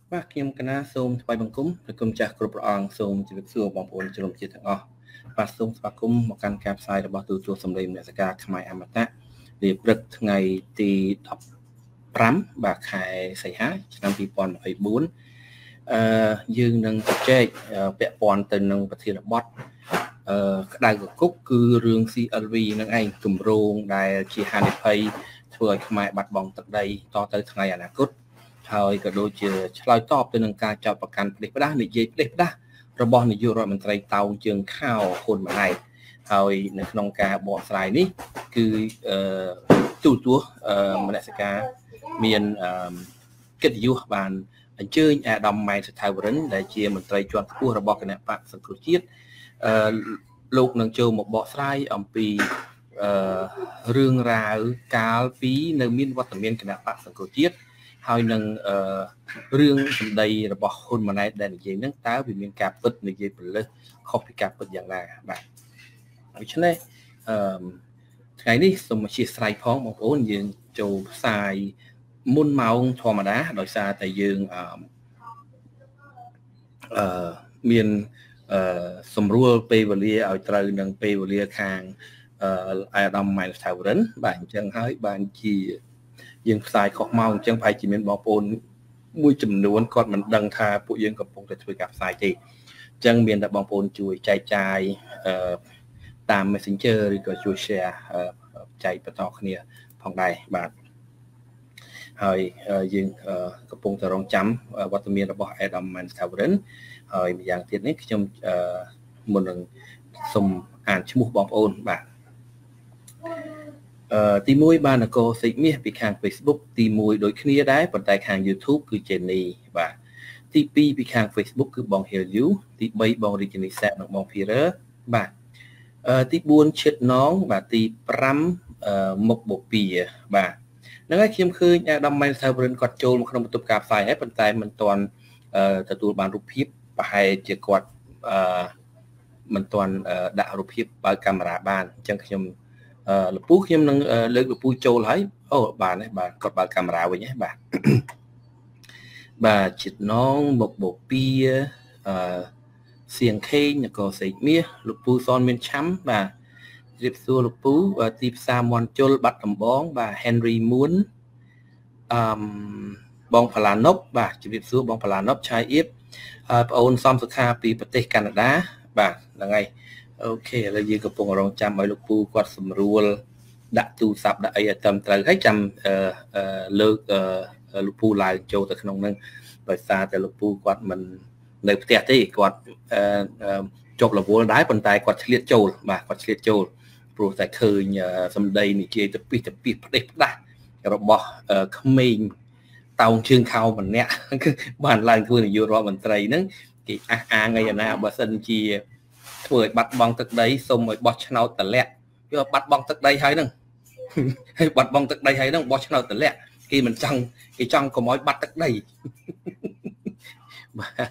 បាទខ្ញុំកណាសូមថ្វាយបង្គំព្រះគុណចាស់គ្រប់ព្រះអង្គសូមជម្រាបសួរបងប្អូនជនជាតិទាំងអស់បាទសូមស្វាគមន៍មកកាន់ការផ្សាយរបស់ទូរទស្សន៍សម្លេងមនសិការខ្មែរអមតៈនាព្រឹកថ្ងៃទី15បាទខែសីហាឆ្នាំ2024យើងនឹងជជែកពាក់ព័ន្ធទៅនឹងប្រធានបទក្តៅកគុកគឺរឿង CLV នឹងឯងគម្រោងដែលជាហានិភ័យធ្វើឲ្យខ្មែរបាត់បង់ទឹកដីតទៅថ្ងៃអនាគតហើយក៏ដូចជាឆ្លើយតបទៅនឹងការចាប់ប្រកាន់ផ្ដេសផ្ដាស់និយាយផ្ដេសផ្ដាស់របស់នាយករដ្ឋមន្ត្រីតោងជើងខោហ៊ុនម៉ាណែតហើយនៅក្នុងការបកស្រាយនេះគឺទូទស្សន៍មនសិការមានកិត្តិយសបានអញ្ជើញអាដាមម៉ែនសថាវរិនដែលជាមន្ត្រីជាន់ខ្ពស់របស់គណៈបកសង្គ្រោះជាតិលោកនឹងចូលមកបកស្រាយអំពីរឿងរ៉ាវកាលពីនៅមានវត្តមានគណៈបកសង្គ្រោះជាតិហើយនឹងរឿងសម្ដីរបស់ហ៊ុនម៉ាណែតដែលនិយាយហ្នឹងតើវាមានការពិតនិយាយប្រលឹះខុសពីការពិតយ៉ាងណាបាទដូច្នេះថ្ងៃនេះសូមអធិស្ឋានផងបងប្អូនយើងចូលផ្សាយមុនម៉ោងធម្មតាដោយសារតែយើងមានសម្រួលពេលវេលាឲ្យត្រូវនឹងពេលវេលាខាងអាដាមម៉ែនថាវរិនបាទអញ្ចឹងហើយបានជាយើងផ្សាយខុសម៉ោងអញ្ចឹងប្រហែលជាមានបងប្អូនមួយចំនួនគាត់មិនដឹងថាពួកយើងកំពុងតែធ្វើការផ្សាយទេអញ្ចឹងមានតែបងប្អូនជួយចែកចាយតាម Messenger ឬក៏ជួយ share ចែកបន្តគ្នាផងដែរបាទហើយយើងកំពុងតែរងចាំវត្តមានរបស់ Adam Manstavarin ហើយម្យ៉ាងទៀតនេះខ្ញុំមុននឹងសូមអានឈ្មោះបងប្អូនបាទទី1បាននគរសេកមាសពីខាង Facebook ទី1ដូចគ្នាដែរប៉ុន្តែខាង YouTube គឺ Jenny បាទទី2ពីខាង Facebook គឺបង Hill ទី3បង Regina Set និងបង Peter បាទទី4ឈិតណងបាទទី5មុខបូពីបាទហ្នឹងហើយខ្ញុំឃើញអាដាមម៉ែនសាវរិនគាត់ចូលមកក្នុងបន្ទប់ការផ្សាយហើយប៉ុន្តែមិនទាន់ទទួលបានរូបភាពប្រហែលជាគាត់មិនទាន់ដាក់រូបភាពបើកកាមេរ៉ាបានអញ្ចឹងខ្ញុំលពូខ្ញុំនឹងលើកលពូចូលហើយអូបានហើយបាទគាត់បើកកាមេរ៉ាវិញហ៎បាទបាទជិតណងមុខបូពីសៀងខេងនគរសេកមាសលោកពូសនមានឆាំបាទជម្រាបសួរលោកពូទីផ្សារមន់ជុលបាត់ដំបងបាទ Henry Moon បងផាឡាណុបបាទជម្រាបសួរបងផាឡាណុបឆាយអៀបប្អូនសំសុខាពីប្រទេសកាណាដាបាទហ្នឹងហើយអូខេឥឡូវយើងកំពុងរងចាំឲ្យលោកពូគាត់សម្រួលដាក់ទូរស័ព្ទដាក់អីឲ្យត្រឹមត្រូវហើយចាំលើកលោកពូឡើងចូលទៅក្នុងហ្នឹងដោយសារតែលោកពូគាត់មិននៅផ្ទះទេគាត់ចុករវល់ដែរប៉ុន្តែគាត់ឆ្លៀតចូលបាទគាត់ឆ្លៀតចូលព្រោះតែឃើញសម្ដីនិយាយទៅពីផ្ដេសផ្ដាស់របស់ក្មេងតោងជើងខោម្នាក់គឺបានឡើងធ្វើនាយករដ្ឋមន្ត្រីហ្នឹងគេអះអាងអីណាបើសិនជាធ្វើឲ្យបាត់បង់ទឹកដីសុំឲ្យបោះឆ្នោតតម្លាក់យកបាត់បង់ទឹកដីហើយហ្នឹងហើយបាត់បង់ទឹកដីហើយហ្នឹងបោះឆ្នោតតម្លាក់គេមិនចង់គេចង់កុំឲ្យបាត់ទឹកដីបាទ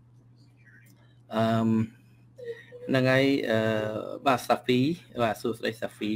ហ្នឹងហើយបាទសាហ្វីបាទសួស្ដីសាហ្វី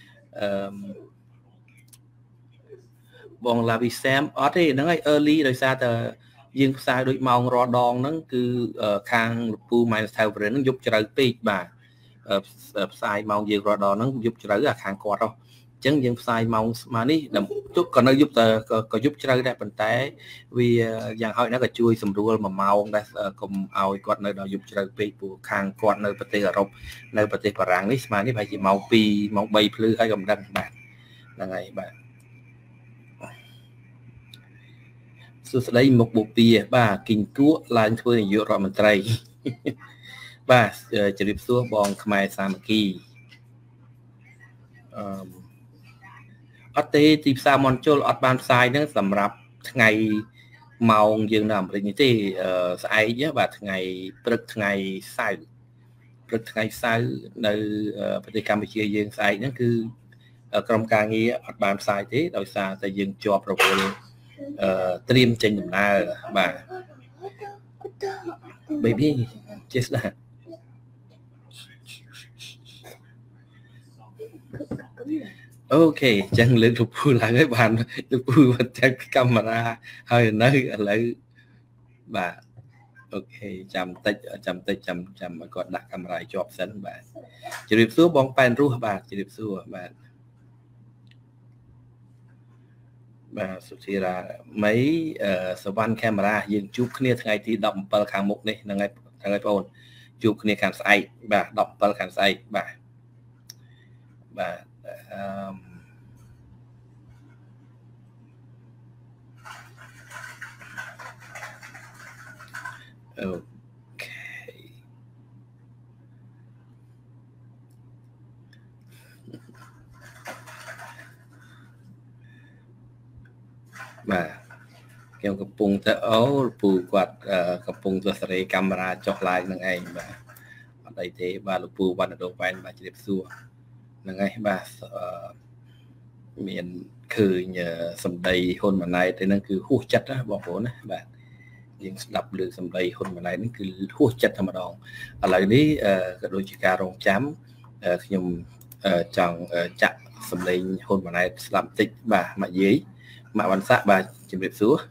បងឡាវីសាមអត់ទេហ្នឹងហើយ early ដោយសារតែយើងផ្សាយដូចម៉ោងរដងហ្នឹងគឺខាងលពូម៉ែនស្ថាវរិនហ្នឹងយប់ជ្រៅពេកបាទផ្សាយម៉ោងយើងរដងហ្នឹងយប់ជ្រៅអាខាងគាត់ហ៎អញ្ចឹងយើងផ្សាយម៉ោងស្មើនេះក៏នៅយប់តែក៏យប់ជ្រៅដែរប៉ុន្តែវាយ៉ាងហោចណាស់ក៏ជួយសម្រួល1ម៉ោងដែរកុំឲ្យគាត់នៅដល់យប់ជ្រៅពេកព្រោះខាងគាត់នៅប្រទេសអឺរ៉ុបនៅប្រទេសបារាំងនេះស្មើនេះប្រហែលជាម៉ោង2ម៉ោង3ភ្លឺហើយក៏មិនដឹងបាទហ្នឹងហើយបាទសួស្ដីមុខបូព៌ាបាទគីងគក់ឡើងធ្វើនាយករដ្ឋមន្ត្រីបាទជម្រាបសួរបងខ្មែរសាមគ្គីអត់ទេទីផ្សារមន់ជុលអត់បានផ្សាយហ្នឹងសម្រាប់ថ្ងៃម៉ោងយើងនៅអាមេរិកនេះទេស្អែកបាទថ្ងៃព្រឹកថ្ងៃសៅរ៍នៅប្រទេសកម្ពុជាយើងស្អែកហ្នឹងគឺក្រុមការងារអត់បានផ្សាយទេដោយសារតែយើងជាប់រវល់ត្រៀមចេញដំណើរបាទ baby ចេះស្ដាប់អូខេអញ្ចឹងលើកលោកពូឡើងហើយបានលោកពូចាច់កាមេរ៉ាហើយនៅឥឡូវបាទអូខេចាំតិចចាំឲ្យគាត់ដាក់កាមេរ៉ាជាប់សិនបាទជម្រាបសួរបងប៉ែនរស់បាទជម្រាបសួរបាទបាទសុធារាមីសវណ្ណកាមេរ៉ាយើងជួបគ្នាថ្ងៃទី17ខាងមុខនេះហ្នឹងហើយបងប្អូនជួបគ្នាខាងស្អែកបាទ17ខាងស្អែកបាទអូខេបាទខ្ញុំកំពុងទៅពូគាត់កំពុងទៅសេរីកាមេរ៉ាចុះ live នឹងឯងបាទអត់អីទេបាទលោកពូវណ្ណដងវ៉ែនបាទជម្រាបសួរហ្នឹងហើយបាទមានឃើញសម្ដីហ៊ុនម៉ាណែតទៅហ្នឹងគឺហួសចិត្តណាបងប្អូនណាបាទយើងស្ដាប់លើសម្ដីហ៊ុនម៉ាណែតនេះគឺហួសចិត្តតែម្ដងឥឡូវនេះក៏ដូចជាការរងចាំខ្ញុំចង់ចាក់សម្លេងហ៊ុនម៉ាណែតស្ដាប់បន្តិចបាទមកយាយមកវណ្ណស័កបាទជម្រាបសួរ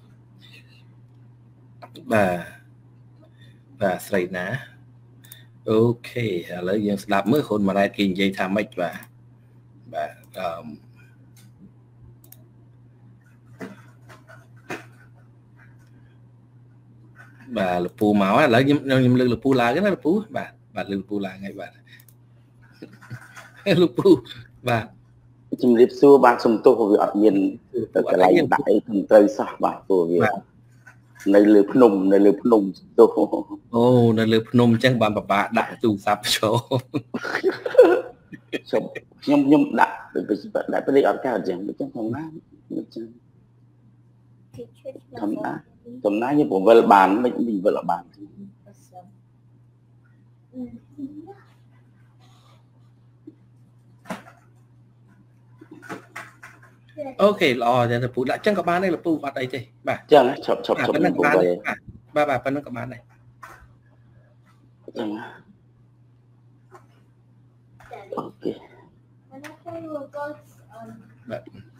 បាទស្រីណាអូខេឥឡូវយើងស្ដាប់មើលហ៊ុនម៉ាណែតគេនិយាយថាម៉េចបាទបាទលពូមកឥឡូវខ្ញុំលើកលពូឡើងណាលពូបាទលើកលពូឡើងហើយបាទលពូបាទជំរាបសួរបាទសំទោសវាអត់មានកន្លែងដាក់អីត្រឹមត្រូវសោះបាទព្រោះវានៅលើភ្នំទោះអូនៅលើភ្នំអញ្ចឹងបានបបាដាក់ទូរស័ព្ទចូលខ្ញុំដាក់ពេលអត់កើតអញ្ចឹងធម្មតាយើងពវិលបានមិនវិលបានអូខេល្អតែលពូដាក់ចឹងក៏បានដែរលពូអត់អីទេបាទចឹងឈប់ប៉ុណ្ណឹងក៏បានដែរបាទប៉ុណ្ណឹងក៏បានដែរចឹងអូខេបាទ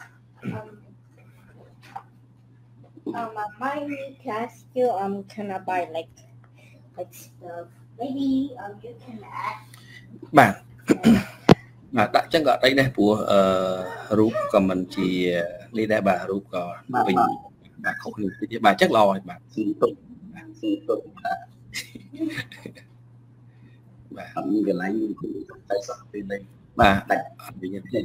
my class you can I buy like stuff maybe you can add បាទដាក់ចឹងក៏អត់អីដែរព្រោះរូបក៏មិនជានេះដែរបាទរូបក៏វិញបាទខុសគ្នាទៀតបាទចឹងល្អហើយបាទសុំទុកបាទអត់មានកន្លែងគឺតែសោះពេលនេះបាទដាច់អត់វិញទេ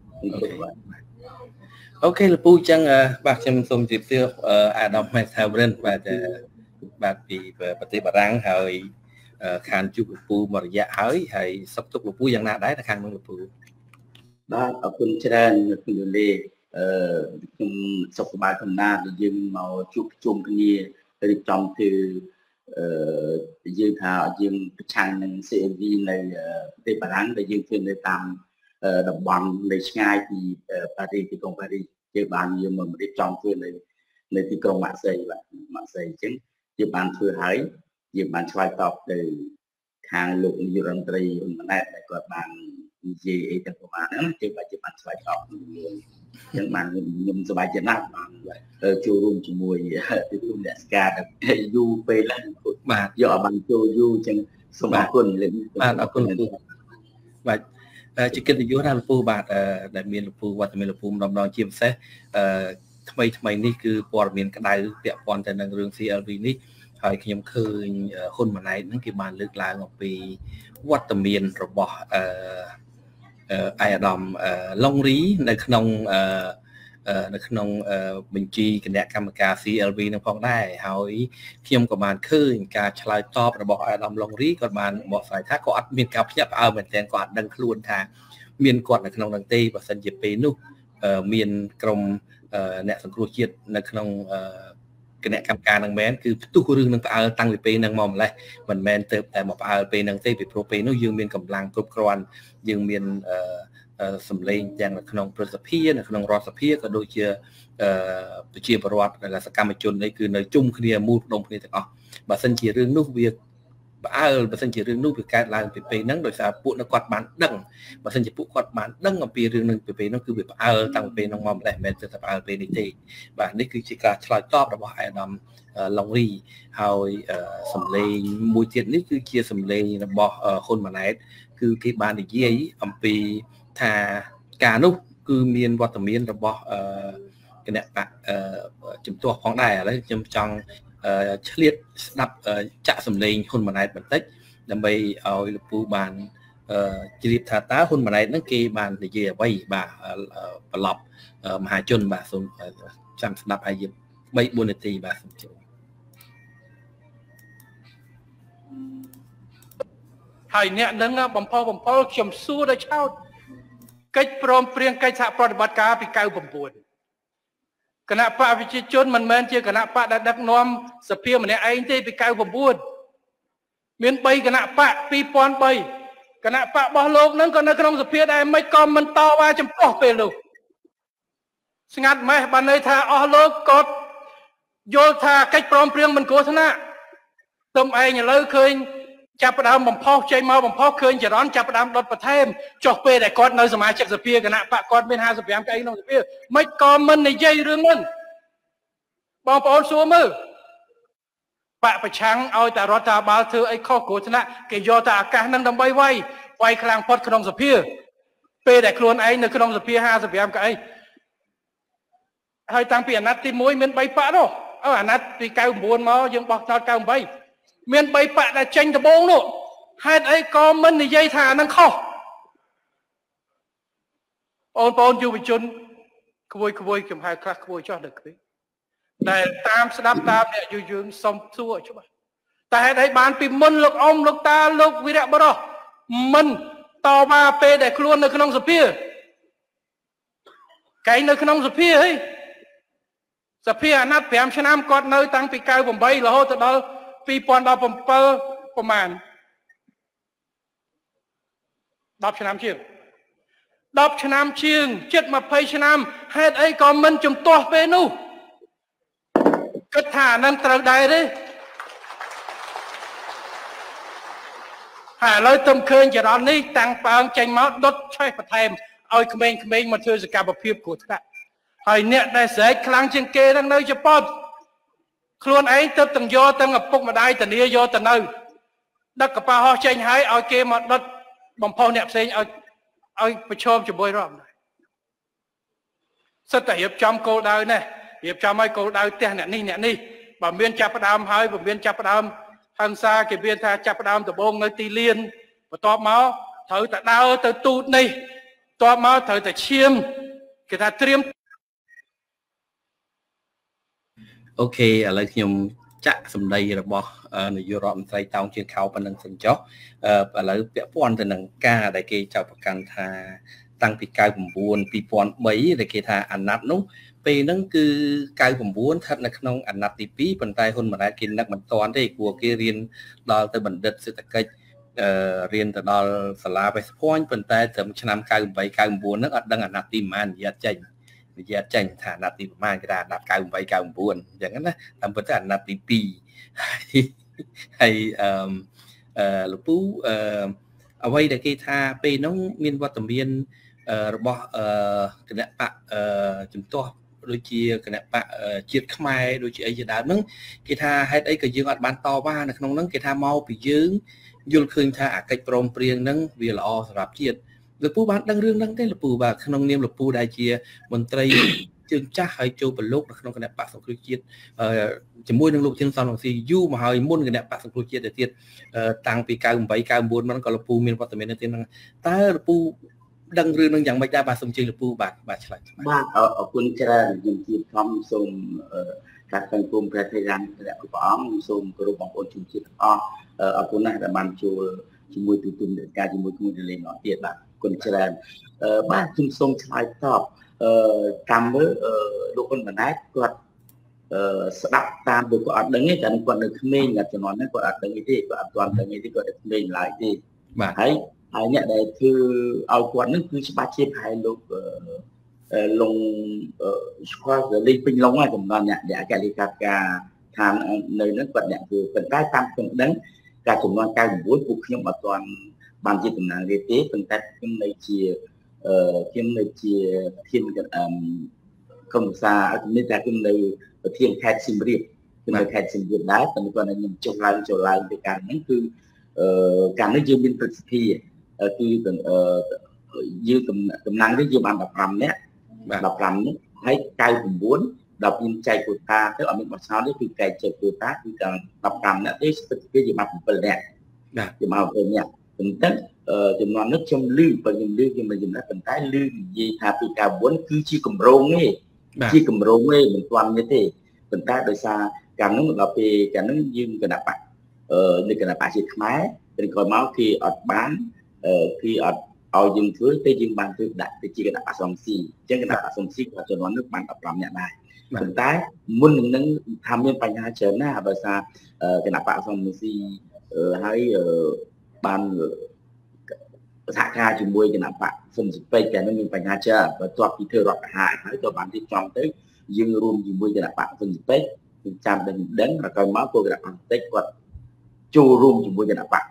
អូខេលពូចឹងបាទខ្ញុំសូមជម្រាបសួរអាដាមមេថាវរិនបាទពីប្រទេសបារាំងហើយខានជួបលពូមួយរយៈហើយសុខទុក្ខលពូយ៉ាងណាដែរនៅខាងនោះលពូបាទអរគុណច្រើនលោកលីខ្ញុំសុខសប្បាយធម្មតាដែលយើងមកជួបជុំគ្នារៀបចំធ្វើយើងថាយើងប្រឆាំងនឹង CNV នៅប្រទេសបារាំងដែលយើងធ្វើនៅតាមតំបន់នៃឆ្ងាយពីប៉ារីសទីក្រុងប៉ារីសយើងបានយើងមករៀបចំធ្វើនៅទីក្រុងម៉ាក់សីអញ្ចឹងយើងបានធ្វើហើយយើងបានឆ្លើយតបទៅខាងលោកនាយករដ្ឋមន្ត្រីហ៊ុនម៉ាណែតដែលគាត់បាននិយាយអីទាំងប្រមាណហ្នឹងយើងបានឆ្លើយតបអញ្ចឹងបានខ្ញុំសប្បាយចិត្តណាស់បានចូលរួមជាមួយទីក្រុមអ្នកស្ការយូរពេលហ្នឹងបាទយកឲ្យបានចូលយូរអញ្ចឹងសូមអរគុណបាទអរគុណបាទជាកិត្តិយសណាស់លោកពូបាទដែលមានលោកពូវត្តមានលោកពូម្ដងជាពិសេសថ្មីនេះគឺព័ត៌មានក្តៅពាក់ព័ន្ធទៅនឹងរឿង CLV នេះហើយខ្ញុំឃើញហ៊ុនម៉ាណែតហ្នឹងគេបានលើកឡើងអំពីវត្តមានរបស់អាយដាមឡុងរីនៅក្នុងបញ្ជីគណៈកម្មការ CLV នឹងផងដែរហើយខ្ញុំក៏បានឃើញការឆ្លើយតបរបស់អាយដាមឡុងរីគាត់បានបកស្រាយថាគាត់អត់មានការភ្ញាក់ផ្អើលមែនទែនគាត់អត់ដឹងខ្លួនថាមានគាត់នៅក្នុងនឹងទេបើសិនជាពេលនោះមានក្រុមអ្នកសង្គ្រោះជាតិនៅក្នុងគណៈកម្មការនឹងមែនគឺផ្ទុះរឿងនឹងផ្អើលតាំងពីពេលហ្នឹងមកម្លេះមិនមែនទៅតែមកផ្អើលពេលហ្នឹងទេពីព្រោះពេលនោះយើងមានកម្លាំងគ្រប់គ្រាន់យើងមានសម្លេងទាំងនៅក្នុងព្រឹទ្ធសភានៅក្នុងរដ្ឋសភាក៏ដូចជាប្រជាពលរដ្ឋដែលសកម្មជននេះគឺនៅជុំគ្នាមូលផ្ដុំគ្នាទាំងអស់បើសិនជារឿងនោះវាបើសិនជារឿងនោះវាកើតឡើងពីពេលហ្នឹងដោយសារពួកនៅគាត់បានដឹងបើសិនជាពួកគាត់បានដឹងអំពីរឿងនឹងពីពេលហ្នឹងគឺវាផ្អើលតាំងពីពេលហ្នឹងមកម្លេះមិនមែនទៅផ្អើលពេលនេះទេបាទនេះគឺជាការឆ្លើយតបរបស់អាដាមឡុងរីហើយសំឡេងមួយទៀតនេះគឺជាសំឡេងរបស់ហ៊ុនម៉ាណែតគឺគេបាននិយាយអំពីថាការនោះគឺមានវត្តមានរបស់គណៈបកជំទាស់ផងដែរឥឡូវខ្ញុំចង់ឆ្លៀតស្ដាប់ចាក់សំឡេងហ៊ុនម៉ាណែតបន្តិចដើម្បីឲ្យលោកពូបានជ្រាបថាតើហ៊ុនម៉ាណែតហ្នឹងគេបាននិយាយអ្វីបាទប្រឡប់មហាជនបាទសូមចាំស្ដាប់ឲ្យ3-4នាទីបាទសូមជម្រាបហើយអ្នកនឹងបំផុសខ្ញុំសួរដល់ឆោតកិច្ចព្រមព្រៀងកិច្ចសហប្រតិបត្តិការពី99គណៈបកប្រជាជនមិនមែនជាគណៈបកដែលដឹកនាំសភាម្នាក់ឯងទេពី99មាន3គណៈបក2003គណៈបករបស់លោកនឹងក៏នៅក្នុងសភាដែរមិនក៏មិនតវ៉ាចំពោះពេលនោះស្ងាត់ម៉េះបានន័យថាអស់លោកក៏យល់ថាកិច្ចព្រមព្រៀងមិនគ្រោះថ្នាក់ទុំឯងឥឡូវឃើញចាប់ផ្ដើមបំផុសចេញមកបំផុសឃើញចរន្តចាប់ផ្ដើមដុតបន្ថែមចុះពេលដែលគាត់នៅសមាជិកសភាគណៈបកគាត់មាន55កៅអីក្នុងសភាមិនក៏មិននិយាយរឿងហ្នឹងបងប្អូនសួរមើលបកប្រឆាំងឲ្យតែរដ្ឋាភិបាលធ្វើអីខុសគ្រោះថ្នាក់គេយកតែឱកាសហ្នឹងដើម្បីវាយខ្លាំងផុតក្នុងសភាពេលដែលខ្លួនឯងនៅក្នុងសភា55កៅអីហើយតាំងពីអាណត្តិទី1មាន3បកនោះអាណត្តិពី99មកយើងបោះឆ្នោត98មាន3បកដែលចេញដំបូងនោះហេតុអីក៏មិននិយាយថាអានឹងខុសបងប្អូនយុវជនក្មួយខ្ញុំហៅខ្លះក្មួយចោះដល់គ្រីដែលតាមស្ដាប់តាមអ្នកយើងសុំសួរច្បាស់តែហេតុអីបានពីមុនលោកអ៊ំលោកតាលោកវីរៈបរោះមិនតវ៉ាពេលដែលខ្លួននៅក្នុងសភាកែងនៅក្នុងសភាហីសភាអាណត្តិ5ឆ្នាំគាត់នៅតាំងពី98រហូតទៅដល់2017ប្រមាណ10ឆ្នាំជាង10ឆ្នាំជាងជិត20ឆ្នាំហេតុអីក៏មិនជំទាស់ពេលនោះគិតថានឹងត្រូវដែរទេហើយឥឡូវទំឃើញចរន្តនេះតាំងប៉ើងចេញមកដុតឆេះបន្ថែមឲ្យក្មេងៗមកធ្វើសកម្មភាពគ្រោះថ្នាក់ហើយអ្នកដែលស្រែកខ្លាំងជាងគេនឹងនៅជប៉ុនខ្លួនឯងទៅទាំងយកទាំងឪពុកម្ដាយធានាយកទៅនៅដឹកកប៉ាល់ហោះចេញហើយឲ្យគេមកដុតបំផុសអ្នកផ្សេងឲ្យប្រឈមជាមួយរដ្ឋដែរសិតតែរៀបចំគោលដៅនេះរៀបចំឲ្យគោលដៅផ្ទះអ្នកនេះបើមានចាប់ផ្ដើមហើយបើមានចាប់ផ្ដើមហឹង្សាគេមានថាចាប់ផ្ដើមដំបងនៅទីលានបន្ទាប់មកត្រូវតែដើរទៅទូតនេះបន្ទាប់មកត្រូវតែឈាមគេថាត្រៀមអូខេឥឡូវខ្ញុំចាក់សម្ដីរបស់នាយករដ្ឋមន្ត្រីតោងជើងខោប៉ុណ្ណឹងសិនចុះឥឡូវពាក់ព័ន្ធទៅនឹងការដែលគេចោទប្រកាន់ថាតាំងពី99 2003ដែលគេថាអាណត្តិនោះពេលហ្នឹងគឺ99ស្ថិតនៅក្នុងអាណត្តិទី2ប៉ុន្តែហ៊ុនម៉ាណែតគេនឹកមិនតាន់ទេព្រោះគេរៀនដល់ទៅបណ្ឌិតសេដ្ឋកិច្ចរៀនទៅដល់សាលាវេស្ភ័ញប៉ុន្តែត្រឹមឆ្នាំ98 99ហ្នឹងអត់ដឹងអាណត្តិទីប៉ុន្មាននិយាយចេញថាអាណត្តិទីប៉ុន្មានគេថាអាណត្តិ98 99អញ្ចឹងណាតាមពិតទៅអាណត្តិទី2ហើយលោកពូអ្វីដែលគេថាពេលហ្នឹងមានវត្តមានរបស់គណៈបកជំទាស់ដូចជាគណៈបកជាតិខ្មែរដូចជាអីជាដើមហ្នឹងគេថាហេតុអីក៏យើងអត់បានតវ៉ានៅក្នុងហ្នឹងគេថាមកពីយើងយល់ឃើញថាអាកិច្ចព្រមព្រៀងហ្នឹងវាល្អសម្រាប់ជាតិលោកពូបានដឹងរឿងហ្នឹងទេលោកពូបាទក្នុងនាមលោកពូដែលជាមន្ត្រីជើងចាស់ហើយចូលប្រឡូកនៅក្នុងគណៈបកសង្គ្រោះជាតិជាមួយនឹងលោកជិនសំរងស៊ីយូរមកហើយមុនគណៈបកសង្គ្រោះជាតិទៅទៀតតាំងពី98 99មកក៏លោកពូមានវត្តមាននៅទីហ្នឹងតើលោកពូដឹងរឿងនឹងយ៉ាងម៉េចដែរបាទសូមជឿលោកពូបាទឆ្លើយបាទអរគុណច្រើនខ្ញុំជាធម្មសូមការស្វាគមន៍ព្រះថេរានព្រះអង្គសូមគោរពបងប្អូនជនជាតិទាំងអស់អរគុណណាស់ដែលបានចូលជាមួយទូទស្សនិកការជាមួយគ្នាលេងអត់ទៀតបាទអរគុណច្រើនបាទខ្ញុំសូមឆ្លើយតបតាមមើលលោកហ៊ុនម៉ាណែតគាត់ស្ដាប់តាមដូចគាត់អត់ដឹងទេតែគាត់នៅក្មេងតែជំនាន់ហ្នឹងគាត់អត់ដឹងទេគាត់អត់ទាន់ដឹងទេគាត់នៅក្មេងឡើយទេបាទហើយអ្នកដែលធ្វើឲ្យគាត់នឹងគឺច្បាស់ជាប្រហែលលោកលងស្គាល់លេងពេញឡុងហើយចំនួនអ្នកអគ្គលេខាធិការឋាននៅនឹងគាត់អ្នកគឺប៉ុន្តែតាមខ្ញុំដឹងការចំនួន99ពួកខ្ញុំអត់ទាន់បានជាតំណាងរាជទេប៉ុន្តែខ្ញុំនៅជាធានគំសានេះតែខ្ញុំនៅប្រធានខេត្តសៀមរាបខ្ញុំនៅខេត្តសៀមរាបដែរតែគាត់ខ្ញុំចុះឡើងទៅការហ្នឹងគឺការនេះយើងមានព្រឹទ្ធសភាគឺយើងតំណាងនេះយើងបាន15នាក់15នាក់ហើយ99ដល់មានចែកគូតាទៅអត់មានបោះឆ្នោតទេគឺចែកគូតាគឺតែ15នាក់ទេព្រឹទ្ធសភាយើងបាន7នាក់យើងមក7នាក់ប៉ុន្តែចំនួននេះខ្ញុំឮខ្ញុំមិនចំណេះប៉ុន្តែឮនិយាយថាពី94គឺជាកម្រងទេជាកម្រងទេមិនទាន់ទេប៉ុន្តែដោយសារកាលនោះដល់ពេលកាលនោះយើងគណៈបកនៅគណៈបកជាខ្មែរពេលក្រោយមកគេអត់បានគេអត់ឲ្យយើងធ្វើទេយើងបានធ្វើដាក់ទៅជាគណៈបកសំស៊ីអញ្ចឹងគណៈបកសំស៊ីក៏ចំនួននោះបាន15នាក់ដែរប៉ុន្តែមុននឹងថាមានបញ្ហាច្រើនណាស់ដោយសារគណៈបកសំស៊ីហើយបានសហការជាមួយគណៈបកសុំសិពេកតែនឹងមានបញ្ហាច្រើនបន្ទាប់ពីធ្វើរដ្ឋប្រហារហើយក៏បានរៀបចំទៅយើងរួមជាមួយគណៈបកសុំសិពេកគឺចាំដឹងហើយក្រោយមកគណៈបកតិចគាត់ចូលរួមជាមួយគណៈបក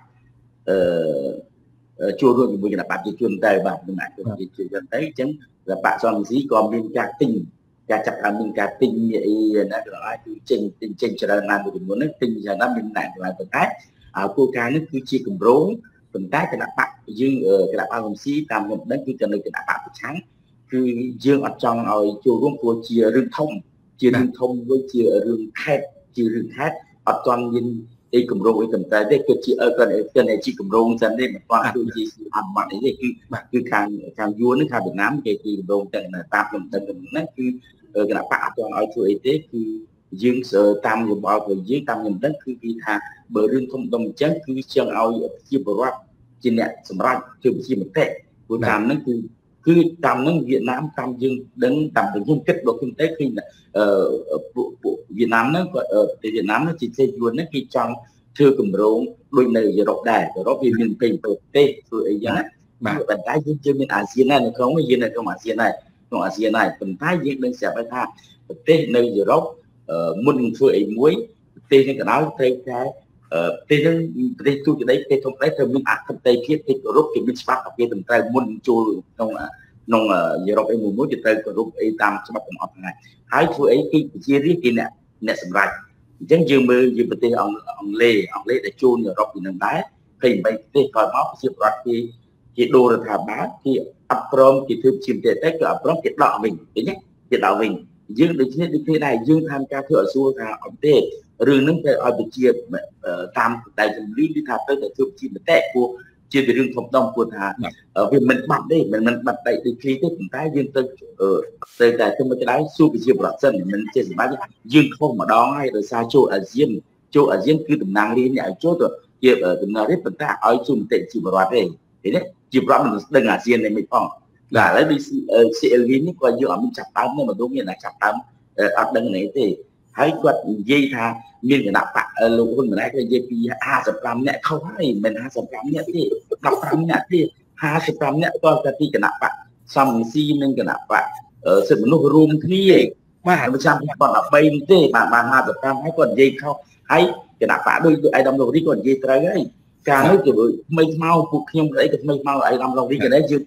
ចូលរួមជាមួយគណៈបកប្រជាជនទៅបាទគណៈប្រជាជនទៅអញ្ចឹងគណៈបកសំស៊ីក៏មានការទិញការចាប់បានមានការទិញអីណាក៏អាចគឺចេញច្រើនណាស់ពីមុននេះទិញច្រើនណាស់មានតែប៉ុន្តែគោលការណ៍នេះគឺជាគម្រោងប៉ុន្តែគណៈបកយើងគណៈបកសំស៊ីតាមខ្ញុំដឹងគឺនៅគណៈបកប្រឆាំងគឺយើងអត់ចង់ឲ្យចូលរួមព្រោះជារឿងធំវិញជារឿងខេតអត់ចង់មានអីគម្រោងអីប៉ុន្តែទេគឺជាគាត់ជាគម្រោងសិនទេមិនគាត់គឺជាអនុម័តអីទេគឺខាងយួននេះខាងវៀតណាមគេជាគម្រោងតែតាមខ្ញុំដឹងហ្នឹងគឺគណៈបកអត់ចង់ឲ្យធ្វើអីទេគឺយើងតាមយោបល់របស់យើងតាមខ្ញុំដឹងគឺគេថាបើរឿងធំដុំអញ្ចឹងគឺចង់ឲ្យជាបរិវត្តជាអ្នកសម្រាប់ធ្វើជាមតិព្រោះតាមហ្នឹងគឺតាមហ្នឹងវៀតណាមតាមយើងដឹងតាមខ្ញុំគិតដល់ខ្ញុំទៅគឺពួកវៀតណាមហ្នឹងគាត់ប្រទេសវៀតណាមហ្នឹងជាប្រទេសយួនហ្នឹងគេចង់ធ្វើគម្រោងដូចនៅអឺរ៉ុបដែរអឺរ៉ុបវាមានប្រទេសធ្វើអីចឹងណាបាទប៉ុន្តែយើងមានអាស៊ានដែរនៅក្នុងយើងនៅក្នុងអាស៊ានដែរប៉ុន្តែយើងដឹងស្រាប់ហើយថាប្រទេសនៅអឺរ៉ុបមុននឹងធ្វើអីមួយប្រទេសនេះក៏ដោយត្រូវតែប្រទេសទូទៅប្រទេសធំដែរត្រូវមានអធិបតេយ្យភាពគេគោរពគេមានច្បាប់ពីត្រឹមត្រូវមុនចូលក្នុងអឺរ៉ុបអីមួយគេត្រូវគោរពអីតាមច្បាប់កំណត់ហ្នឹងហើយធ្វើអីគេជារាជគេអ្នកសម្រេចអញ្ចឹងយើងមើលជាប្រទេសអង់គ្លេសដែលចូលអឺរ៉ុបពីនឹងដែរ28ប្រទេសក្រោយមកជាប្រវត្តិគេដូររដ្ឋាភិបាលគេអត់ព្រមគេធ្វើជាប្រទេសតែគេអត់ព្រមគេដកវិញឃើញទេគេដកវិញយើងដូចគ្នាដែរយើងតាមការធ្វើឲ្យស្រួលថាអត់ទេរឿងហ្នឹងទៅឲ្យប្រជាតាមតែជំនឿគឺថាទៅធ្វើជាមតិព្រោះជារឿងធំដុំព្រោះថាវាមិនបាត់ទេមិនបាត់តែដូចគ្នាទេប៉ុន្តែយើងទៅតែទៅមកដែរសួរប្រជាប្រដ្ឋសិនមិនជាសម្បត្តិយើងខុសម្ដងហើយដោយសារចូលអាស៊ានគឺតំណាងរាជអ្នកឲ្យចូលទៅជាតំណាងរាជប៉ុន្តែឲ្យជួយមតិជាប្រដ្ឋទេឃើញទេជាប្រដ្ឋមិនដឹងអាស៊ានទេមិនផងតែឥឡូវដូច CLV នេះគាត់យកអត់មានចាប់ដើមទេមកដូចមានតែចាប់ដើមអត់ដឹងនេះទេហើយគាត់និយាយថាមានគណៈបកលោកហ៊ុនម៉ាណែតគាត់និយាយពី55នាក់ខុសហើយមិន55នាក់ទេ15នាក់ទេ55នាក់គាត់តែពីគណៈបកសំស៊ីនិងគណៈបកសិទ្ធិមនុស្សរួមគ្នាបាទឆ្នាំ2013ទេបាន55ហើយគាត់និយាយខុសហើយគណៈបកដូចអៃដាមលោករីគាត់និយាយត្រូវហើយការនេះគឺថ្មីថ្មោពួកខ្ញុំអីក៏ថ្មីថ្មោអៃដាមឡុងរីក៏ដែរយើង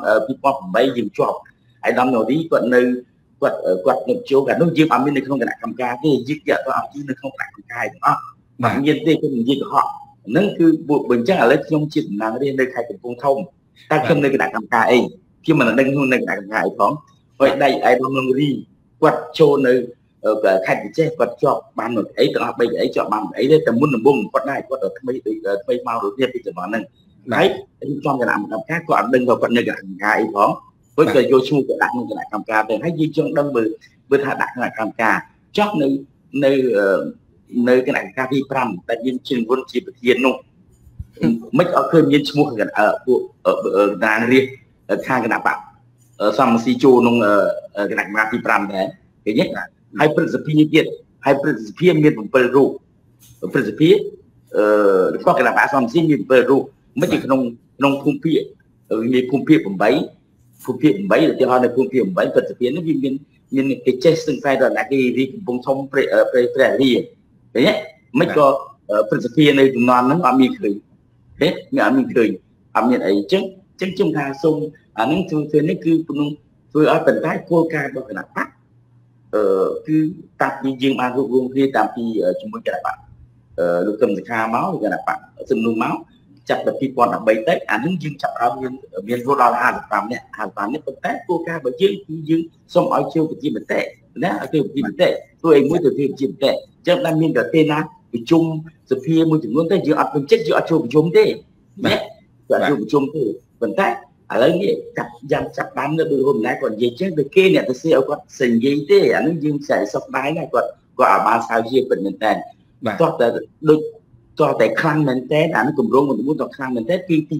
2008យើងជាប់អៃដាមឡុងរីគាត់នៅគាត់នៅចូលកាលនោះយើងអត់មាននៅក្នុងគណៈកម្មការទេយើងយកទៅអត់យើងនៅក្នុងគណៈកម្មការទាំងអស់មិនមានទេខ្ញុំនិយាយកុហកហ្នឹងគឺពួកបើអញ្ចឹងឥឡូវខ្ញុំជាតំណាងរាស្ត្រនៅខេត្តកំពង់ធំតែខ្ញុំនៅគណៈកម្មការអីខ្ញុំមិនដឹងក្នុងនៅគណៈកម្មការអីផងហើយដៃអៃដាមឡុងរីគាត់ចូលនៅខេត្តវិជ័យគាត់ជាប់បានមួយអីទាំងអស់3អីជាប់បានអីទេតែមុនដំបូងគាត់ដែរគាត់ថ្មីមករត់ទៀតពីចំណហ្នឹងហើយខ្ញុំចំគណៈកម្មការគាត់អត់ដឹងគាត់នៅគណៈកម្មការអីផងព្រោះគេយកឈ្មោះទៅដាក់ក្នុងគណៈកម្មការទៅហើយយើងចង់ដឹងមើលថាដាក់គណៈកម្មការចោះនៅគណៈកម្មការទី5តែយើងជិះវុនជាប្រធាននោះមិនអត់ឃើញមានឈ្មោះពួកតាងរាជខាងគណៈបកសំស៊ីជួក្នុងគណៈកម្មការទី5ដែរឃើញទេហើយព្រឹទ្ធសភាទៀតហើយព្រឹទ្ធសភាមាន7រូបព្រឹទ្ធសភារបស់គណៈបកសំស៊ីមាន7រូបមិនជាក្នុងភូមិភាគមានភូមិភាគ8ភូមិភាគ8ឧទាហរណ៍នៅភូមិភាគ8ព្រឹទ្ធសភានេះវាមានគេចេះសឹងតែដល់អ្នកគេរីកំពុងធំព្រះរាឃើញទេមិនក៏ព្រឹទ្ធសភានៅចំនួនហ្នឹងអត់មានឃើញទេមានអត់មានឃើញអត់មានអីចឹងខ្ញុំថាសូមអាហ្នឹងធ្វើនេះគឺធ្វើឲ្យបន្តែគោលការណ៍របស់គណៈបកគឺតាំងពីយើងបានរួមគ្នាតាំងពីជាមួយគណៈបកលោកកឹមសុខាមកគណៈបកសំណុំមកចាប់ពី2013ទៅអានឹងយើងចាប់ដើមមានរហូតដល់55នាក់ប៉ុន្តែគោលការណ៍របស់យើងគឺយើងសូមឲ្យជឿប្រជាមតិណាឲ្យជឿប្រជាមតិធ្វើឲ្យមួយទៅធ្វើប្រជាមតិចឹងដល់មានប្រទេសណាប្រជុំសភាមួយចំនួនទៅយើងអត់ពេញចិត្តយើងអត់ចូលប្រជុំទេណាអត់ចូលប្រជុំទេប៉ុន្តែឥឡូវនេះចាប់បាននៅដូចហ៊ុនម៉ាណែតគាត់និយាយចឹងទៅគេអ្នកទៅសៀឲ្យគាត់សញ្ញេទេអានឹងយើងស្អីសុខដែរណាគាត់អាចបានស្រាវជ្រាវពិតមែនតើតោះតែដូចតោះតែខ្លាំងមែនតើអានេះគម្រោងមួយតោះខ្លាំងមែនតើគឺ2016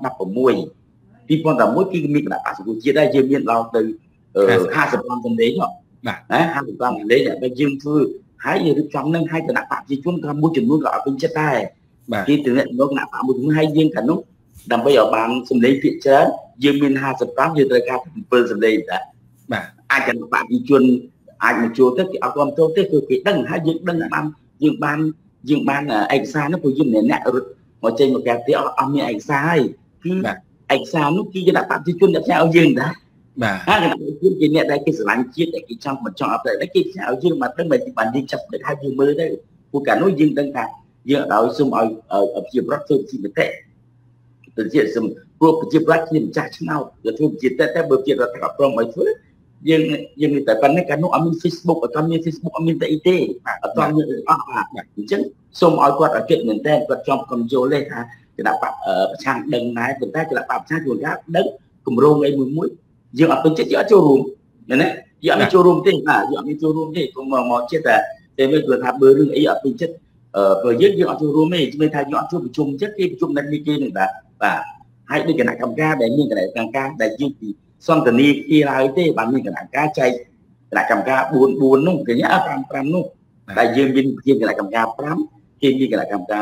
គឺមានគណៈបក្សសង្គមជាតិដែរយើងមានដល់ទៅ55សម្លេងបាទណា55សម្លេងតែយើងធ្វើហើយយើងរៀបចំនឹងឲ្យគណៈបកប្រជាជនក៏មួយចំនួនក៏អត់ពេញចិត្តដែរគេទៅអ្នកគណៈបកមួយចំនួនហើយយើងកាលនោះដើម្បីឲ្យបានសម្លេងភាគច្រើនយើងមាន55យើងត្រូវការ7សម្លេងដែរបាទអាចគណៈបកប្រជាជនអាចមកចូលទៅគេអត់គ្រប់គ្រងទេគឺគេដឹងហើយយើងដឹងបានយើងបានឯកសារនោះព្រោះយើងអ្នករត់មកចេញមកកាត់ទីអត់មានឯកសារហើយគឺឯកសារនោះគឺគណៈបព្វជិជនអ្នកផ្សាយឲ្យយើងដែរបាទហើយគណៈបព្វជិជនជាអ្នកដែលគេស្រឡាញ់ជាតិដែលគេចង់បញ្ចង់អត់តែគេផ្សាយឲ្យយើងមកដឹងមិនបានយើងចាប់ដឹកឲ្យយើងមើលទៅព្រោះកាលនោះយើងដឹងថាយើងឲ្យសុំឲ្យប្រជាប្រដ្ឋធ្វើជាមតិប្រជាសុំព្រោះប្រជាប្រដ្ឋជាម្ចាស់ឆ្នោតទៅធ្វើប្រជាតែបើប្រជាប្រដ្ឋក៏ព្រមឲ្យធ្វើយើងតែប៉ុណ្ណេះកាលនោះអត់មាន Facebook អត់មាន Facebook អត់មានតែអីទេអត់មានអស់បាទអញ្ចឹងសូមឲ្យគាត់ឲ្យគិតមែនតើគាត់ចង់កំយល់ទេថាគណៈបកប្រឆាំងដឹងដែរប៉ុន្តែគណៈបកប្រឆាំងជួនកាលដឹងគម្រោងអីមួយយើងអត់ពេញចិត្តយើងអត់ចូលរួមណាយើងអត់ចូលរួមទេបាទយើងអត់មានចូលរួមទេកុំមកចិត្តតែវាគឺថាបើរឿងអីអត់ពេញចិត្តព្រោះយើងអត់ចូលរួមទេជំនឿថាយើងអត់ចូលប្រជុំចិត្តគេប្រជុំនៅនេះគេនឹងបាទហើយដូចគណៈកម្មការដែលមានគណៈកម្មការដែលយើងពីសន្តានីគេឡើយទេបានមានគណៈកម្មការចែកគណៈកម្មការ4នោះគេញ៉ា5នោះដែលយើងមានប្រធានគណៈកម្មការ5គេមានគណៈកម្មការ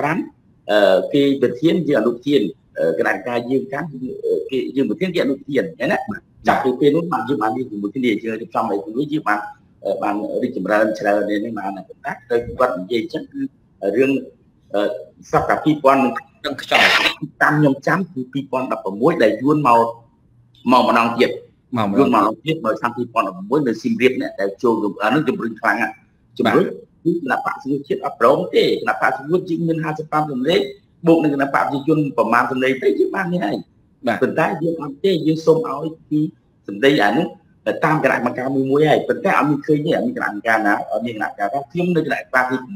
5គេប្រធានជាអនុប្រធានគណៈកម្មការយើងកាន់គេយើងប្រធានគេអនុប្រធានណាចាប់ពីពេលនោះបានយើងបានមានជាមួយគ្នាយើងរៀបចំឲ្យជាមួយយើងបានរីកចម្រើនច្រើននេះបានតែទៅគាត់និយាយចឹងគឺរឿងសប្តាហ៍2000នឹងខ្យល់តាមខ្ញុំចាំគឺ2016ដែលយួនមកម្ដងទៀតយួនមកទៀតបើឆ្នាំ2016នៅសៀមរាបនេះដែលចូលអានឹងជំរុញខ្លាំងជំរុញគឺគណៈបក្សសង្គមជាតិអត់ព្រមទេគណៈបក្សសង្គមជាតិមាន55សម្លេងបូកនឹងគណៈបក្សប្រជាជនប្រមាណសម្លេងទៅយើងបាននេះហើយប៉ុន្តែយើងអត់ទេយើងសូមឲ្យពីសម្ដីអានោះតាមគណៈកម្មការមួយហើយប៉ុន្តែអត់មានឃើញទេអត់មានគណៈកម្មការណាអត់មានគណៈកម្មការខ្ញុំនៅគណៈកម្មការទី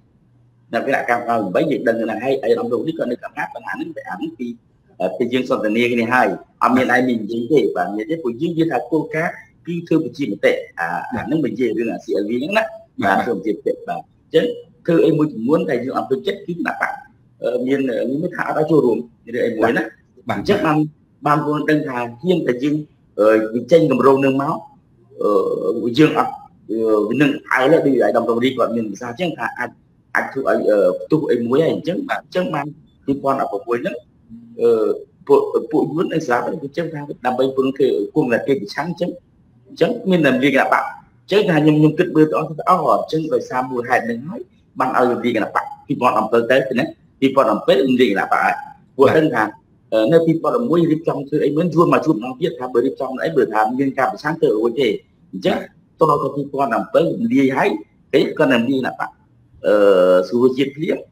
8នៅគណៈកម្មការ8យើងដឹងថាហើយអីអំនោះនេះក៏នៅកម្មការប៉ុន្តែអានេះពីយើងសន្ទនាគ្នាហើយអត់មានអីមាននិយាយទេបាទនិយាយទេព្រោះយើងនិយាយថាគោលការណ៍គឺធ្វើប្រជាមតិអាហ្នឹងមិននិយាយរឿង CLV ហ្នឹងណាបាទធ្វើប្រជាមតិបាទអញ្ចឹងធ្វើអីមួយចំនួនតែយើងអត់ពេញចិត្តគឺដាក់បាក់មានថាអត់ឲ្យចូលរួមរឿងអីមួយណាបាទអញ្ចឹងបានពលដឹងថាហ៊ានតែយើងបញ្ចេញកម្រងនឹងមកយើងអត់នឹងអើលើដូចឲ្យដំរងរីគាត់មានភាសាអញ្ចឹងថាអាចធ្វើឲ្យផ្ទុះអីមួយហើយអញ្ចឹងបាទអញ្ចឹងបាន2016ហ្នឹងពួកយួននៅស្រាប់អញ្ចឹងថាដើម្បីពង្រឹងគេគុំតែគេប្រឆាំងអញ្ចឹងមានតែវាគណៈបកអញ្ចឹងថាខ្ញុំគិតមើលទៅអស់អញ្ចឹងដោយសារមូលហេតុហ្នឹងហើយបានឲ្យវាគណៈបក2017ទៅណា2017វាគណៈបកពួកហ្នឹងថានៅ2016រៀបចំធ្វើអីមិនជួនមកជួបម្ដងទៀតថាបើរៀបចំអីបើថាមានការប្រឆាំងទៅរួចទេអញ្ចឹងតទៅ2017លាយហើយគេក៏នឹងមានគណៈបកសួរជាតិភ្លាម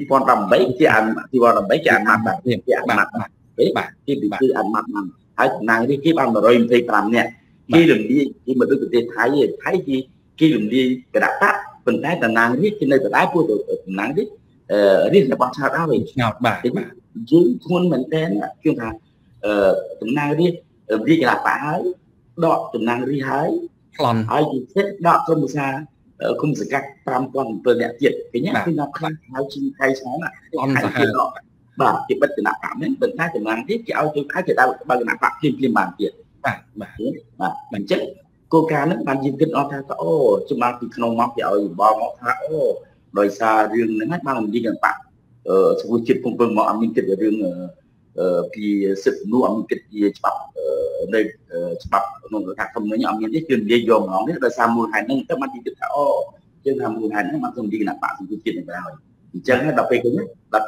2018ជា2018ជាអាម៉ាត់បាទជាអាម៉ាត់បាទគេគឺអាម៉ាត់ហ្នឹងហើយតំណាងនេះគេបាន125នាក់គេរំលាយគេមកដូចប្រទេសថៃទេថៃគេរំលាយគណៈបកប៉ុន្តែតំណាងនេះគេនៅដដែលពួកតំណាងនេះរៀនរបស់ឆ្នោតហើយឆ្នោតបាទយើងធ្ងន់មែនតើគឺថាតំណាងនេះរំលាយគណៈបកហើយដកតំណាងនេះហើយប្លន់ហើយគេចិត្តដកក្រុមប្រឹក្សាគុំសកាត់5007នាក់ទៀតគេញ៉ាំគឺដល់ខ្លាំងហៅជីថៃឆ្ងាយណាប្លន់សាហាវបាទគេបិទគណៈបកហ្នឹងប៉ុន្តែតំណាងនេះគេឲ្យទៅខែគេដល់បើគណៈបកភ្លាមបានទៀតបាទអញ្ចឹងគោលការណ៍ហ្នឹងបានយើងគិតអត់ថាអូជំបានពីក្នុងមកគេឲ្យបលមកថាអូដោយសាររឿងហ្នឹងហើយបានរំលាយគណៈបកសង្គមជាតិពងពឹងមកអត់មានគិតរឿងពីសិទ្ធិមនុស្សអត់មានគិតជាច្បាប់នៅច្បាប់ក្នុងរដ្ឋធម្មនុញ្ញអត់មានទេគឺនិយាយយកម្ដងនេះដោយសារមូលហេតុហ្នឹងទៅបានគេគិតថាអូយើងថាមូលហេតុហ្នឹងបានទៅនិយាយគណៈបកសង្គមជាតិហ្នឹងហើយអ chẳng là đặc biệt là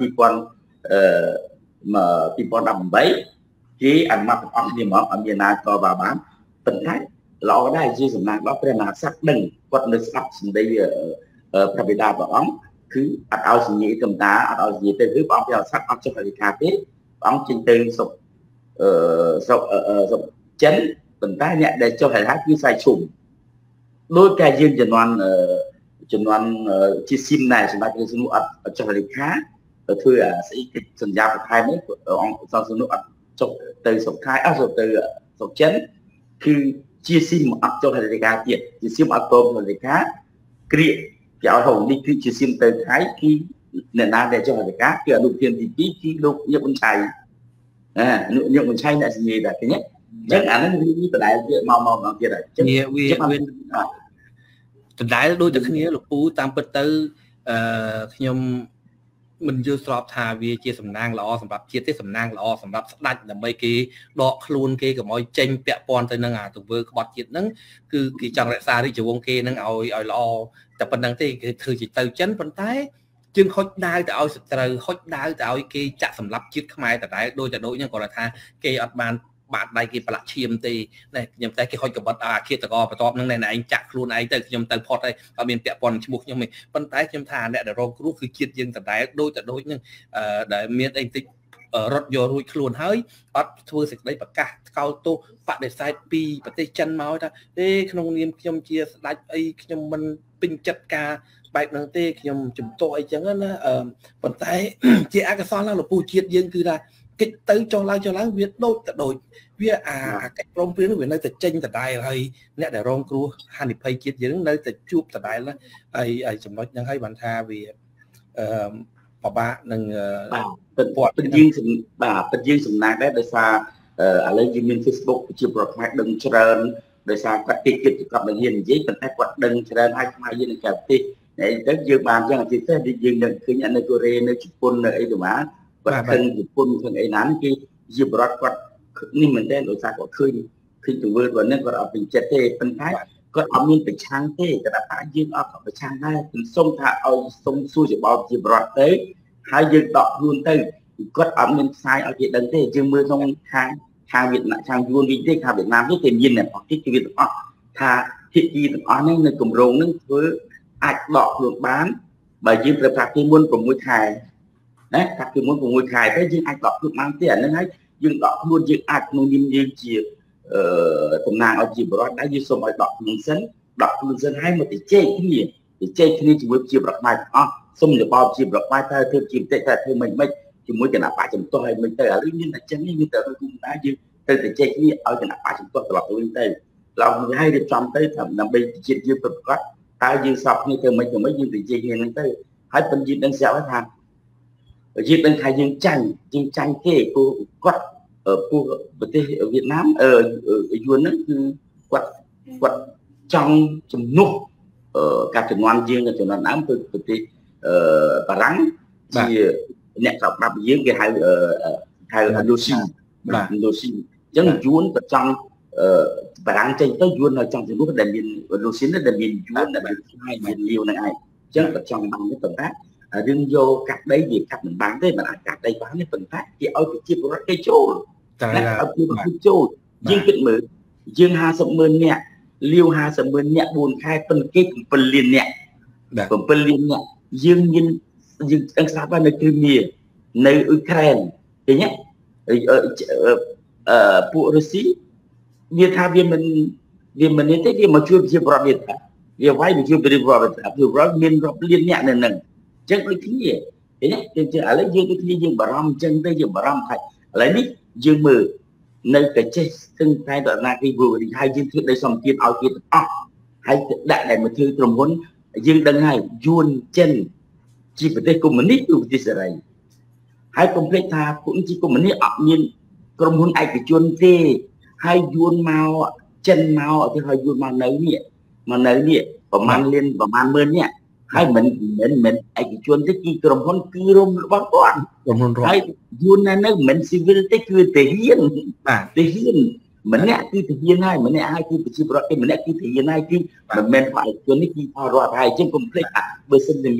people đầm bấy khi anh mặc ông đi mỏng ông Việt Nam có vào bán phần khác lọ đây dư sầm nạc đó phải là sắc đừng quật nước sập xuống đây ở Pha Đa của ông cứ ao gì nhỉ cầm tá ao gì từ cứ ông theo sắc ông cho phải cà phê ông trên từ sọc chấn phần tá nhẹ để cho phải hát cứ sai trùng đôi cái dương chuẩn đoán chi sim này chúng ta cứ dùng ở cho phải khá thưa sẽ cáiสัญญาประทายmấy ông sau dùng chọc từ sọc khai rồi từ sọc chấnคือchia sim ở cho phải cả tiền chia sim ở tôm rồi khá kia kéo hồng đi chia sim từ thái khi nền na để cho phải cả kia đầu tiên thì cái lúc như con trai như con trai là gì là cái nhất chắc là nó như từ đại màu kia này từ đại đôi từ khi lục u tam bật từ nhom mình chưa sọp thà vì chia sầm nang lọ sầm chia tiết sầm nang lọ sầm đặt là mấy cái đọ luôn cái của mọi tranh bẹ pon tới năng tụi vừa bọt chiết nắng cứ cái chẳng lại xa đi chịu ông kia nắng ỏi lọ tập bên đằng thì thư chỉ từ chấn bên tay chương khói đai tạo từ khói đai tạo cái chặt sầm lấp chiết Khmer tại đại đôi nhưng còn là tha cái ở bàn bạn đây cái bạc chim tì này nhầm tay cái khói của bật kia từ co và top năng này anh chặt luôn anh tới nhầm tới pot đây và miền bẹ pon chụp nhưng mình bên tay nhầm thà này để rong cútคือchiết dương tại đại đôi nhưng để miền anh tíchรถยนต์รุ่ยคลวนเฮ้ยอัดทัวร์สิได้ประกาศเกาตัวปะเดสายปีประเทศจันมาว่าขนมเนียมขยมเชียได้ไอ้ขยมมันเป็นจัดการแบบนั้นขยมจุ่มโตไอ้จังนั้นนะปัจจัยเจ้าก็ซ้อนแล้วหลวงปู่เชียดยังคือได้กิจตื้อchoล้างเวียดโดดแต่โดยเวียcái prom phía nó nơiแต่เจงแต่ได้เลยเนี่ยแต่รองครูฮันดิเพย์เชียดยังnơiแต่จูบแต่ได้แล้วไอ้สมมติยังให้บรรทาวีป่าหนึ่งเป็นยืนสำนักได้โดยซาอะไรยืนใน Facebook จีบรถไฟดึงเชิญโดยซากัดติดกับในยืนยิ่งเป็นแค่กัดดึงเชิญให้มายืนในแคปตี้ในก็ยืนบานยังที่เส้นยืนหนึ่งคืออย่างในตัวเรนในญี่ปุ่นในไอ้ตัวมากัดถึงญี่ปุ่นถึงไอ้นั้นที่จีบรถกัดนี่มันได้โดยซาก็ขึ้นตัวเวอร์วันนั้นก็เอาเป็นเจ็ดเต้เป็นท้ายก็เอามีนไปช่างเต้กระดาษยืนเอาไปช่างได้เป็นส้มถ้าเอาส้มสู้จะบอกจีบรถเต้hai dân đọc luôn tới có ẩm nên sai ở Việt Nam thế chứ mưa trong hàng Việt Nam hàng luôn đi thế hàng Việt Nam cái tiền nhiên này hoặc cái Việt Nam thà thị gì đó nên cùng rồng nó với ai đọc được bán bởi vì là các cái môn của môi khai đấy các cái môn của môi khai thế nhưng ai đọc được mang tiền nên hay nhưng đọc luôn nhưng ai không nhìn chỉ tầm nàng ở chỉ bảo đã như số mọi đọc luôn dân hay một cái chơi cái gì chỉ với chỉ đọc bài xong rồi bao chìm đọc bài thay thêm chìm tệ thay mình thì mỗi cái nào phải chìm tôi mình tới ở nhưng là chân như tớ cũng đã như tới để chơi cái ở cái nào phải chìm tôi là tôi tới lòng hay được trong tới thầm nằm bên chuyện như tôi có ta như sọc như thế mình mới như từ chơi như tới hai phần gì đang xéo thằng ở dưới đang thay dương tranh thế cô quật ở Việt Nam ở Yuan nó quật trong nụ các trường ngoan riêng là trường Nam từ bà rắn thì nẹt học đập dưới cái hai Lucy chẳng Yuan ở trong bà rắn trên tới Yuan ở trong trường quốc đền miền Lucy nó đền miền Yuan là hai miền liêu này chẳng ở trong bằng cái tầng tác đừng vô cắt đấy gì cắt mình bán thế mà lại cắt đây bán cái tầng tác thì ở cái chiếc của cái chỗ ở cái chỗ riêng cái mở riêng hai sầm mơn nè liêu hai sầm mơn nè buồn khai phân kết phân liền nè còn phân liền nè dương đang sát vào nơi Crimea nơi Ukraine thế nhé ở bộ Russia Việt Nam vì mình như thế thì mà chưa Việt vì vay bị chưa bị miền liên nhẹ này nè chắc là cái gì thế nhé trên ở lấy dương cái gì dương baram chân đây dương baram thạch lấy đi dương mờ nơi cái chết từng hai đoạn là cái vừa thì hai dương thứ đây xong tiền ao tiền hai đại này mà thư trồng vốn dương đăng hai Yuan chân chỉ phải đây cùng mình nít đủ thì này hai complete tha cũng chỉ cùng mình nít ở nhiên trồng vốn ai cái Yuan tê hai Yuan màu chân màu thì hai Yuan màu nấy nhỉ và man lên và man mơn nhỉ hai mình ai cái Yuan thế kia trồng vốn cứ rôm bắn toàn hai Yuan này nó mình civil thế cứ thể hiện mình nè cứ thể hiện hai mình nè hai cứ chỉ bảo cái mình nè cứ thể hiện hai cứ mình phải cho nó kia vào rồi hai trên complete bờ sân tự nhiên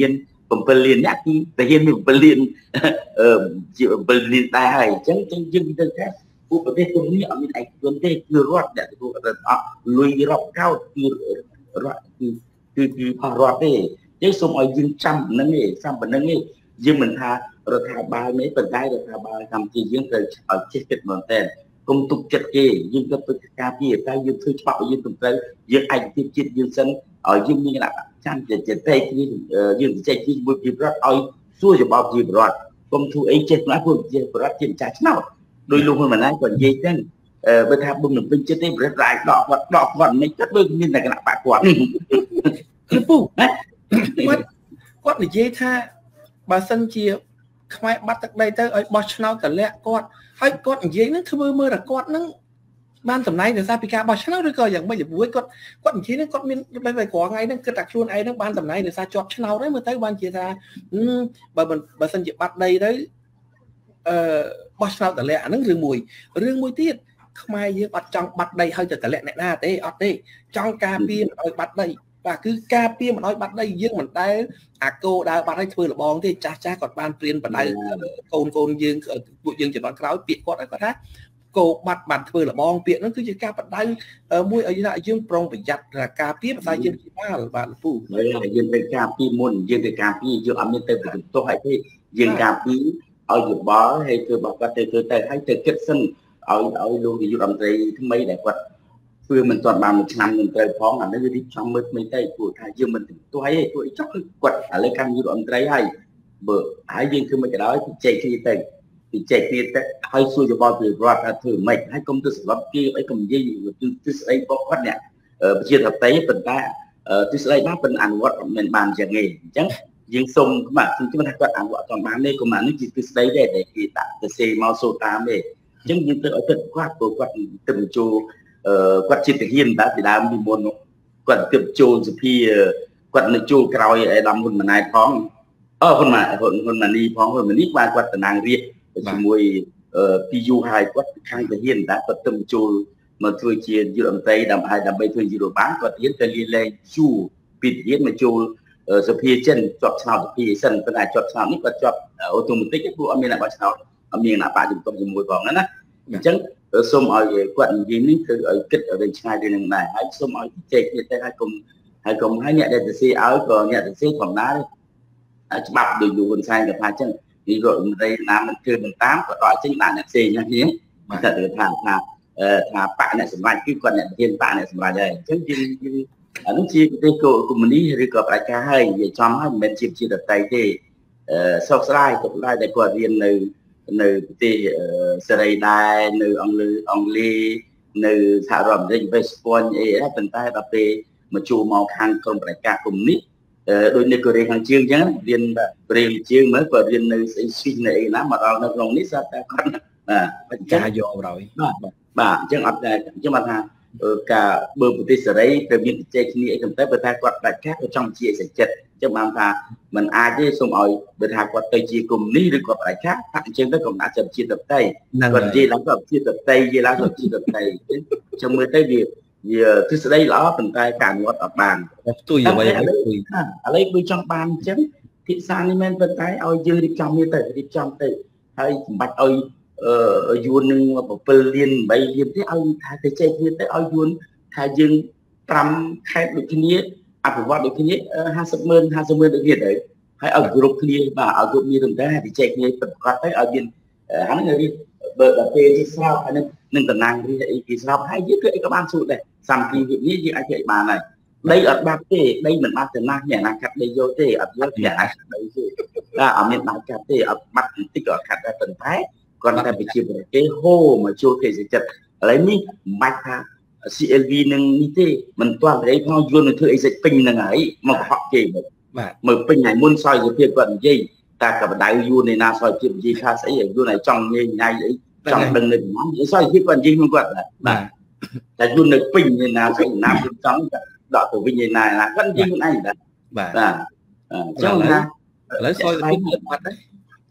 7 លានអ្នកគឺតែហ៊ានមាន7លានជា7លានដែរហើយអញ្ចឹងយើងទៅថាពួកប្រទេសគុំនេះអត់មានឯកជនទេគឺរដ្ឋអ្នកទទួលអត់លុយរាប់កោតគឺរដ្ឋគឺអស់រដ្ឋទេយើងសូមឲ្យយើងចាំហ្នឹងឯងចាំប៉ុណ្្នឹងឯងយើងមិនថារដ្ឋាភិបាលនេះប៉ុន្តែរដ្ឋាភិបាលកម្ពុជាយើងត្រូវឲ្យចេះគិតមែនតើគុំទុកចិត្តគេយើងទៅធ្វើការពីតែយើងធ្វើច្បាប់ឲ្យយើងត្រូវយើងឯកភាពជាតិយើងសិនឲ្យយើងមានចាំចិត្តតែគ្នាយើងជជែកជាមួយជីវរដ្ឋឲ្យសួរយោបល់ជីវរដ្ឋគុំធ្វើអីចេះណាពួកជីវរដ្ឋជាម្ចាស់ឆ្នោតដោយលោកហ៊ុនម៉ាណែតគាត់និយាយចឹងបើថាបុំនឹងពេញចិត្តទេប្រទេសរាយដកគាត់មិនគាត់ដូចមានតែគណៈបកគាត់គឺពូគាត់និយាយថាបើសិនជាខ្មែរបាត់ទឹកដីទៅឲ្យបោះឆ្នោតតម្លាក់គាត់ហើយគាត់និយាយហ្នឹងធ្វើមើលតែគាត់ហ្នឹងបានតំណែងដោយសារពីការបោះឆ្នោតឬក៏យ៉ាងម៉េចព្រោះគាត់និយាយហ្នឹងគាត់មានបែបតែក្រថ្ងៃហ្នឹងគិតថាខ្លួនឯងហ្នឹងបានតំណែងដោយសារជាប់ឆ្នោតហើយមើលទៅបានជាថាបើសិនជាបាត់ដីទៅបោះឆ្នោតតម្លាក់អាហ្នឹងរឿងមួយទៀតខ្មែរយើងអត់ចង់បាត់ដីឲ្យទៅតម្លាក់អ្នកណាទេអត់ទេចង់ការពារមិនឲ្យបាត់ដីបាទគឺការពារមិនឲ្យបាត់ដីយើងមិនដែលអាគោដើរបាត់ឲ្យធ្វើលបងទេចាស់គាត់បានព្រៀនបដៅកូនយើងពួកយើងជំនាន់ក្រោយពាក្យគាត់ថាគោបាត់បានធ្វើលបងពាក្យហ្នឹងគឺជាការបដៅមួយឲ្យយើងប្រុងប្រយ័ត្នការពារភាសាយើងជាបាទលពូយើងទៅការពារមុនយើងទៅការពារយើងអត់មានទៅបន្ទោសឲ្យទេយើងការពារឲ្យយោបល់ហើយធ្វើរបស់គាត់ទៅហើយទៅគិតសិនឲ្យលោកនាយករដ្ឋមន្ត្រីថ្មីដែលគាត់ធ្វើមិនទាន់បាន1ឆ្នាំមិនត្រូវផងអានេះវារៀបចំមើលថ្មីទៅព្រោះថាយើងមិនទោះអីពួកចុះគឺគាត់ឥឡូវកម្មនាយករដ្ឋមន្ត្រីហើយបើហើយយើងធ្វើមិនក៏ដោយជែកគ្នាទៅហើយសួរយោបល់ពីរដ្ឋថាធ្វើមិនហើយកុំទៅសម្រាប់គេអីកុំនិយាយទិសអីរបស់គាត់អ្នកប្រជាធិបតេយ្យប៉ុន្តែទិសអីបានប៉ុន្តែអនុវត្តមិនបានអញ្ចឹងទេអញ្ចឹងយើងសូមបាទខ្ញុំថាគាត់អនុវត្តអត់បានទេកុំអានេះជាទិសដីទេដែលគេដាក់ទៅសេមកសូតាមទេអញ្ចឹងយើងទៅឲ្យទឹកគាត់ព្រោះគាត់ទៅបញ្ចូលគាត់ជាទាហានដែរពីដើមពីមុនគាត់ទៅចូលសភាគាត់នៅចូលក្រោយឯកឧត្តមហ៊ុនម៉ាណែតផងហ៊ុនម៉ានីផងហ៊ុនម៉ានីបានគាត់តំណាងរាជជាមួយពីយូហើយគាត់ខាងទាហានដែរគាត់ទៅចូលមកធ្វើជានាយករដ្ឋមន្ត្រីដើម្បីធ្វើជារដ្ឋបាលគាត់ទៀតទៅលាលែងជួពីទាហានមកចូលសភាចិនជាប់ឆ្នោតសភាសិនប៉ុន្តែជាប់ឆ្នោតនេះគាត់ជាប់អូតូម៉ាទិកព្រោះអត់មានអ្នកបោះឆ្នោតអត់មានអ្នកបកជំទប់ជាមួយផងណាអញ្ចឹងសូមឲ្យគាត់និយាយនេះគឺឲ្យគិតឲ្យឆ្ងាយពីនឹងដែរហើយសូមឲ្យជែកគ្នាទៅហើយកុំឲ្យអ្នកដែលទៅស៊ីឲ្យក៏អ្នកទៅស៊ីផងដែរច្បាប់ដូចលោកហ៊ុនសែនគាត់ថាអញ្ចឹងនាយករដ្ឋមន្ត្រីណាមិនគឺមិនតាមក៏ដកចេញដាក់អ្នកផ្សេងហ្នឹងគេតែថាបកអ្នកសម្រាប់គឺគាត់អ្នកធានបកអ្នកសម្រាប់ហើយអញ្ចឹងយើងអានោះជាប្រទេសកុម្មុយនីសឬក៏ប្រជាហើយនិយាយចំហើយមិនមែនជាដតីទេសោកស្ដាយដែលគាត់រៀននៅប្រទេសសេរីដែរនៅអង់គ្លេសនៅសហរដ្ឋអាមេរិកវេសពនអីហ្នឹងប៉ុន្តែដល់ពេលមកជួមកខាងក្រុមប្រជាកុម្មុយនីសដោយនៅកូរ៉េខាងជើងអញ្ចឹងរៀនកូរ៉េខាងជើងមើលគាត់រៀននៅស្អីស្វីសនៅអីណាមកដល់នៅក្នុងនេះស្រាប់តែគាត់បាទចាយកទៅហើយបាទអញ្ចឹងអត់តែអញ្ចឹងគាត់ថាការបើប្រទេសសេរីត្រូវមានជែកគ្នាអីទៅបើថាគាត់ដាច់ខាតគាត់ចង់ជាសេចក្ដីអញ្ចឹងបានថាมันអាចទេសូមឲ្យបើថាគាត់ទៅជាកុម្មុយនីសឬគាត់ដាច់ខាតថាអញ្ចឹងទៅកុំដាក់ចិត្តជាតតីគាត់និយាយឡើងគាត់ជាតតីនិយាយឡើងគាត់ជាតតីអញ្ចឹងមើលទៅវាទិសដីល្អប៉ុន្តែការអនុវត្តអត់បានផ្ទុយអ្វីឥឡូវដូចចង់បានអញ្ចឹងភាសានេះមែនប៉ុន្តែឲ្យយើងរៀបចំទៅហើយសម្បត្តិឲ្យយួននឹង7លាន8លានទេឲ្យថាទៅចែកគ្នាទៅឲ្យយួនថាយើង5ខេត្តដូចគ្នាអភិវឌ្ឍដូចគ្នា50,000ដូចគ្នាទៅហើយឲ្យគ្រប់គ្នាបាទឲ្យគ្រប់គ្នាទៅតែចែកគ្នាប្រកាសទៅឲ្យមានអាហ្នឹងរៀបបើដល់ពេលទីស្រាប់អានេះនឹងតំណាងរាជអីគេស្រាប់ហើយយើងគឺអីក៏បានសួរដែរសាមគ្គីភាពនេះយើងអាចធ្វើឲ្យបានហើយដីអត់បាត់ទេដីមិនបាត់ទៅណាអ្នកណាកាត់ដីយកទេអត់យកអ្នកណាកាត់ដីទេបាទអត់មានបានកាត់ទេអត់បាត់បន្តិចក៏កាត់ដែរប៉ុន្តែគាត់តែប្រជាពលរដ្ឋគេហូរមកចូលគេសេចក្ដីឥឡូវនេះមិនបាច់ថា CLV នឹងនេះទេមិនទាន់អីផងយួននឹងធ្វើអីសេចពេញហ្នឹងហើយមកកុហកគេបាទមើលពេញថ្ងៃមុនសោយសុភាពគាត់និយាយតែក៏បដៅយួននៃណាសោយសុភាពនិយាយថាស្អីយួនឲ្យចង់ញ៉ៃញ៉ៃអីចង់ដឹងនៅពីណាសោយសុភាពគាត់និយាយមកគាត់បាទតែយួននៅពេញនៃណាស្អីណាខ្ញុំចង់ដកទៅវិញនៃណាគាត់និយាយខ្លួនឯងបាទបាទអញ្ចឹងថាឥឡូវសោយសុភាពលឹបបាត់ហើយ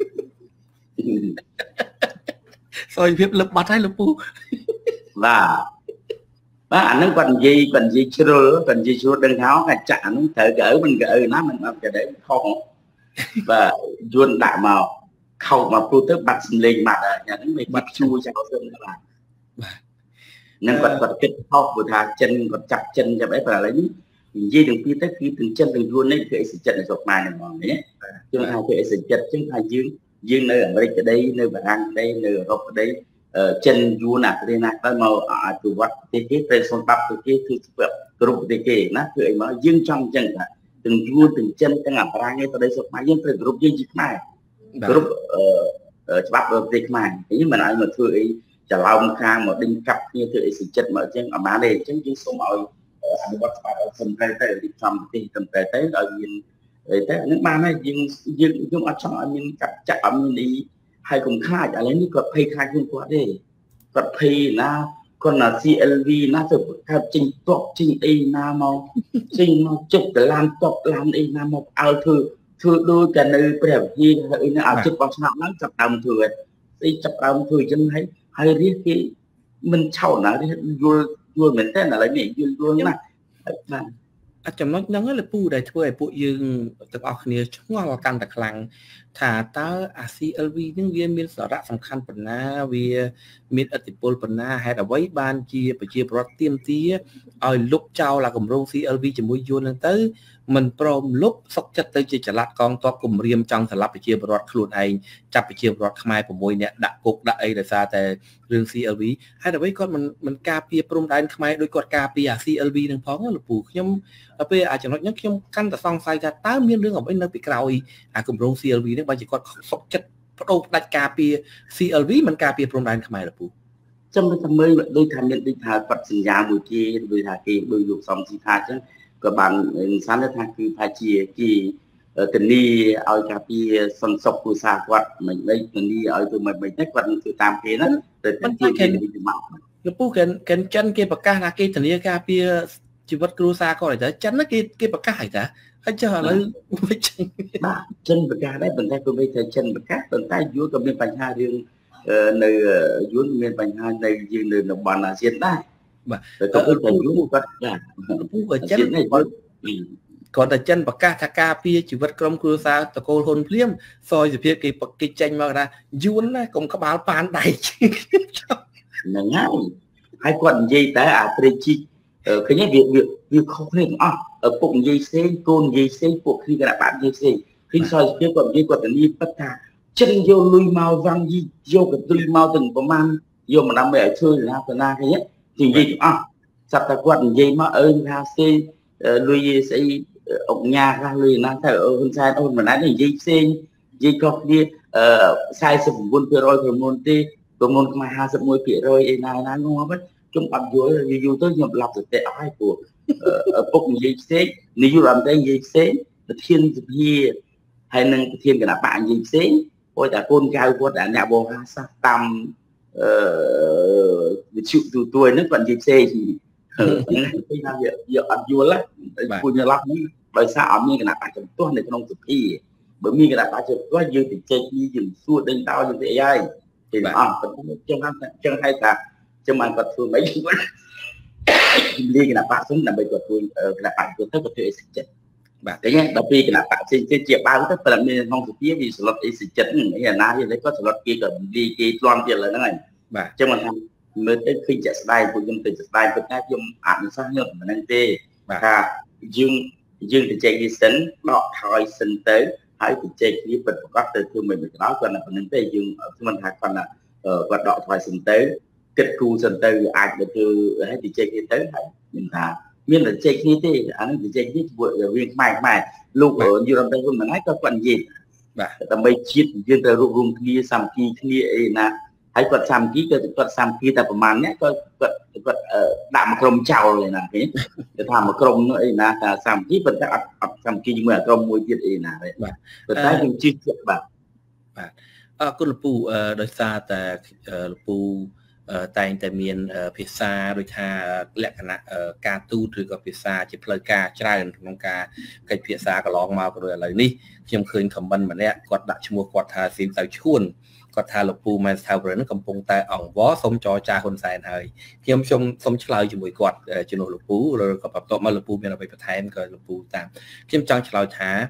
សោយសុភាពលឹបបាត់ហើយលោកពូបាទអានឹងគាត់និយាយជ្រុលដឹងថាកាចាក់អានឹងត្រូវកៅមិនកៅណាមិនអត់កៅខុស và luôn đại màu khâu mà pro tới bật lên mặt nhà nó mới bật chui cho dân các bạn nên vật kết hợp của thà chân còn chặt chân cho bé và lấy dây đường phi tới khi từng chân từng luôn đấy cái sự chật là sọc mài này mòn đấy chứ hai cái sự chật chứ hai dương nơi ở đây nơi bà ăn đây nơi ở góc ở đây chân vua nè đây nè cái màu từ vật cái trên son bắp cái thứ group cái nó cười mà dương trong chân cả từng vua từng chân cái ngả ra ngay tới đây sọc mài dương từ group dương chích mài group bắp ở đây mài nhưng mà nói mà cười trả lòng khang một đinh cặp như thế sự chật mở chân ở má đây chân dương số mọi anh bắt phải ở phần cây tới đi trong thì tầm cây tới ở nhìn thế nước ba này dương ở trong anh nhìn cặp chặt anh đi hay cùng khai ở lấy như cặp pay khai không quá đi cặp pay na con là CLV na từ cặp trình top trình A na màu trình màu chụp cái làm top làm A na màu ao thư đôi cả nơi đẹp gì hơi nó ảo chụp vào sao nó chập đồng thừa đi chập đồng thừa chân thấy hay riết cái mình chậu nó đi vui mình thế là lấy này vui nè trong nói nó là pu đại thôi pu dương tập ở kia chúng nó càng đặc lăng thả ta CLV những viên miền sở ra sòng khăn phần na vì miền ở tịch phần na hay là với ban chia protein tía ở lúc trao là cùng rong CLV chỉ mua vui lên tới mình prom lúc sốc chất tới chỉ trả lát con to cùng riêng trong sản lập chia bọt luôn anh chặt chia bọt Khmer của môi nè đã cục đã ấy là sao tại riêng CLV hay là với con mình cà pia prom đan Khmer đôi con cà pia CLV đang phóng là phù nhom ở bên chẳng nói nhắc nhom căn ta xong sai ra តើ មានរឿងអ្វីនៅពីក្រោយគម្រោង CLV នេះបើជាគាត់សុកចិត្តបដូរផ្ដាច់ការពី CLV មិនការពីព្រំដែនខ្មែរលពូចាំតែមើលដូចថាមានដូចថាប័ណ្ណសញ្ញាមួយគេដូចថាគេបើយកសំស៊ីថាអញ្ចឹងក៏បានសានថាគឺថាជាគេធានាឲ្យការពីសន្តិសុខគ្រួសារគាត់មិនដីធានាឲ្យទៅមិនទេគាត់នឹងធ្វើតាមគេណាតែគេគេលពូកិនចិនគេប្រកាសថាគេធានាការពីជីវិតគ្រួសារគាត់ហើយចិនគេប្រកាសហើយតាហើយចុះឥឡូវមិនចឹងបាទចិនប្រកាសដែរប៉ុន្តែក៏មិនថាចិនប្រកាសប៉ុន្តែយួនក៏មានបញ្ហារឿងនៅយួនមានបញ្ហានៅយើងនៅតំបន់អាស៊ានដែរបាទក៏ទៅយួនគាត់ពូក៏ចិនគាត់តែចិនប្រកាសថាការពារជីវិតក្រុមគ្រួសារតកូលហ៊ុនភ្លាមសយសភាពគេចេញមកថាយួនណាកុំក្បាលប៉ានដៃហ្នឹងហើយគាត់និយាយតែអាព្រៃជីឃើញវាខុសគ្នាទាំងអស់ពុកនិយាយផ្សេងកូននិយាយផ្សេងពួកគ្នាគណៈបកនិយាយផ្សេងឃើញសយសភាពគាត់និយាយគាត់ធានាពិតថាចិនយកលុយមកវាំងយកកន្ទុយមកទាំងប្រមាណយកមកដើម្បីឲ្យជួយណាទៅណាឃើញនិយាយទាំងអស់សត្វតែគាត់និយាយមកថាផ្សេងលុយស្អីអុកញ៉ាខ្លះលុយណាទៅហ៊ុនសែនអូនមិនណានិយាយផ្សេងនិយាយខុសគ្នា49% ប្រមូលទេប្រមូលខ្មែរ 51% អីណាងងទៅខ្ញុំអត់យល់យូរទៅខ្ញុំឡប់សតិអស់ហើយព្រោះពុកនិយាយផ្សេងនាយករដ្ឋមន្ត្រីនិយាយផ្សេងប្រធានសភាហើយនឹងប្រធានគណៈបកនិយាយផ្សេងព្រោះតែកូនចៅគាត់អ្នកបងហាសាសតាមវិទ្យុទូទួយហ្នឹងគាត់និយាយផ្សេងគេថាយកអត់យល់ហ្នឹងពួកខ្ញុំឡប់នេះដោយសារអត់មានគណៈបកចំទាស់នៅក្នុងសភាបើមានគណៈបកចំទាស់យើងទៅជែកពីយើងសួរដេញដោយើងទៅអីហើយគេអត់ចឹងហើយថាចឹងបានគាត់ធ្វើមិនគាត់លីគណៈបកសុំដើម្បីគាត់ធ្វើគណៈបកគាត់ទៅគាត់ធ្វើអីសិចិត្តបាទតែដល់ពីគណៈបកផ្សេងជាបើទៅប្រហែលមានក្នុងសភាវាស្លុតអីសិចិត្តហ្នឹងឯណានេះគាត់ស្លុតគេក៏លីគេទ្រាំទៀតឡើយហ្នឹងហើយបាទចឹងមកថាមើលទៅឃើញជាក់ស្ដែងពួកខ្ញុំទៅស្ដែងប៉ុន្តែខ្ញុំអនុសាសន៍ខ្ញុំមិនហ្នឹងទេថាយើងទៅជែកនេះសិនដកថយសិនទៅហើយទៅជែកគ្នាពិតប្រកបទៅធ្វើមិនក៏ដោយគាត់តែប៉ុណ្្នឹងទេយើងមិនថាគាត់ដកថយសិនទៅគិតគូសិនទៅអាចទៅធ្វើឲ្យទៅជែកគ្នាទៅហើយខ្ញុំថាមានតែជែកគ្នាទេអានេះទៅជែកគ្នាជាមួយរឿងខ្មែរលោកយុរដ្ឋមន្ត្រីហ៊ុនម៉ាណែតក៏គាត់និយាយបាទដើម្បីជាតិយើងទៅរួបរวมគ្នាសាមគ្គីគ្នាអីណាហើយគាត់សាមគ្គីគាត់សាមគ្គីតែប្រហែលនេះគាត់ដាក់មកក្រុមចោលឯណាគេថាមកក្រុមនោះអីណាថាសាមគ្គីប៉ុន្តែអត់សាមគ្គីជាមួយក្រុមមួយទៀតអីណាទេបាទប៉ុន្តែយើងជឿជាក់បាទអរគុណលោកពូដោយសារតែលោកពូតែងតែមានភាសាដូចថាលក្ខណៈការទូតឬក៏ភាសាជាផ្លូវការច្រើនក្នុងការកិច្ចភាសាកន្លងមករួចឥឡូវនេះខ្ញុំឃើញខមមិនម្នាក់គាត់ដាក់ឈ្មោះគាត់ថាស៊ីមទៅឈួនគាត់ថាលោកពូម៉ែនស្ថាវរិនកំពុងតែអង្វរសូមចរចាហ៊ុនសែនហើយខ្ញុំសូមឆ្លើយជាមួយគាត់ជំនួសលោកពូឬក៏បន្ទាប់មកលោកពូមានអ្វីបន្ថែមក៏លោកពូតាមខ្ញុំចង់ឆ្លើយថា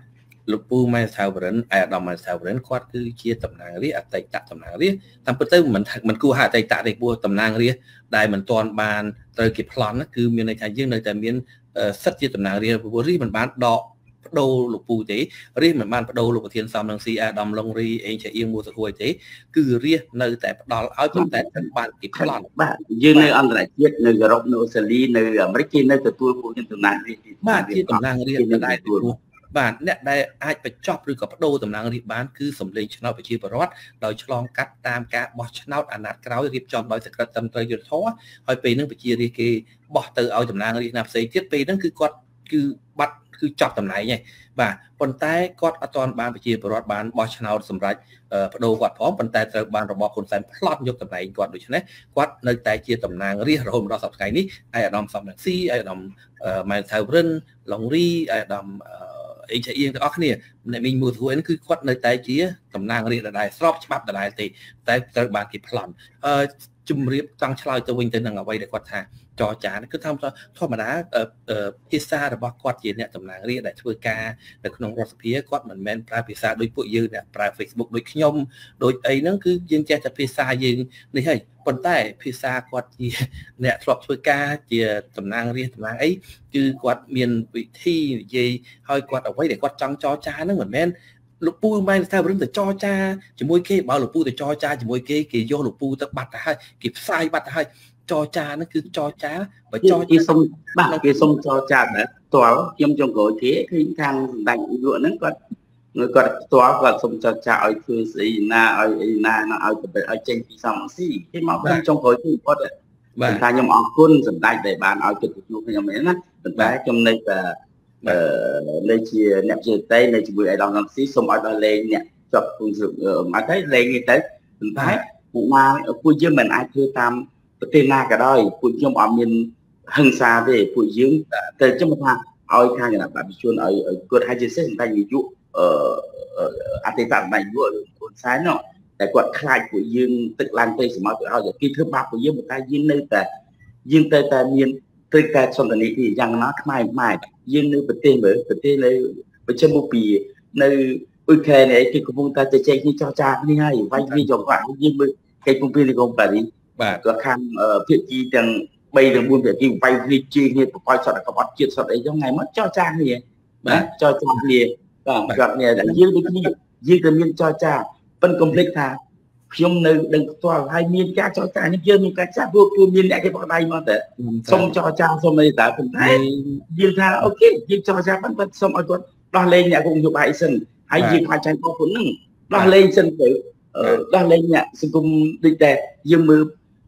លោកពូម៉ែសាវរិនអាដាមម៉ែសាវរិនគាត់គឺជាតំណាងរាស្ត្រអតីតតំណាងរាស្ត្រតាមពិតទៅមិនគួរហៅអតីតទេព្រោះតំណាងរាស្ត្រដែលមិនទាន់បានត្រូវគេប្លន់គឺមានន័យថាយើងនៅតែមានសិទ្ធិជាតំណាងរាស្ត្រព្រោះរីមិនបានដកបដូរលោកពូទេរីមិនបានបដូរលោកប្រធានសំនឹងស៊ីអាដាមឡុងរីអេងជាអៀងមួសហួយទេគឺរាស្ត្រនៅតែផ្ដល់ឲ្យប៉ុន្តែត្រូវបានគេប្លន់បាទយើងនៅអន្តរជាតិនៅអឺរ៉ុបនៅអូស្ត្រាលីនៅអាមេរិកគេនៅទទួលពួកយើងតំណាងរាស្ត្របាទជាតំណាងរាស្ត្រដែលទទួលបាទអ្នកដែលអាចបញ្ចប់ឬក៏បដូរតំណាងរាស្ត្របានគឺសម្លេងឆ្នោតប្រជាពលរដ្ឋដោយឆ្លងកាត់តាមការបោះឆ្នោតអាណត្តិក្រោយរៀបចំដោយសក្តិត្រឹមត្រូវយុត្តិធម៌ហើយពេលហ្នឹងប្រជារាស្ត្រគេបោះទៅឲ្យតំណាងរាស្ត្រណាផ្សេងទៀតពេលហ្នឹងគឺគាត់គឺបាត់គឺចាប់តំណែងហើយបាទប៉ុន្តែគាត់អត់ទាន់បានប្រជាពលរដ្ឋបានបោះឆ្នោតសម្រាប់បដូរគាត់ផងប៉ុន្តែត្រូវបានរបបហ៊ុនសែនប្លន់យកតំណែងគាត់ដូច្នេះគាត់នៅតែជាតំណាងរាស្ត្ររហូតដល់សប្តាហ៍នេះអាដាមសំរងស៊ីអាដាមម៉ែនថាវរិនឡុងរីអាដាមអេងជាអៀងទាំងអស់គ្នាអ្នកមីងមួយខ្លួនគឺគាត់នៅតែជាតំណាងរាស្ត្រដដែលស្របច្បាប់ដដែលទេតែត្រូវបានគេប្លន់ជំរាបចង់ឆ្លើយទៅវិញទៅនឹងអ្វីដែលគាត់ថាចរចាគឺធម្មតាភាសារបស់គាត់ជាអ្នកតំណាងរាស្ត្រដែលធ្វើការនៅក្នុងរដ្ឋសភាគាត់មិនមែនប្រើភាសាដូចពួកយើងអ្នកប្រើ Facebook ដូចខ្ញុំដូចអីហ្នឹងគឺយើងចេះតែភាសាយើងនេះហើយប៉ុន្តែភាសាគាត់ជាអ្នកធ្លាប់ធ្វើការជាតំណាងរាស្ត្រតំណាងអីគឺគាត់មានវិធីនិយាយហើយគាត់អ្វីដែលគាត់ចង់ចរចាហ្នឹងមិនមែនលោកពូម៉ែនថារឿងទៅចរចាជាមួយគេបើលោកពូទៅចរចាជាមួយគេគេយកលោកពូទៅបាត់ទៅហើយគេផ្សាយបាត់ទៅហើយចរចាហ្នឹងគឺចរចាបើចរចាសុំបាទគេសុំចរចាដែរផ្ទាល់ខ្ញុំចង់ក្រោយគេគឺខាងសម្ដេចនាយកហ្នឹងគាត់ផ្ទាល់គាត់សុំចរចាឲ្យធ្វើស្អីណាឲ្យអីណាឲ្យចេញពីសំស៊ីគេមកខ្ញុំចង់ក្រោយគឺគាត់បាទថាខ្ញុំអរគុណសម្ដេចដែលបានឲ្យកិត្តិយសខ្ញុំមែនណាប៉ុន្តែខ្ញុំនៅតែនៅជាអ្នកជាតេនៅជាមួយអៃដាមសំស៊ីសូមឲ្យដល់លេងអ្នកជាប់ពូជអត់ទេលេងនេះទៅប៉ុន្តែពួកយើងមិនអាចធ្វើតាមប្រទេសណាក៏ដោយពួកខ្ញុំអត់មានហិង្សាទេពួកយើងតែខ្ញុំថាឲ្យខាងគណៈបព្វជិជនឲ្យគាត់ឲ្យជាសម្ដេចនាយកអតីតសម្ដេចនាយកហ៊ុនសែននោះតែគាត់ខ្លាចពួកយើងទឹកឡើងទៅសមត្ថឲ្យគេធ្វើបាបពួកយើងប៉ុន្តែយើងនៅតែយើងតែមានត្រូវតែសន្តិនិកយ៉ាងណាខ្មែរយើងនៅប្រទេសមើលប្រទេសនៅប្រចាំមុខពីនៅអ៊ុយក្រែននេះគេកំពុងតែជជែកគ្នាចរចាគ្នាហើយវាយវាចង្វាក់យើងមើលគេពុំពីក្នុងប៉ារីសបាទក៏ខាងភាគីទាំង3ទាំង4ភាគីវាយវាជេរគ្នាប្រកបសតកបត់ជាតិសតអីចឹងថ្ងៃមកចរចាគ្នាបាទចរចាគ្នាបាទគាត់គ្នាយើងដូចគ្នាយើងក៏មានចរចាប៉ុនកុំភ្លេចថាខ្ញុំនៅដឹងផ្ទាល់ហើយមានការចរចានេះយើងមានការចាត់ពួកមានអ្នកគេបកដៃមកតែសុំចរចាសុំអីតែប៉ុន្តែយើងថាអូខេយើងចរចាប៉ុន្តែសុំឲ្យគាត់ដោះលែងអ្នកគង់យោបាយសិនហើយយើងខ្លាចចាញ់បងប្អូនហ្នឹងដោះលែងសិនទៅដោះលែងអ្នកសង្គមដូចតែយើងមើល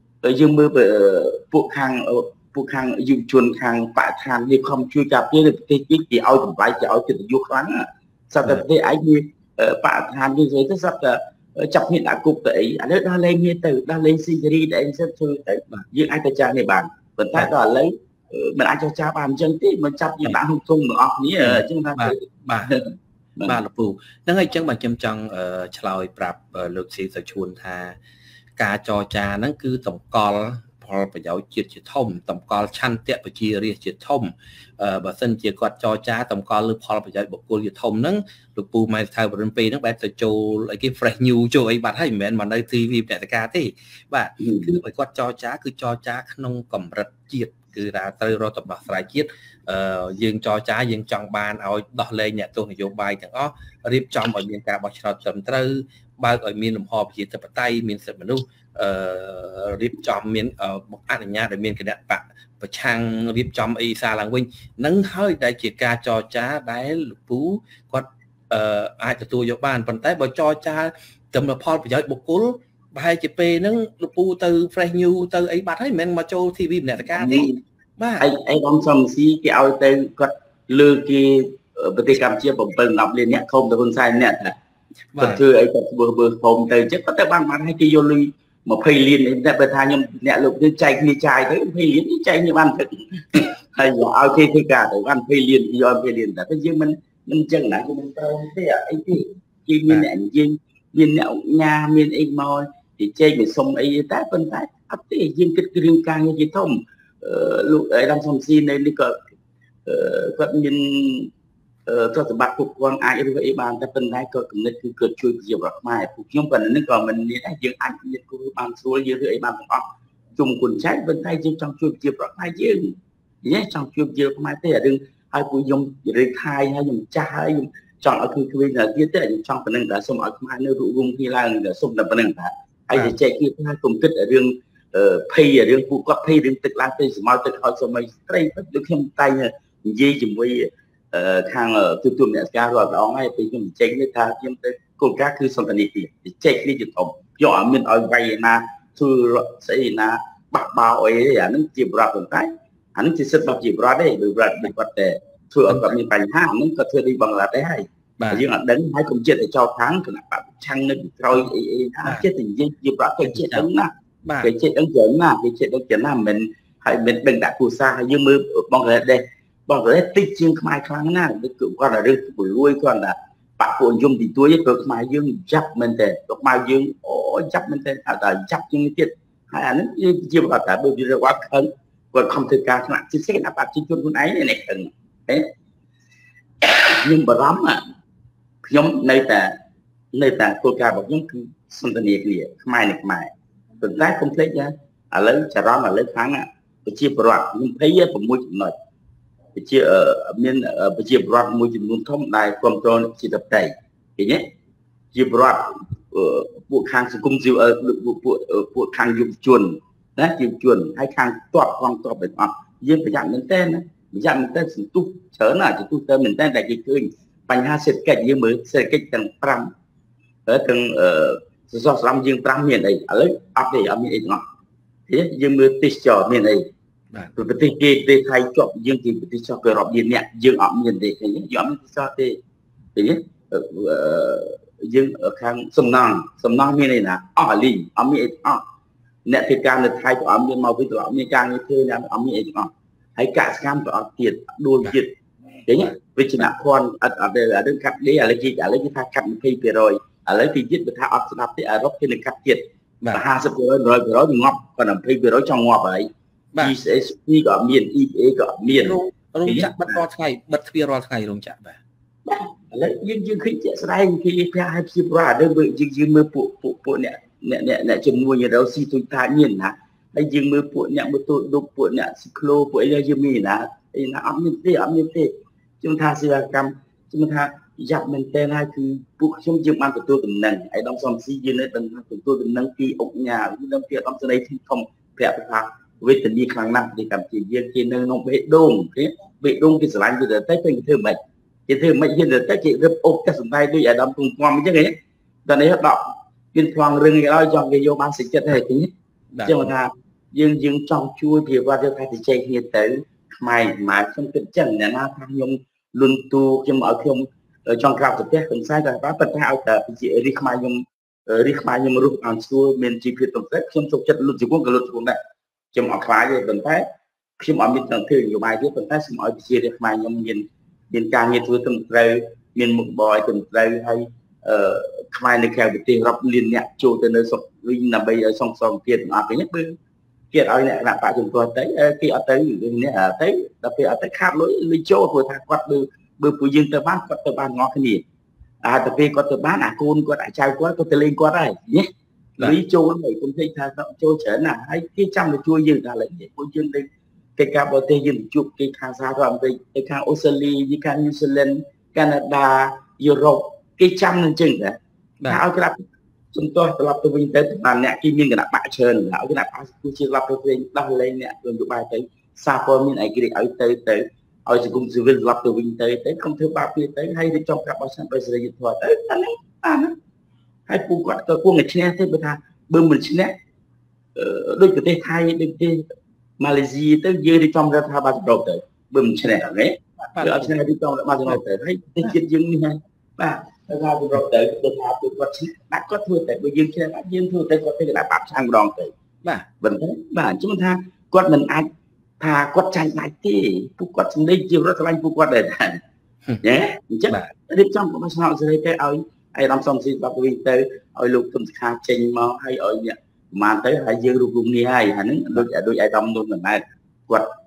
ពួកខាងយុវជនខាងបរិស្ថាននេះខំជួយការពារប្រទេសគេឲ្យតម្លៃគេឲ្យកិត្តិយសខ្លាំងសត្វតែប្រទេសឯងមានបរិស្ថានយើងនិយាយទៅសត្វតែចាប់គ្នាដាក់គុកទៅអីឥឡូវដោះលែងគ្នាទៅដោះលែងស៊ីសេរីដែលសិទ្ធធ្វើទៅយើងអាចទៅចាស់នេះបានប៉ុន្តែដល់ឥឡូវមិនអាចចរចាបានអញ្ចឹងទេមិនចាប់យើងដាក់ក្នុងធុងទាំងអស់គ្នាអញ្ចឹងថាបាទលោកពូហ្នឹងហើយអញ្ចឹងបើខ្ញុំចង់ឆ្លើយប្រាប់លោកស៊ីសុឈួនថាការចរចាហ្នឹងគឺតម្កល់ផលប្រយោជន៍ជាតិជាធំតម្កល់ឆន្ទៈប្រជារាស្ត្រជាធំបើសិនជាគាត់ចរចាតម្កល់លើផលប្រយោជន៍បុគ្គលជាធំហ្នឹងលោកពូម៉ែថាបរិនពេហ្នឹងបែរទៅចូលអីគេ fresh news ចូលអីបាត់ហើយមិនមែនមកនៅ TV បដិការទេបាទគឺបើគាត់ចរចាគឺចរចាក្នុងកម្រិតជាតិគឺថាត្រូវរកដំណោះស្រាយជាតិយើងចរចាយើងចង់បានឲ្យដោះលែងអ្នកទោសនយោបាយទាំងអស់រៀបចំឲ្យមានការបោះឆ្នោតត្រឹមត្រូវបើកឲ្យមានលំហប្រជាធិបតេយ្យមានសិទ្ធិមនុស្សរៀបចំមានអនុញ្ញាតឲ្យមានគណៈបកប្រឆាំងរៀបចំអីសារឡើងវិញនឹងហើយដែលជាការចរចាដែលលោកពូគាត់អាចទទួលយកបានប៉ុន្តែបើចរចាត្រឹមផលប្រយោជន៍បុគ្គលប្រហែលជាពេលហ្នឹងលោកពូទៅ fresh news ទៅអីបាត់ហើយមិនមែនមកចូល TV ម្នាក់តការទេបាទអីបងសំស៊ីគេឲ្យទៅគាត់លើគេប្រទេសកម្ពុជា7-10លានអ្នកខំទៅហ៊ុនសែនអ្នកថាគាត់ធ្វើអីគាត់ធ្វើខំទៅចឹងគាត់ទៅបានឲ្យគេយកលុយ20លានតែបើថាខ្ញុំអ្នកលោកយើងចែកគ្នាចាយទៅ20លានចែកគ្នាបានទឹកហើយឲ្យគេធ្វើការទៅបាន20លានយក20លានតែយើងមិនអញ្ចឹងណាគឺមិនត្រូវទេអីទេគេមានអ្នកយើងមានអ្នកញ៉ាមានអីមកជជែកមិនសុំអីតែប៉ុន្តែអត់ទេយើងគិតគ្រឿងការងារជាធំលោកអេដាមសំស៊ីនៅនេះក៏គាត់មានទ្រព្យសម្បត្តិគ្រប់គ្រាន់អាចរស់អីបានតែប៉ុន្តែក៏គំនិតគឺគាត់ជួយប្រជាពលរដ្ឋខ្មែរពួកខ្ញុំប៉ុណ្ណឹងក៏មិនមានដែរយើងអាចមានគូបានស្រួលយើងធ្វើអីបានទាំងអស់ជុំគុណចែកប៉ុន្តែយើងចង់ជួយប្រជាពលរដ្ឋខ្មែរយើងនិយាយចង់ជួយប្រជាពលរដ្ឋខ្មែរទេរឿងហើយពួកខ្ញុំរៀបខាយហើយខ្ញុំចាស់ហើយខ្ញុំចង់ឲ្យគ្មានទៀតទេខ្ញុំចង់ប៉ុណ្ណឹងតែសូមឲ្យខ្មែរនៅរួមគ្នាឡើងសូមតែប៉ុណ្ណឹងតែហើយជជែកគ្នាថាគុំគិតរឿងភ័យរឿងពួកគាត់ភ័យរឿងទឹកឡើងទៅសម្រាប់ទឹកឲ្យសម័យស្ត្រីដូចខ្ញុំតែនិយាយជាមួយខាងទូអ្នកការរាល់ដងហើយពេលខ្ញុំជជែកនេះថាខ្ញុំទៅគោលការណ៍គឺសន្តិនិកជជែកគ្នាជាធំយកឲ្យមានឲ្យវាយណាធ្វើស្អីណាបះបោអីអានឹងជាប្រវត្តិប៉ុន្តែអានឹងជាសិទ្ធិរបស់ជាប្រវត្តិទេបើប្រវត្តិគាត់តែធ្វើឲ្យគាត់មានបញ្ហាហ្នឹងក៏ធ្វើដូចបង់ឡាទេហើយយើងអត់ដឹងហើយកុំចិត្តឲ្យចោលខាងគណៈបព្វឆាំងនៅក្រោយអីថាចិត្តតែនិយាយជាប្រវត្តិចិត្តហ្នឹងណាគេចិត្តដឹងច្រើនណាគេចិត្តដឹងច្រើនណាមិនហើយមិនដឹងដាក់គូសាហើយយើងមើលបងកែដែរបងកែតិចជាងខ្មែរខ្លាំងណាស់ដូចគាត់តែរឿងពលួយគាត់ថាបាក់ពួកយំទីទួយព្រោះខ្មែរយើងចាប់មែនតើខ្មែរយើងអូចាប់មែនតើតែចាប់ជាងនេះទៀតហើយអានេះជាប្រវត្តិតែបើវារកគាត់ខឹងគាត់ខំធ្វើការថ្នាក់ជាសេនាបត្តិជនខ្លួនឯងនេះខឹងខ្ញុំបារម្ភខ្ញុំនៅតែគោលការណ៍របស់ខ្ញុំគឺសន្តិនិកគ្នាខ្មែរនេះខ្មែរប៉ុន្តែកុំភ្លេចណាឥឡូវចរន្តឥឡូវខាងប្រជាពលរដ្ឋខ្ញុំ26ចំណុចមានប្រជាពលរដ្ឋមួយចំនួនធំដែលគ្រប់គ្រងជាតបតៃឃើញទេជាពលរដ្ឋពួកខាងសង្គមស៊ីវិលពួកខាងយុវជនណាយុវជនហើយខាងតបកងតបទាំងអស់យើងប្រយ័ត្នមែនតើណាប្រយ័ត្នមែនតើសន្ទុះច្រើនណាសន្ទុះទៅមែនតើតែគេឃើញបញ្ហាសេដ្ឋកិច្ចយើងមើលសេដ្ឋកិច្ចទាំង5ទាំងសសរស្តម្ភយើង5មានអីឥឡូវអត់ទេអត់មានអីទាំងអស់យើងមើលទេសចរមានអីបាទប្រទេសគេប្រទេសថៃជាប់យើងជាប្រទេសចរគេរាប់លានអ្នកយើងអត់មានទេឃើញយើងអត់មានទេសចរទេឃើញយើងខាងសំណង់មានអីណាអស់លីងអត់មានអីអស់អ្នកធ្វើការនៅថៃក៏អត់មានមកវិញត្រឡប់មានការងារធ្វើអ្នកអត់មានអីទាំងអស់ហើយកសកម្មក៏អត់ទៀតដួលទៀតឃើញវិជ្ជាភ័ណ្ឌអត់រឿងកាត់ដេឥឡូវគេថាកាត់ 20% ឥឡូវទីទៀតបើថាអត់ស្ដាប់ទេអឺរ៉ុបគេនឹងកាត់ទៀត50% 100% ងាប់ប៉ុន្តែ 20% ចង់ងាប់ហើយ GSP ក៏មាន EPA ក៏មានរោងចក្របិទរាល់ថ្ងៃបិទទ្វាររាល់ថ្ងៃរោងចក្របាទឥឡូវយើងឃើញជាក់ស្ដែងគេថាឲ្យជាប្រវត្តិដល់យើងមើលពួកអ្នកជំនួយរកស៊ីទុយតាមានណាហើយយើងមើលពួកអ្នកម៉ូតូឌុបពួកអ្នកស៊ីក្លូពួកអីយើងមានណាអីណាអត់មានទេខ្ញុំថាសេវាកម្មខ្ញុំថាយ៉ាប់មែនតើហើយគឺពួកខ្ញុំយើងបានទទួលដំណឹងឯកឧត្តមសំស៊ីយើងនៅដឹងថាទទួលដំណឹងពីអង្គញានឹងពីឧត្តមសេនីយ៍ធំប្រាប់ថាវេទនីខ្លាំងណាស់ទីកម្ពុជាយើងគេនៅក្នុងបេះដូងគេស្រឡាញ់ទៅតែគេធ្វើមិនគេធ្វើមិនហ៊ានទៅគេរឹបអុកតែសំដែងដូចអាដាមពុំពំអញ្ចឹងហ៎តែនេះដកមានផ្លងរឹងគេឲ្យចង់គេយកបានសេចក្ដីហ្នឹងអញ្ចឹងថាយើងចង់ជួយពីវត្តថាជជែកគ្នាទៅខ្មែរខ្ញុំគិតចឹងអ្នកណាថាខ្ញុំលុនទូខ្ញុំឲ្យខ្ញុំចង់ក្រាបទៅផ្ទះខ្ញុំស្អាតតែប៉ុន្តែឲ្យតែជារីខ្មែរខ្ញុំរស់អន់ស្រួលមានជីវភាពទំនាក់ខ្ញុំចូលចិត្តលុតជង្គង់ក៏លុតជង្គង់ដែរខ្ញុំអត់ខ្លាចទេប៉ុន្តែខ្ញុំអត់មានទាំងធ្វើនយោបាយទេប៉ុន្តែសូមឲ្យប្រជារាស្ត្រខ្មែរខ្ញុំមានការងារធ្វើត្រឹមត្រូវមានមុខបរត្រឹមត្រូវហើយខ្មែរនៅក្រៅប្រទេសរាប់លានអ្នកចូលទៅនៅស្រុកវិញដើម្បីឲ្យសងសងទៀតអត់ទេបើគេឲ្យអ្នកគណៈបកជំទាស់ទៅគេអត់ទៅអ្នកទៅដល់ពេលអត់ទៅខាត់លុយចូលព្រោះថាគាត់បើពួកយើងទៅបានគាត់ទៅបានងល់គ្នាតែពេលគាត់ទៅបានអាកូនគាត់អាចៅគាត់ទៅលេងគាត់ហើយណាលុយចូលហើយខ្ញុំនិយាយថាចូលច្រើនណាស់ហើយគេចាំទៅជួយយើងថាឡើយពួកយើងទៅកិច្ចការបរទេសយើងជួបគេខាងសហរដ្ឋអាមេរិកទៅខាងអូស្ត្រាលីទៅខាងញូហ្សេឡង់កាណាដាយុរ៉ុបគេចាំនឹងចឹងតែឲ្យក្រាបសំទោសត្រឡប់ទៅវិញទៅបានអ្នកគេមានគណៈបកច្រើនឲ្យគណៈបកគឺជាត្រឡប់ទៅវិញដោះលែងអ្នកនយោបាយទៅសារព័ត៌មានឯករាជ្យឲ្យទៅឲ្យសង្គមស៊ីវិលត្រឡប់ទៅវិញទៅកុំធ្វើបាបទៀតទៅហើយរៀបចំការបោះឆ្នោតដោយសេរីយុត្តិធម៌ទៅអានេះហើយពួកគាត់ក៏គួរតែឈ្នះទេបើថាបើមិនឈ្នះដូចប្រទេសថៃដូចប្រទេសម៉ាឡេស៊ីទៅយើងរៀបចំរដ្ឋាភិបាលសម្របទៅបើមិនឈ្នះហ្នឹងគឺអត់ឈ្នះរៀបចំរដ្ឋាភិបាលសម្របទៅហើយប្រទេសជាតិយើងនេះហើយបាទថាសម្របទៅដូចថាពួកគាត់ឈ្នះដាក់គាត់ធ្វើតែបើយើងឈ្នះយើងធ្វើតែគាត់ទៅគណៈបព្វឆាំងម្ដងទៅបាទប៉ុន្តែបាទអញ្ចឹងថាគាត់មិនអាចថាគាត់ចាញ់ដាច់ទេពួកគាត់សម្លេងជារដ្ឋឆ្លាញ់ពួកគាត់ដែរណាអញ្ចឹងរៀបចំកុំស្នោសេរីទៅឲ្យឯកឧត្តមសំស៊ីបាប់វិញទៅឲ្យលោកទុំសខាចេញមកឲ្យអ្នកប្រហែលទៅហើយយើងរួមគ្នាហើយអាហ្នឹងដូចឯកឧត្តមនោះមិនដែរគាត់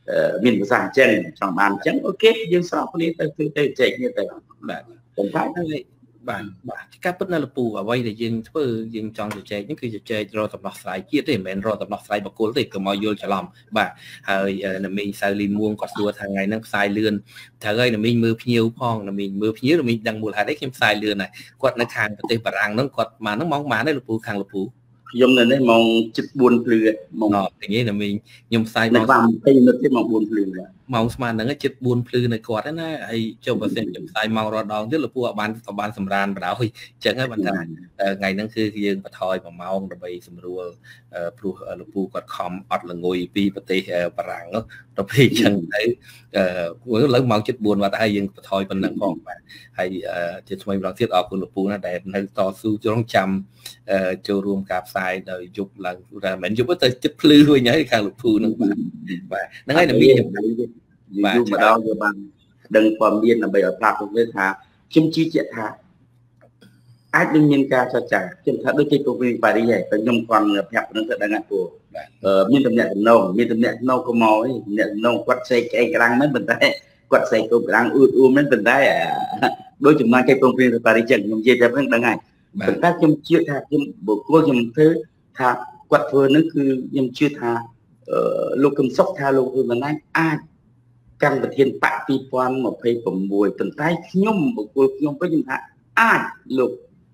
មានភាសាចឹងចង់បានចឹងអូខេយើងស្របគ្នាទៅចែកគ្នាទៅបាទប៉ុន្តែបាទការពិតនៅលពូអ្វីដែលយើងធ្វើយើងចង់ជជែកនេះគឺជជែករកដំណោះស្រាយជាតិទេមិនមែនរកដំណោះស្រាយបុគ្គលទេកុំឲ្យយល់ច្រឡំបាទហើយណាមីងសៅលីមួងគាត់សួរថាថ្ងៃហ្នឹងផ្សាយលឿនត្រូវហើយណាមីងមើលភ្ញៀវផងណាមីងមើលភ្ញៀវណាមីងដឹងមូលហេតុអីខ្ញុំផ្សាយលឿនហើយគាត់នៅខាងប្រទេសបារាំងហ្នឹងគាត់មកហ្នឹងម៉ោងប៉ុន្មានទេលពូខាងលពូខ្ញុំនៅនេះម៉ោង 7:04 ព្រលឺម៉ោងថ្ងៃណាមីងខ្ញុំផ្សាយម៉ោង20 មិនិតទេម៉ោង 4 ព្រលឺម៉ោងស្មើហ្នឹង 7:04 ភ្លឺនៅគាត់ហ្នឹងណាហើយចុះបើសិនខ្ញុំផ្សាយម៉ោងរដងទៀតលពូអត់បានសម្រានបណ្ដោយអញ្ចឹងហើយបន្តថាថ្ងៃហ្នឹងគឺយើងបន្ថយ1ម៉ោងដើម្បីសម្រួលព្រោះលពូគាត់ខំអត់ល្ងុយពីប្រទេសបារាំងទៅពេលអញ្ចឹងទៅលើម៉ោង 7:04 បាទហើយយើងបន្ថយប៉ុណ្ណឹងផងបាទហើយជាថ្មីម្ដងទៀតអរគុណលពូណាដែលនៅតស៊ូចងចាំចូលរួមការផ្សាយដោយយប់ឡើងតែមិនយប់ទៅចិត្តភ្លឺវិញហើយខាងលពូហ្នឹងបាទហ្នឹងហើយណាមីបាទយូរម្ដងយកបានដឹងព័ត៌មានដើម្បីឲ្យប្រាប់ទៅថាខ្ញុំជឿជាក់ថាអាចនឹងមានការចរចាខ្ញុំថាដូចជាកូវីប៉ារីសហើយតែខ្ញុំគាត់ប្រាប់នឹងទៅដឹងថាព្រោះមានតំណែងក៏មកឯងតំណែងគាត់សេកក្អេក្រាំងមិនប៉ុន្តែគាត់សេកកូនក្រាំងអ៊ូមិនប៉ុន្តែដូចចំណាយគេកូវីប៉ារីសចឹងខ្ញុំនិយាយតែហ្នឹងដឹងហើយប៉ុន្តែខ្ញុំជឿថាខ្ញុំបុគ្គលខ្ញុំធ្វើថាគាត់ធ្វើនឹងគឺខ្ញុំជឿថាលោកកឹមសុខថាលោកហ៊ុនម៉ាណែតអាចកម្មវិធានបក2026ប៉ុន្តែខ្ញុំបុគ្គលខ្ញុំវិញខ្ញុំថាអាចលោក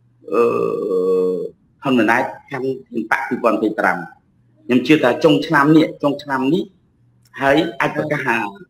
ហ៊ុនម៉ាណែតកម្មវិធានបក2025ខ្ញុំជឿថាចុងឆ្នាំនេះហើយអាចប្រកាស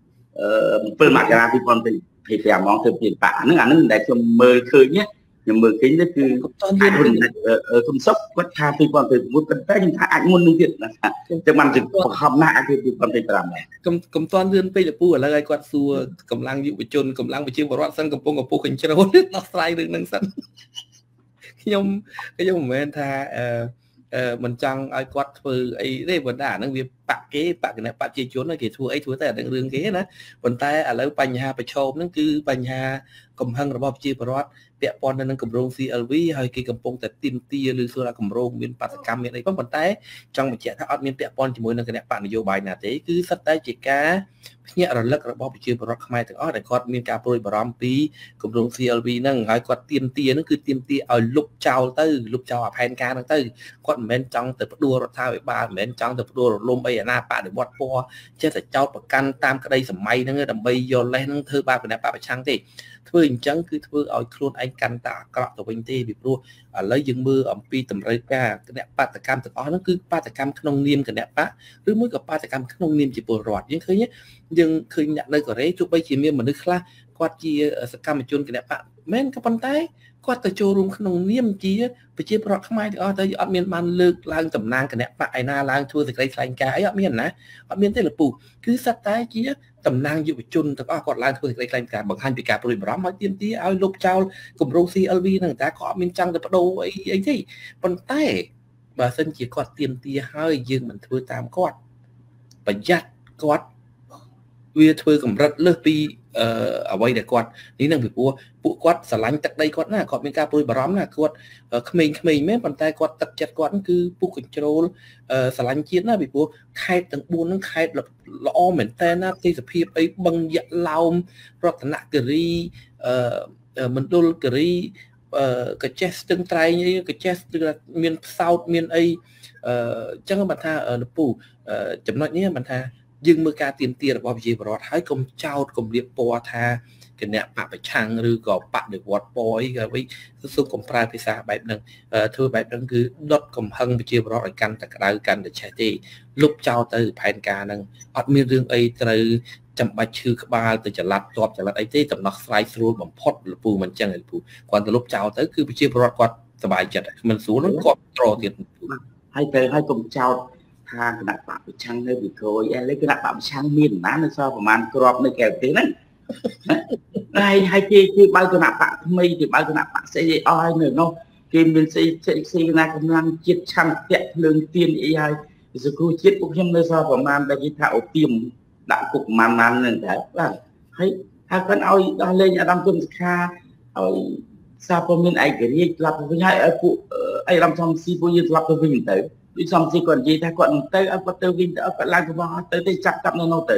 7មករា2025ហ្មងធ្វើពីបកហ្នឹងអាហ្នឹងដែលខ្ញុំមើលឃើញខ្ញុំមើលឃើញនេះគឺកុំសុខគាត់ថា2026ប៉ុន្តែខ្ញុំថាអាចមុននឹងទៀតណាចឹងបានជាបង្ខំណាស់អាច2025ដែរកុំតាន់លឿនពេកលពូឥឡូវឲ្យគាត់សួរកម្លាំងយុវជនកម្លាំងប្រជាពលរដ្ឋសិនកំពុងកញ្ជ្រោលដោះស្រាយរឿងហ្នឹងសិនខ្ញុំមិនមែនថាមិនចង់ឲ្យគាត់ធ្វើអីទេប៉ុន្តែអាហ្នឹងវាបាក់គេបកគណៈប្រជាជនគេធ្វើអីធ្វើតែអាហ្នឹងរឿងគេណាប៉ុន្តែឥឡូវបញ្ហាប្រឈមហ្នឹងគឺបញ្ហាកំហឹងរបស់ប្រជាពលរដ្ឋពាក់ព័ន្ធនឹងគម្រោង CLV ហើយគេកំពុងតែទីមទាឬសួរថាគម្រោងមានបដកម្មមានអីប៉ុន្តែចង់បញ្ជាក់ថាអត់មានពាក់ព័ន្ធជាមួយនឹងគណៈបកនយោបាយណាទេគឺសិតតែជាការភ្ញាក់រលឹករបស់ប្រជាពលរដ្ឋខ្មែរទាំងអស់ដែលគាត់មានការព្រួយបារម្ភពីគម្រោង CLV ហ្នឹងហើយគាត់ទីមទាហ្នឹងគឺទីមទាឲ្យលុបចោលអាផែនការហ្នឹងទៅគាត់មិនមែនចង់ទៅផ្ដួលរដ្ឋាភិបាលមិនមែនចង់ទៅផ្ដួលរលំអីអាណាបដិវត្តពណ៌ចេះតែចោតប្រកាន់តាមក្តីសម័យហ្នឹងដើម្បីយកលេសហ្នឹងធ្វើបាបគណៈបកប្រឆាំងទេធ្វើអញ្ចឹងគឺធ្វើឲ្យខ្លួនឯងកាន់តែអាក្រក់ទៅវិញទេពីព្រោះឥឡូវយើងមើលអំពីតម្រូវការគណៈបាតកម្មទាំងអស់ហ្នឹងគឺបាតកម្មក្នុងនាមគណៈបកឬមួយក៏បាតកម្មក្នុងនាមជាពលរដ្ឋយើងឃើញអ្នកនៅកូរ៉េទោះបីជាមានមនុស្សខ្លះគាត់ជាសកម្មជនគណៈបកមែនក៏ប៉ុន្តែគាត់ទៅចូលរួមក្នុងនាមជាប្រជាពលរដ្ឋខ្មែរទាំងអស់ទៅអត់មានបានលើកឡើងតំណាងគណៈបកឯណាឡើងធ្វើសេចក្តីថ្លែងការណ៍អីអត់មានទេលពូគឺសិតតែជាតំណាងយុវជនទាំងអស់គាត់ឡើងធ្វើសេចក្តីថ្លែងការណ៍បង្ហាញពីការព្រួយបារម្ភឲ្យទាមទារឲ្យលុបចោលគម្រោង CLV ហ្នឹងតែគាត់អត់មានចង់ទៅបដូរអីទេប៉ុន្តែបើសិនជាគាត់ទាមទារហើយយើងមិនធ្វើតាមគាត់ប្រយ័ត្នគាត់វាធ្វើកម្រិតលើសពីអ្វីដែលគាត់នេះនឹងពីព្រោះពួកគាត់ស្រឡាញ់ទឹកដីគាត់ណាគាត់មានការព្រួយបារម្ភណាគាត់ក្មេងៗមែនប៉ុន្តែគាត់ទឹកចិត្តគាត់គឺពុះកញ្ជ្រោលស្រឡាញ់ជាតិណាពីព្រោះខេត្តទាំង4ហ្នឹងខេត្តល្អមែនតើណាទេសភាពអីបឹងយក្សឡោមរតនគិរីមណ្ឌលគិរីកញ្ចេះស្ទឹងត្រែងអីកញ្ចេះមានផ្សោតមានអីអញ្ចឹងបើថាលពូចំណុចនេះបើថាយើងមើលការទៀមទារបស់ប្រជាពលរដ្ឋហើយកុំចោតគំរាមពណ៌ថាគណៈបកប្រឆាំងឬក៏បដិវត្តពណ៌អីក៏វិញសុំកុំប្រើភាសាបែបហ្នឹងធ្វើបែបហ្នឹងគឺដុតកំហឹងប្រជាពលរដ្ឋឲ្យកាន់តែក្តៅកាន់តែឆេះទេលុបចោលទៅផែនការហ្នឹងអត់មានរឿងអីត្រូវចាំបាច់ឈឺក្បាលទៅចល័តតបចល័តអីទេដំណោះស្រាយស្រួលបំផុតលពូមិនចឹងលពូគាត់ទៅលុបចោលទៅគឺប្រជាពលរដ្ឋគាត់សប្បាយចិត្តមិនស្រួលហ្នឹងគាត់ត្រទៀតហើយទៅឲ្យកុំចោតថាគណៈបកប្រឆាំងនៅពីក្រោយឥឡូវគណៈបកប្រឆាំងមានណានៅសល់ប្រហែលក្របនៅកែវទេហ្នឹងហើយគេបើគណៈបកថ្មីគេបើគណៈបកស្អីអស់ហើយនៅនោះគេមានស្អីគណៈកម្លាំងជាតិឆន្ទៈភ្លើងទៀនអីហើយសកលជាតិពួកខ្ញុំនៅសល់ប្រហែលដែលគេថាអូទៀមដាក់គុកប្រហែលហ្នឹងដែរបាទហើយគាត់ឲ្យដោះលែងអាដាមទុនសិក្ខាឲ្យសារព័ត៌មានឯករាជ្យស្លាប់ទៅវិញហើយឲ្យពួកអីរំសំស៊ីពួកយើងស្លាប់ទៅវិញទៅដូចសំស៊ីគាត់និយាយថាគាត់នឹងទៅឲ្យគាត់ទៅវិញទៅឲ្យគាត់ឡើងកំងទៅចាប់នៅនោះទៅ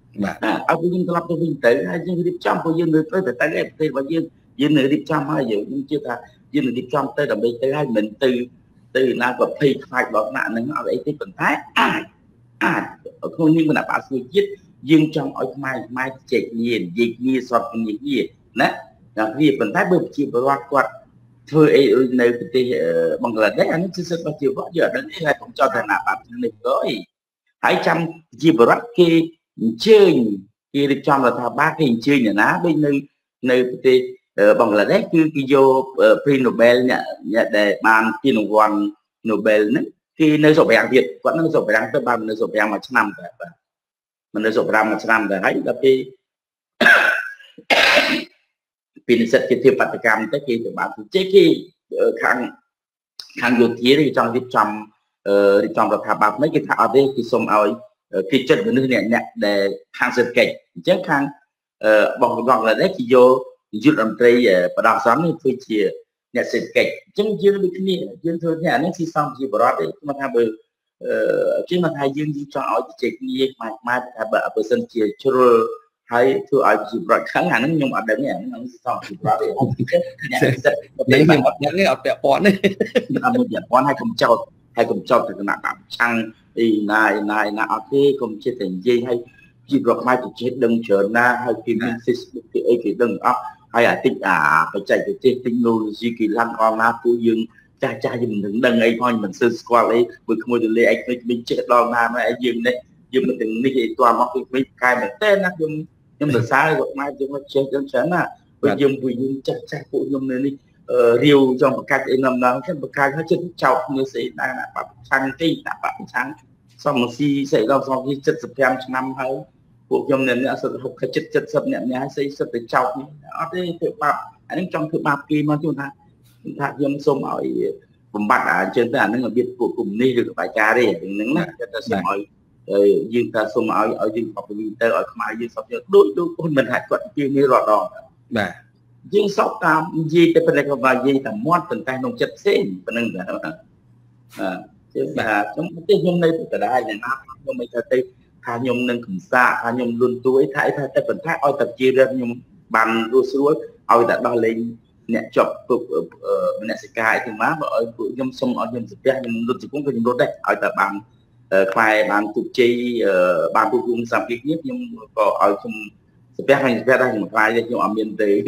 เอาไปยิงตลอดตัววิ่งเตะให้ยิงรีบจำพอยิงเลยแต่แต่แรกเตะว่ายิงเลยรีบจำให้อยู่ยิงเชื่อថាยิงเลยรีบจำเตะแต่ไม่เตะให้เหมือนtừ nào có phi khai đó nạn nó ở đây thì phần thái không nhưng mà đã bảo sự giết dương trong ở mai chạy nhìn dịch như sọt những gì nè là vì phần thái bơm chịu vào quạt thôi ấy nơi thì bằng là đấy anh chưa bao nhiêu bao giờ đến đây cũng cho thằng nào bạn này rồi hãy chăm chịu vào cái chơi kia được trong là thằng ba cái hình chơi nhà ná bên nơi thì bằng là đấy cứ vô Prix Nobel nhận đề ban kia Nobel nữa khi nơi sổ bèn Việt vẫn nơi sổ bèn tới ban nơi sổ bèn mà năm rồi mà nơi sổ bèn mà năm rồi ấy là cái sự cái thiệp bát cam tới khi từ bạn chế khi khang vô thiế đi trong là thà bạc mấy cái thà ở đây thì xong rồi khi chân của nước này để khang sự kịch chứ khang bằng là đấy thì vô dư làm tây và đào sáng thì tôi chỉ nhận sự kịch chứ chưa được cái này chưa thôi thì anh ấy xong chỉ bảo đấy mà thay bờ chứ mà thay dương đi cho ở chỉ như mai thay bờ ở sân chia cho hay thưa ai chỉ bảo kháng hàng nó nhưng mà đứng này nó xong chỉ bảo đấy đấy nhưng mà những cái ở đẹp bón đấy là một đẹp bón hay cùng trâu thì nặng chăng thì này ở cái cùng chia thành gì hay chỉ bảo mai thì chết đừng chờ na hay phim Facebook thì ấy thì đừng ấp hay là tính phải chạy cái trên technology kỳ lăng con na của dương cha dùng đừng đằng ấy thôi mình sơ qua lấy vừa không được lấy anh mình chết lo na mà anh dương đấy dương mình đừng đi toàn mọc cái cài mình tên á dương nhưng mà sai rồi mai dương nó chết chân chắn à vừa dương cha phụ dương này đi riêu trong một cái năm đó cái một cái nó chết chọc như thế này là bạn sang tí là bạn sang xong một khi xảy ra xong khi chất sập em năm hay cuộc trong này nó sẽ học cái chất sập nhẹ nhàng xây sập để chọc ở đây thứ ba anh trong thứ ba kỳ mà chúng ta dùng xong ở vùng bạc ở trên là nó biết của cùng đi được bài ca đi đừng nắng là ta sẽ hỏi dương ta xong ở dương học winter ở mai dương sắp đôi con mình hại quận kia như rõ đỏ dương sóc ta gì tới bên đây và gì ta mót từng tay nông chất xén bên đây chứ là trong cái hôm nay từ đây là nó hôm nay tới thà nhung nâng cùng xa thà nhung luôn tuổi thay tới phần khác oi tập chia ra nhung bàn đua suối oi đã đo lên nhẹ chọc tục nhẹ sẽ cài thì má vợ của nhung xong ở nhung sập nhung luôn chỉ cũng có nhung đốt đấy oi tập bàn khai bàn tục chi bàn tục cùng làm cái nhất nhung có oi trong sập hay sập đây một vài đấy nhung ở miền tây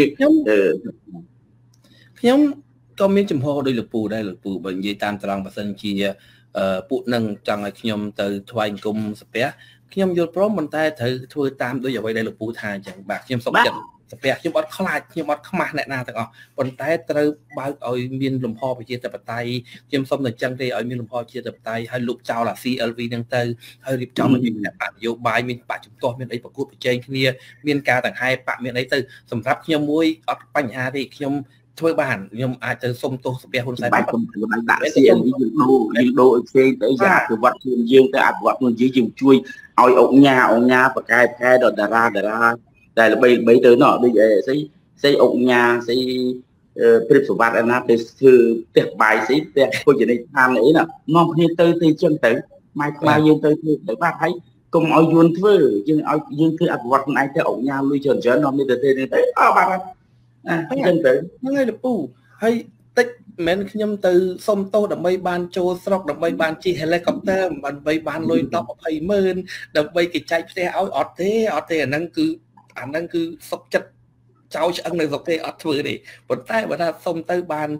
nhóm có miếng chùm hồ đây là phù bệnh gì tam trăng và sân chia phụ nâng trong ngày nhóm từ thoại cùng sập bé nhóm vô pro mình ta thử thua tam đối với đây là phù thà chẳng bạc nhóm sống trận sập bé nhóm bắt khai nhóm bắt khăm này na thật còn ta từ bao ở miền lùm ho phải chia tập tay nhóm sống từ chân đây ở miền lùm ho chia tập tay hay lục trao là CLV năng tư hay điệp trong mình bạn vô bài miền bạn chúng tôi miền ấy bậc cút ở trên kia miền ca tầng hai bạn miền ấy từ sầm rắp nhóm muối ở bánh hà thì nhóm thôi bạn nhưng ai tới sông tô sập Hun Sen bài cùng của bạn đã xem những đồ xe tới giả từ vật thường dương tới áp vật luôn dưới dùng chui oi ống nhà và cái đợt Dara đây là bây tới nọ bây giờ xây ống nhà xây Philip Sothavarin anh á từ tiệc bài xây tiệc coi chuyện này tham ấy nè non như tới chân tới mai dương tới ba thấy cùng oi yuan thưa nhưng oi dương thưa áp vật này tới ống nhà lui chờn non như thế tới ba dân tử nó ngay là phù hay tích men nhâm từ sông tô đầm bay ban châu sọc đầm bay ban chi helicopter ban bay ban lôi tóc hay mơn đầm bay cái chạy xe áo ọt thế năng cứ sọc chất cháu ăn này dọc thế ọt vừa để một tay mà ta sông tới ban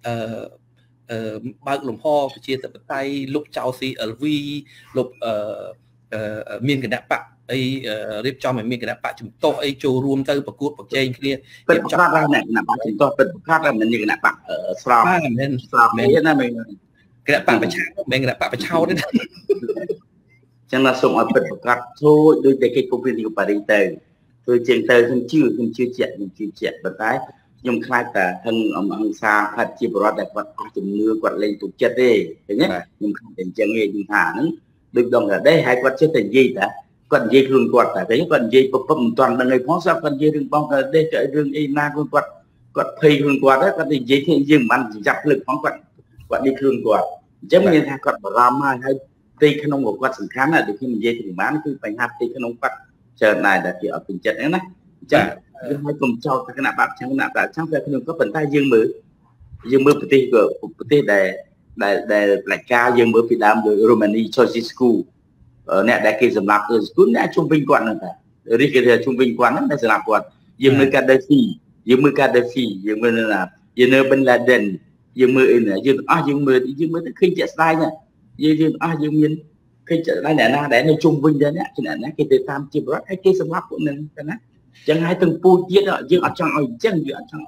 bao lồng ho chia tập tay lúc cháu CLV lúc miền cái đạp bạc ấy riêng cho mình cái đáp bạ chúng tôi ấy trù rùm tới bậc cút bậc trên kia bên khác ra này là bạn chúng tôi bên khác là mình như cái đáp bạ ở Slam nên mình cái đáp bạ phải cháo mình cái đáp bạ phải cháo đấy chẳng là sống ở bên khác thôi đôi cái công viên của Paris tới tôi trên tới không chưa chuyện bên trái nhưng khai ta thân ông xa phát chia bớt đẹp vật chừng mưa quạt lên tụt chết đi thế nhé nhưng không đến chân nghe nhưng thả nó được đồng ở đây hai quạt chết thành gì đã còn dây rừng quạt tại thế còn dây bấm toàn là người phó sao còn dây rừng bong đây trời rừng ina con quạt phi rừng quạt đó còn dây thì dừng bắn chặt lực phóng quạt đi rừng quạt giống như thằng quạt ram hay tây khăn ông quạt sừng khán là được khi mình dây thì bán cứ phải hạt tây khăn ông quạt chờ này là kiểu tình trạng này chẳng hai cùng cho cái nạp bạc chẳng về không có vận tay dương mưa bữa tiệc để lại ca dương mưa Việt Nam rồi Romani cho school nè đại kia làm ở school nè trung bình quan là đi cái trung bình quan đó là làm quan dương mưa Gaddafi dương mưa là dương mưa Bin Laden dương mưa này dương mưa khi chạy sai nè dương miền khi chạy sai nè na để nơi trung bình đấy nè cho nên nè cái từ tam chim rót hay cái làm của mình cái nè chẳng hai từng pu tiết đó dương ở trong ở chân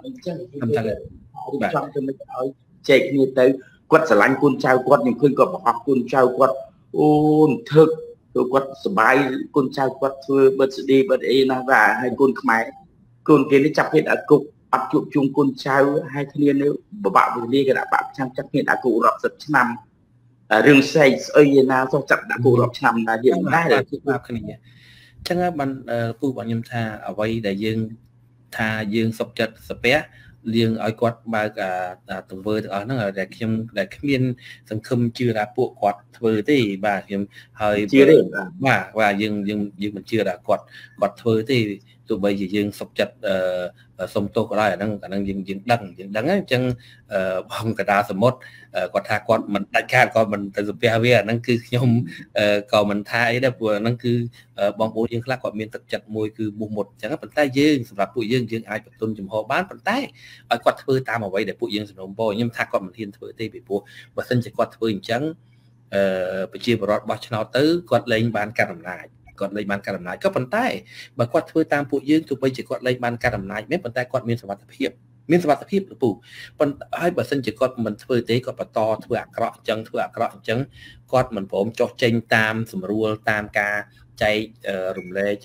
trong cho mình ở chạy như tới quật sả lanh con trai quật những khơi còn học con trai quật ôn thực quật sải con trai quật thưa bớt đi bớt ấy na và hai con Khmer con kia nó chặt hết ở cục áp chụp chung con trai hai thanh niên nếu bạn đi cái đã bạn trang chắc hiện đã cụ rập giật năm rừng xây ơi na do chặt đã cụ rập năm là hiện nay là chẳng á bạn phu bạn nhâm tha ở đây đại dương tha dương sọc chật sập bé liên ở quạt ba cả từng vơi ở nó là để Khmer từng khum chưa đã buộc quạt vơi thì bà hiểm hơi và dương mình chưa đã quạt vơi thì tụi bây giờ dương sọc chật sông tô có đây đang dương đắng ấy chân bông cả đa sầm mốt quạt tha quạt mình đại ca còn mình từ phía về năng cứ nhom còn mình tha ấy đó vừa năng cứ bong bố dương khác quạt miền thực chật môi cứ bùng một chẳng có bàn tay dương sầm lập bụi dương ai bật tôn chùm hồ bán bàn tay ở quạt phơi tam ở vậy để bụi dương sầm bò nhưng tha quạt mình thiên phơi tây bị bụi và sinh chỉ quạt phơi trắng bị chia vào rót bao cho nó tới quạt lên bàn cà làm lại còn lấy bàn cà làm lại có bàn tay mà quạt phơi tam bụi dương tụi bây chỉ quạt lấy bàn cà làm lại mấy bàn tay quạt miền sầm tập hiệp là bù còn ai bà sinh chỉ quạt mình phơi tế quạt bà to thưa cọ trắng quạt mình phổ cho tranh tam sầm rùa tam ca chạy rùng lê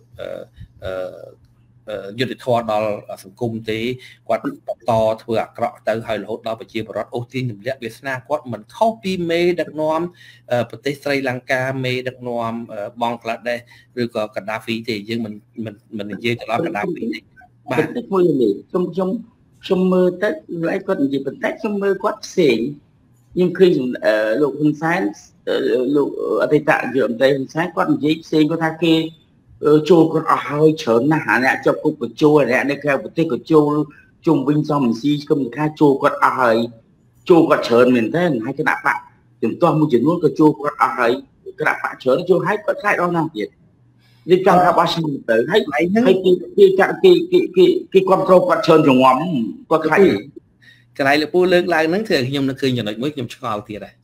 du lịch thoa đó sầm cung tí quạt to thưa cọ tới hơi hốt đó bà chia vào rót ô tiên nhầm lẽ Việt Nam quạt mình copy mê đặc nom bà tế Sri Lanka mê đặc nom bong là đây rồi có Chendavy thì dương mình dương cho nó Chendavy bạn thích vui gì trong mơ tết lại còn gì bên tết trong mơ quát xỉn nhưng khi lục Hun Sen lục ở đây tại dưỡng đây Hun Sen quát gì xỉn có thay kia chua con hơi chớn là hả nè cho cục của chua nè đây theo một tí của chua chung vinh xong mình xí không khai chua con hơi chua con chớn mình thế hai cái đạp bạn chúng tôi muốn chuyển luôn cái chua con hơi cái đạp bạn chớn chua hai con khai đó nào vậy đi trong các bác sĩ tới hay cái control quạt trơn trong ngóm có cái này là phu lớn lại nắng thường nhom nó cười nhom mới nhom chào thì này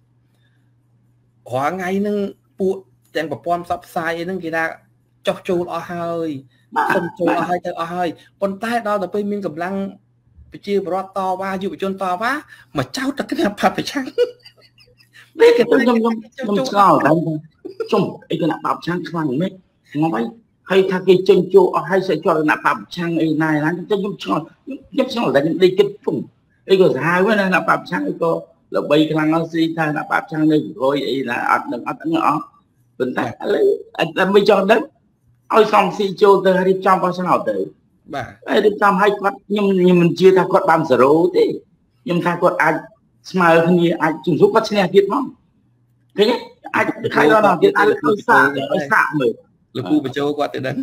hóa ngay nâng phu chẳng có pom sắp sai nâng kia đã cho châu ở hơi không châu ở hơi ở hơi con tay đó là bên mình cầm lăng bị chia bớt to ba dù bị chôn to quá mà cháu tất cái nào phải chăng đấy cái trong sao đấy trong cái nào bảo chăng khoan mấy nói hay thay cái chân châu hay sẽ cho nạp bạc trang ấy này là cho giúp cho là đi kết phùng ấy có hai cái này nạp bạc trang ấy có là bay khăn nó gì thay nạp bạc trang này thôi ấy là đừng nhỏ bình tĩnh anh mới cho đấy ôi xong si châu tới đi trong bao sao tới đi trong hai quạt nhưng mình chưa thay quạt ban giờ rồi thế nhưng thay quạt ai smile hơn như ai dùng giúp quạt xe việt không cái nhé ai khai đó là việt ai xạ mới lực bu bị châu qua từ đấy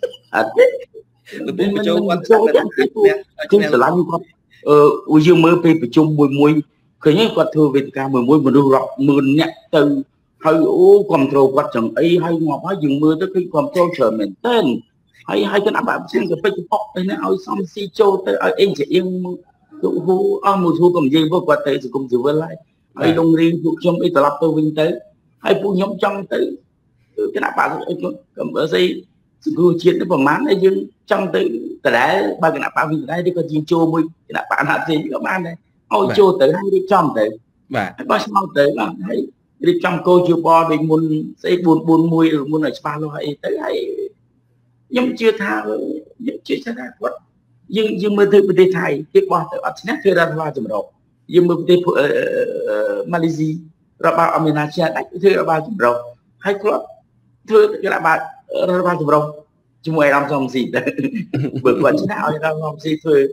lực bu bị châu qua từ đấy làm con dương mới bị chung mùi cái nhé quạt thừa việt ca mùi mình đưa rọc mượn nhẹ từ hay control quạt chẳng ấy hay ngọc hay dương mưa tới khi control chờ mình tên hay cái nào bạn xem cái Facebook này nó ơi xong si châu tới anh chị yên hú một thu cầm gì vô quạt tới thì cũng chỉ với lại hay đông riêng thuộc trong ấy tập tôi vinh tới hay phụ nhóm trong tới cái nào bạn cầm ở đây cứ chiến nó bằng mán này nhưng trong tới đá ba cái nào bạn vì đây đi có gì chua mùi cái nào bạn hạt gì các bạn này ôi chua tới hay đi trong tới bao sao tới là hay đi trong cô chưa bo đi muốn xây buồn mùi rồi muốn ở spa lo hay tới hay nhưng chưa tha quất nhưng mơ từ bên Thái tiếp bo tới ở snap thuê ra hoa chấm đầu nhưng mơ từ Malaysia rồi bao Indonesia đánh thuê ra bao chấm đầu hay club thưa cái là bạn ra chụp đâu chứ mày làm xong gì bữa quần thế nào thì làm xong gì thôi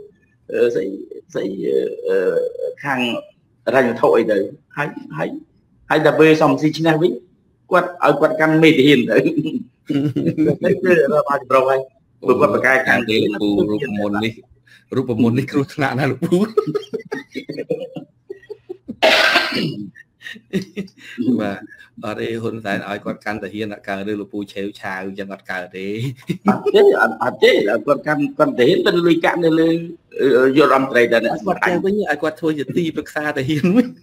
sẽ hàng ra những thổi đấy hay là về xong gì chứ nào biết គាត់ឲ្យគាត់កាន់មេធានទៅគឺរបស់ប្រុសហើយព្រោះគាត់ប្រកែកខាងទេលោកពូរូបមន្តនេះគ្រោះថ្នាក់ណាស់លោកពូបាទអត់ទេហ៊ុនសែនឲ្យគាត់កាន់តាហ៊ានអត់កើតទេលោកពូឆេវឆាវចឹងអត់កើតទេអត់ទេគាត់កាន់គាត់តាហ៊ានទៅលុយកាក់នៅលើយុរដ្ឋមន្ត្រីដែរគាត់ទៅវិញឲ្យគាត់ធ្វើជាទីប្រឹក្សាតាហ៊ានវិញ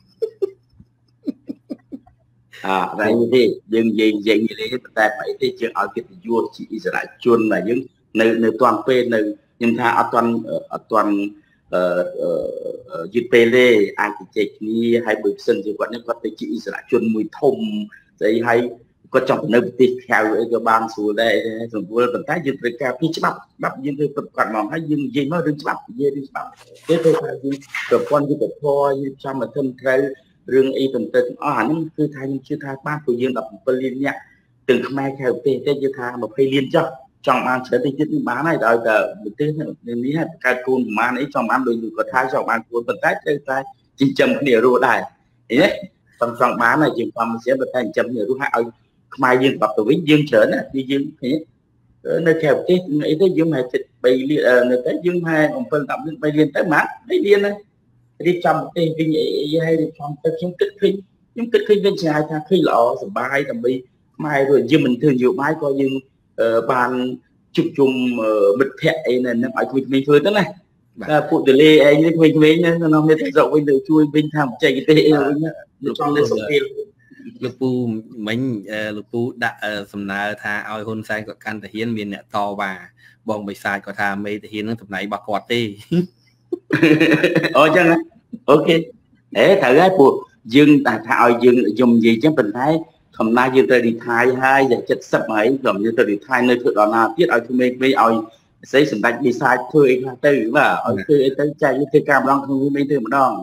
តែនេះយើងនិយាយលេងតែបែបទេយើងឲ្យកិត្តិយសជាអិសរាជជនតែយើងនៅតាន់ពេលនៅខ្ញុំថាអត់តាន់យឺតពេលទេអាចជជែកគ្នាហើយបើសិនជាគាត់នេះគាត់ទៅជាអិសរាជជនមួយធំស្អីហើយគាត់ចង់ទៅនៅប្រទេសក្រៅអីក៏បានស្រួលដែរសម្រួលប៉ុន្តែយើងត្រូវការពីច្បាប់យើងត្រូវគាត់មកហើយយើងនិយាយមករឿងច្បាប់ទេគឺថាយើងប្រព័ន្ធយុត្តិធម៌យើងចាំមកត្រឹមត្រូវរឿងអីទៅទាំងអស់អានេះគឺថាខ្ញុំជឿថាបានព្រោះយើង17លាននាក់ទាំងខ្មែរក្រៅប្រទេសទេយើងថា20លានចុះចង់បានច្រើនតិចទៀតនឹងបានហើយដល់តែប្រទេសនេះហើយបង្កើតគោលប្រមាណអីចង់បានដូចគាត់ថាចង់បានគោលប៉ុន្តែត្រូវតែចិញ្ចឹមគ្នារស់ដែរឃើញទេសងបានហើយយើងធម្មជាតិប៉ុន្តែចិញ្ចឹមគ្នារស់ឲ្យខ្មែរយើងបាត់ទៅវិញយើងច្រើនណាគឺយើងឃើញនៅក្រៅប្រទេសអីទៅយើងមកចិត្ត3លាននៅទៅយើងមក7 10លាន3លានទៅមក3លានហើយរៀបចំប្រទេសវិញអីហើយរៀបចំទៅខ្ញុំគិតឃើញវិញឆ្ងាយថាឃើញល្អសប្បាយដើម្បីខ្មែររួចយើងមិនធ្វើនយោបាយក៏យើងបានជួបជុំមិត្តភ័ក្តិអីនៅនឹងឲ្យក្មេងៗធ្វើទៅណាតែពួកទលេឯងនេះក្មេងៗនៅមានស្រុកវិញទៅជួយវិញថាបច្ចេកទេសអីវិញលោកចង់លើសុខភាពលោកពូមិញលោកពូដាក់សំណើថាឲ្យហ៊ុនសែនគាត់កាន់តាហ៊ានមានអ្នកតវ៉ាបងបិសាចគាត់ថាមេតាហ៊ាននឹងតំណែងរបស់គាត់ទេអូចឹងណាអូខេត្រូវហើយពួកយើងតែថាឲ្យយើងខ្ញុំនិយាយចឹងប៉ុន្តែធម្មតាយើងទៅរីថៃហើយ70ហើយខ្ញុំយើងទៅរីថៃនៅធ្វើដល់ណាទៀតឲ្យក្មេងៗឲ្យស្អីសម្ដេចបិសាចធ្វើអីខ្លះទៅបាទឲ្យធ្វើអីទៅចែកធ្វើការម្ដងក្នុងក្មេងទៅម្ដង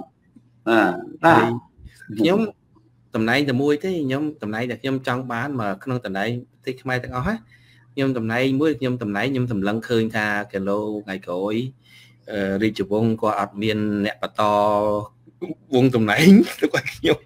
ខ្ញុំតំណែងតែមួយទេខ្ញុំតំណែងដែលខ្ញុំចង់បានមកក្នុងតំណែងប្រទេសខ្មែរទាំងអស់ខ្ញុំតំណែងមួយខ្ញុំសម្លឹងឃើញថាគីឡូថ្ងៃក្រោយរាជវង្សគាត់អត់មានអ្នកបន្តវងតំណែងទៅគាត់ខ្ញុំ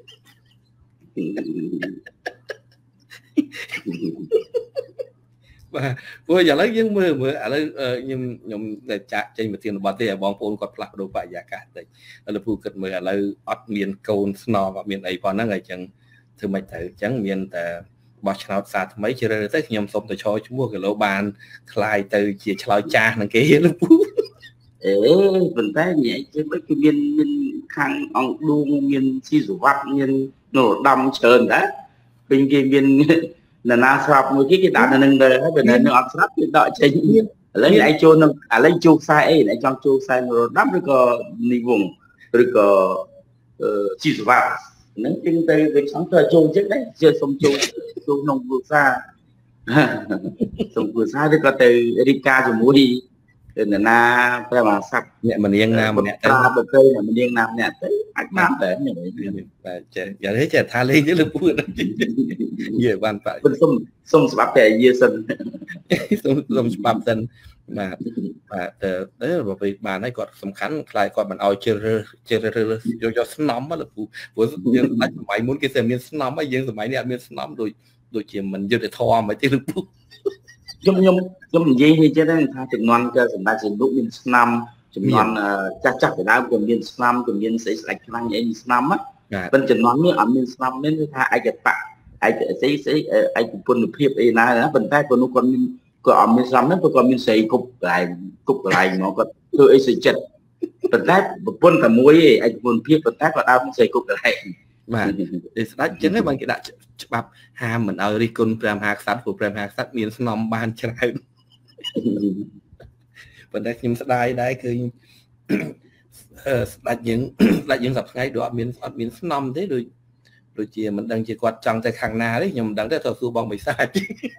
បាទព្រោះឥឡូវយើងមើលឥឡូវខ្ញុំតែចាក់ចេញមកធានបទទេឲ្យបងប្អូនគាត់ផ្លាស់ប្ដូរបរិយាកាសតិចលោកពូគិតមើលឥឡូវអត់មានកូនស្នំអត់មានអីប៉ុណ្ណឹងហើយចឹងធ្វើមិនទៅចឹងមានតែបោះឆ្នោតសារថ្មីជ្រើសរើសទៅខ្ញុំសុំទៅឈរឈ្មោះគីឡូបានคลายទៅជាឆ្លើយចាស់នឹងគេលោកពូប៉ុន្តែនិយាយជិះដូចគឺមានខាងអង្គឌួងមានស៊ីសវ័តមាននរោត្តមច្រើនដែរពេញគេមានណានាស្រាប់មួយគេដាក់នៅនឹងទៅហើយបើនៅអត់ស្រាប់គេដកចេញឥឡូវឯងចូលនឹងឥឡូវចូលខ្សែអីឯងចង់ចូលខ្សែនរោត្តមឬក៏និវងឬក៏ស៊ីសវ័តហ្នឹងជាងទៅវាចង់ទៅចូលចឹងដែរជឿសុំចូលក្នុងគ្រួសារសុំគ្រួសារឬក៏ទៅរៀបការជាមួយណាព្រះមហាក្សត្រអ្នកមនាងណាម្នាក់ទៅបើទៅអ្នកមនាងណាម្នាក់ទៅអាចបានតែបាទចេះយ៉ាងនេះចេះថាលេងទៅលើពូនិយាយបានបាទសុំស្បាប់តែយាសិនសុំស្បាប់សិនបាទទៅបើពេលបានហើយគាត់សំខាន់ខ្លាយគាត់មិនឲ្យជិលយកស្នំមកលោកពូព្រោះយើងដាច់សម័យមុនគេតែមានស្នំហើយយើងសម័យនេះអត់មានស្នំដូចជាមិនយុត្តិធម៌មិនទេលោកពូខ្ញុំនិយាយនេះចេះថាចំនួនក៏សម្ដេចសនុកមានស្នាមចំនួនចាស់ពីដើមក៏មានស្នាមក៏មានស្អីស្ដេចខ្លាំងអីស្នាមប៉ុន្តែចំនួននេះអត់មានស្នាមមានគឺថាឯកតៈឯកស្អីឯកគុណភាពអីណាប៉ុន្តែក៏នោះគាត់មានក៏អត់មានស្នាមហ្នឹងគាត់មានស្រីគប់កន្លែងមកគាត់ធ្វើអីស្អីចិត្តប៉ុន្តែប្រពន្ធតែមួយឯកគុណភាពប៉ុន្តែគាត់ដើរស្រីគប់កន្លែងបាទඒស្ដេចចឹងហើយបានគេដាក់ច្បាប់ហាមមិនឲ្យរិះគន់ព្រះមហាក្សត្រព្រោះព្រះមហាក្សត្រមានស្នំបានច្រើនប៉ុន្តែខ្ញុំស្ដាយដែរឃើញស្ដេចយើងសប្តាហ៍ថ្ងៃដូចអត់មានស្នំទេដូចជាមិនដឹងជាគាត់ចង់ទៅខាងណាទេខ្ញុំមិនដឹងទេទៅសួរបងបិសាច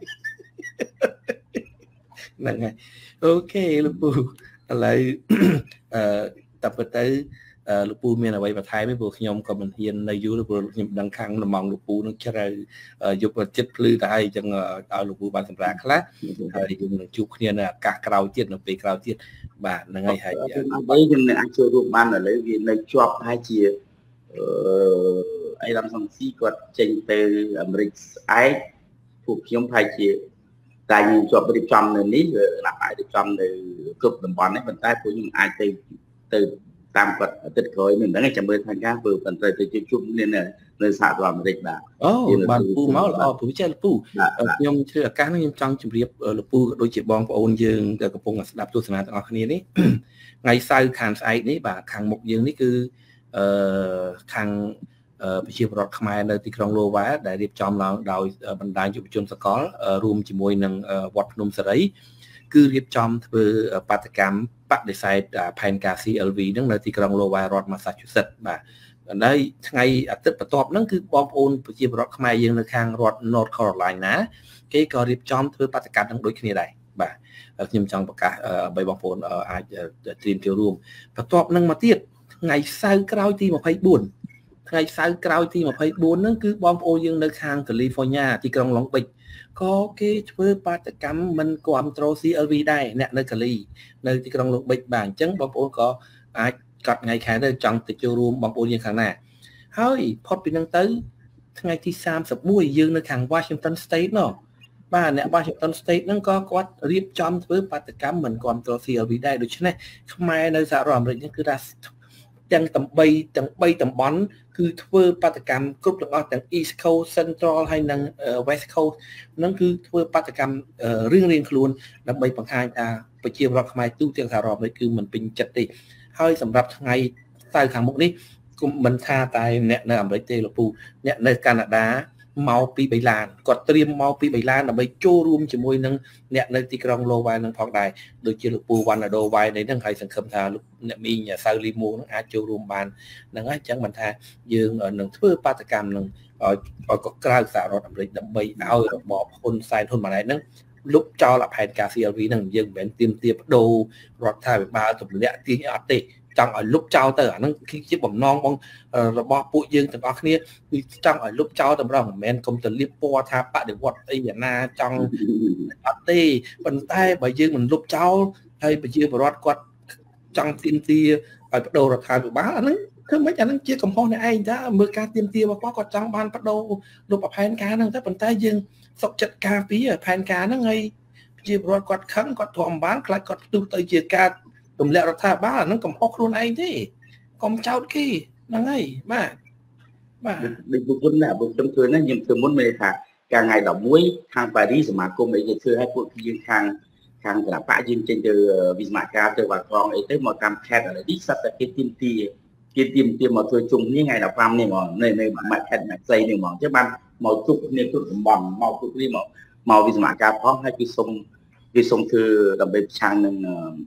ហ្នឹងហើយអូខេលោកពូឥឡូវតែពិតទៅលោកពូមានអ្វីបន្ថែមទេព្រោះខ្ញុំក៏មិនហ៊ាននៅយូរព្រោះខ្ញុំដឹងខាងលំងលោកពូនឹងជ្រៅយកចិត្តភ្លឺទៅហើយអញ្ចឹងឲ្យលោកពូបានសម្រាប់ខ្លះហើយយើងនឹងជួបគ្នានៅឱកាសក្រោយទៀតនៅពេលក្រោយទៀតបាទហ្នឹងហើយហើយអ្វីយើងអាចចូលរួមបានឥឡូវវានៅជាប់ហើយជាអីតាមសំស៊ីគាត់ចេញទៅអាមេរិកស្អែកពួកខ្ញុំប្រហែលជាតែខ្ញុំជាប់រៀបចំនៅនេះណាស់អាចរៀបចំនៅគ្រប់តំបន់នេះប៉ុន្តែពួកខ្ញុំអាចទៅតាមគាត់អាទិត្យក្រោយមិនដឹងចាំមើលថាការធ្វើប៉ុន្តែទៅជួបនៅសហរដ្ឋអាមេរិកបាទអូបានពូមកល្អពូចេះពូខ្ញុំជឿឱកាសនេះខ្ញុំចង់ជម្រាបលពូក៏ដូចជាបងប្អូនយើងដែលកំពុងស្ដាប់ទស្សនាទាំងអស់គ្នានេះថ្ងៃសៅរ៍ខាងស្អែកនេះបាទខាងមុខយើងនេះគឺខាងប្រជាពលរដ្ឋខ្មែរនៅទីក្រុងឡូវ៉ែដែលរៀបចំឡើងដោយបណ្ដាញយុវជនសកលរួមជាមួយនឹងវត្តភ្នំសេរីគឺរៀបចំធ្វើបាតកម្មបដិសេធផែនការ CLV ហ្នឹងនៅទីក្រុងឡូវ៉ែរដ្ឋ Massachusetts បាទហើយថ្ងៃអាទិត្យបន្ទាប់ហ្នឹងគឺបងប្អូនប្រជាពលរដ្ឋខ្មែរយើងនៅខាងរដ្ឋ North Carolina គេក៏រៀបចំធ្វើបាតកម្មហ្នឹងដូចគ្នាដែរបាទខ្ញុំចង់ប្រកាសឲ្យបងប្អូនអាចត្រៀមចូលរួមបន្ទាប់ហ្នឹងមកទៀតថ្ងៃសៅរ៍ក្រោយទី24ថ្ងៃសៅរ៍ក្រោយទី24ហ្នឹងគឺបងប្អូនយើងនៅខាង California ទីក្រុង Long Beach ក៏គេធ្វើបាតកម្មមិនគ្រប់គ្រង CLV ដែរអ្នកនៅកាលីនៅទីក្រុង Long Beach បាទអញ្ចឹងបងប្អូនក៏អាចកាត់ថ្ងៃខែទៅចង់ទៅចូលរួមបងប្អូនយើងខាងណាហើយផុតពីហ្នឹងទៅថ្ងៃទី31យើងនៅខាង Washington State ណោះបាទអ្នក Washington State ហ្នឹងក៏គាត់រៀបចំធ្វើបាតកម្មមិនគ្រប់គ្រង CLV ដែរដូច្នេះខ្មែរនៅសហរដ្ឋអាមេរិកហ្នឹងគឺថាទាំង3តំបន់គឺធ្វើបាតកម្មគ្រប់ទាំងអស់ទាំង East Coast Central ហើយនិង West Coast ហ្នឹងគឺធ្វើបាតកម្មរៀងខ្លួនដើម្បីបង្ហាញថាប្រជាពលរដ្ឋខ្មែរទូទាំងសហរដ្ឋអាមេរិកគឺមិនពេញចិត្តទេហើយសម្រាប់ថ្ងៃសៅរ៍ខាងមុខនេះគុំមិនថាតែអ្នកនៅអាមេរិកទេលោកពូអ្នកនៅកាណាដាមកពីបៃឡានគាត់ត្រៀមមកពីបៃឡានដើម្បីចូលរួមជាមួយនឹងអ្នកនៅទីក្រុងឡូវ៉ែនឹងផងដែរដូចជាលោកពូវ៉ាន់ណាដូវ៉ៃនេះហ្នឹងហើយសង្ឃឹមថាលោកអ្នកមីងសៅលីមួងហ្នឹងអាចចូលរួមបានហ្នឹងហើយអញ្ចឹងមិនថាយើងនឹងធ្វើបាតកម្មនឹងឲ្យក៏ក្រៅសហរដ្ឋអាមេរិកដើម្បីឲ្យរបបហ៊ុនសែនហ៊ុនម៉ាណែតហ្នឹងលុបចោលផែនការ CLV ហ្នឹងយើងមិនមែនទាមទារបដូររដ្ឋាភិបាលទម្លាក់ទាញអត់ទេចង់ឲ្យលុបចោលទៅអាហ្នឹងគឺជាបំណងរបស់ពួកយើងទាំងអស់គ្នាគឺចង់ឲ្យលុបចោលតែម្ដងមិនមែនកុំទៅលៀបពណ៌ថាបដិវត្តអីយ៉ាងណាចង់អត់ទេប៉ុន្តែបើយើងមិនលុបចោលហើយប្រជាពលរដ្ឋគាត់ចង់ទាមទារឲ្យបដូររដ្ឋាភិបាលអាហ្នឹងធ្វើម៉េចអាហ្នឹងជាកំហុសអ្នកឯងថាមើលការទាមទាររបស់គាត់ចង់បានបដូរលុបផែនការហ្នឹងតែប៉ុន្តែយើងសុខចិត្តការពារផែនការហ្នឹងហើយប្រជាពលរដ្ឋគាត់ខឹងគាត់ទ្រាំបានខ្លាចគាត់ផ្ទុះទៅជាការទម្លាក់រដ្ឋាភិបាលអាហ្នឹងកំហុសខ្លួនឯងទេកុំចោទគេហ្នឹងហើយបាទដូចពួកខ្ញុំណាពួកខ្ញុំធ្វើហ្នឹងខ្ញុំធ្វើមុនមានថាកាលថ្ងៃ11ខាងប៉ារីសសមាគមអីគេធ្វើឲ្យពួកយើងខាងគណៈបកយើងចេញទៅវិស្មការទៅបាល់កងអីទៅមកតាមខេត្តឥឡូវនេះសត្វតែគេទាមទារមកធ្វើជុំគ្នាថ្ងៃ15នេះហ្មងនៅមកខេត្តមកស្អីនេះហ្មងចឹងបានមកជួបគ្នាគ្រប់តំបន់មកជួបគ្នាមកវិស្មការផងហើយគឺសុំធ្វើដើម្បីប្រឆាំងនឹង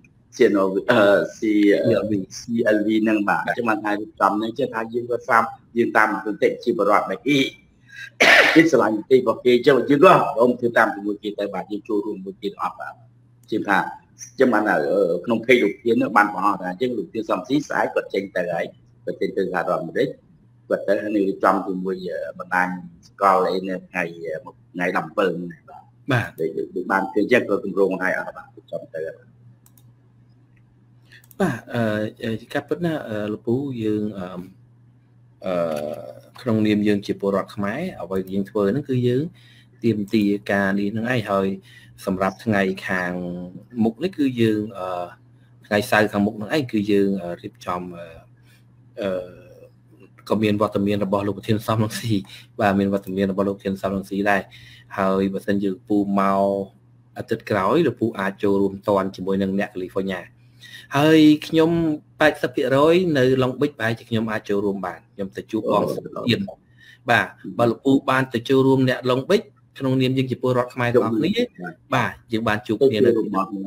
CLV នឹងបាទអញ្ចឹងបានថាចំហ្នឹងចេះថាយើងក៏ស្ដាប់យើងតាមគតិជាបរដ្ឋដែរគេឆ្លាញ់ទីរបស់គេចឹងយើងក៏រួមធ្វើតាមជាមួយគេទៅបាទយើងចូលរួមមួយទៀតអត់បាទជាថាចឹងបានក្នុងភេកលោកធានបានបង្ហោះថាអញ្ចឹងលោកធានសំស៊ីស្អែកគាត់ចេញទៅហើយគាត់ចេញទៅសហរដ្ឋអាមេរិកគាត់ទៅនឹងរៀបចំជាមួយបណ្ដាញសកលអីនៅថ្ងៃ17នេះបាទដូចបានគឺចឹងក៏គម្រោងហើយអត់បាទចំទៅបាទកាប់ពិតណាលោកពូយើងក្នុងនាមយើងជាពលរដ្ឋខ្មែរអ្វីយើងធ្វើហ្នឹងគឺយើងទាមទារការនេះហ្នឹងឯងហើយសម្រាប់ថ្ងៃខាងមុខនេះគឺយើងថ្ងៃសៅរ៍ខាងមុខហ្នឹងឯងគឺយើងរៀបចំក៏មានវត្តមានរបស់លោកប្រធានសំរងស៊ីបាទមានវត្តមានរបស់លោកប្រធានសំរងស៊ីដែរហើយបើសិនយើងពូមកអាទិត្យក្រោយលោកពូអាចចូលរួមតន់ជាមួយនឹងអ្នកកាលីហ្វ័រញ៉ាហើយខ្ញុំ 80% នៅ Long Beach ប្រហែលជាខ្ញុំអាចចូលរួមបានខ្ញុំទៅជួបបងសុធានបាទបើលោកពូបានទៅចូលរួមអ្នក Long Beach ក្នុងនាមយើងជាពលរដ្ឋខ្មែរទាំងអស់គ្នាបាទយើងបានជួបគ្នានៅ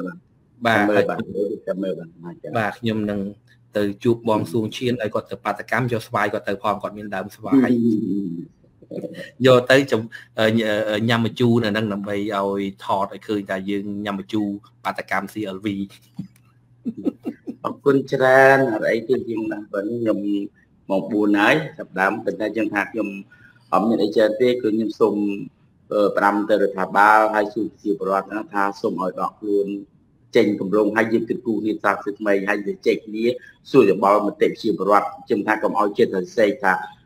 បាទខ្ញុំនឹងទៅជួបបងសួងឈៀនឲ្យគាត់ទៅបាតកម្មយកស្វាយគាត់ទៅផងគាត់មានដើមស្វាយយកទៅញ៉ាំម្ជូរនៅហ្នឹងដើម្បីឲ្យថតឲ្យឃើញថាយើងញ៉ាំម្ជូរបាតកម្ម CLV អរគុណច្រើនអីគឺយើងណាស់ខ្ញុំមក4ហើយចាប់ដើមប៉ុន្តែយើងថាខ្ញុំអត់មានអីច្រើនទេគឺខ្ញុំសូមផ្ដាំទៅរដ្ឋាភិបាលហើយជួបជាបរដ្ឋថាសូមឲ្យដកខ្លួនចេញគម្រោងហើយយើងគិតគូរគ្នាសាស្ត្រថ្មីហើយយើងចេញគ្នាសួរយោបល់មតិជាបរដ្ឋខ្ញុំថាកុំឲ្យចិត្តរសេកថា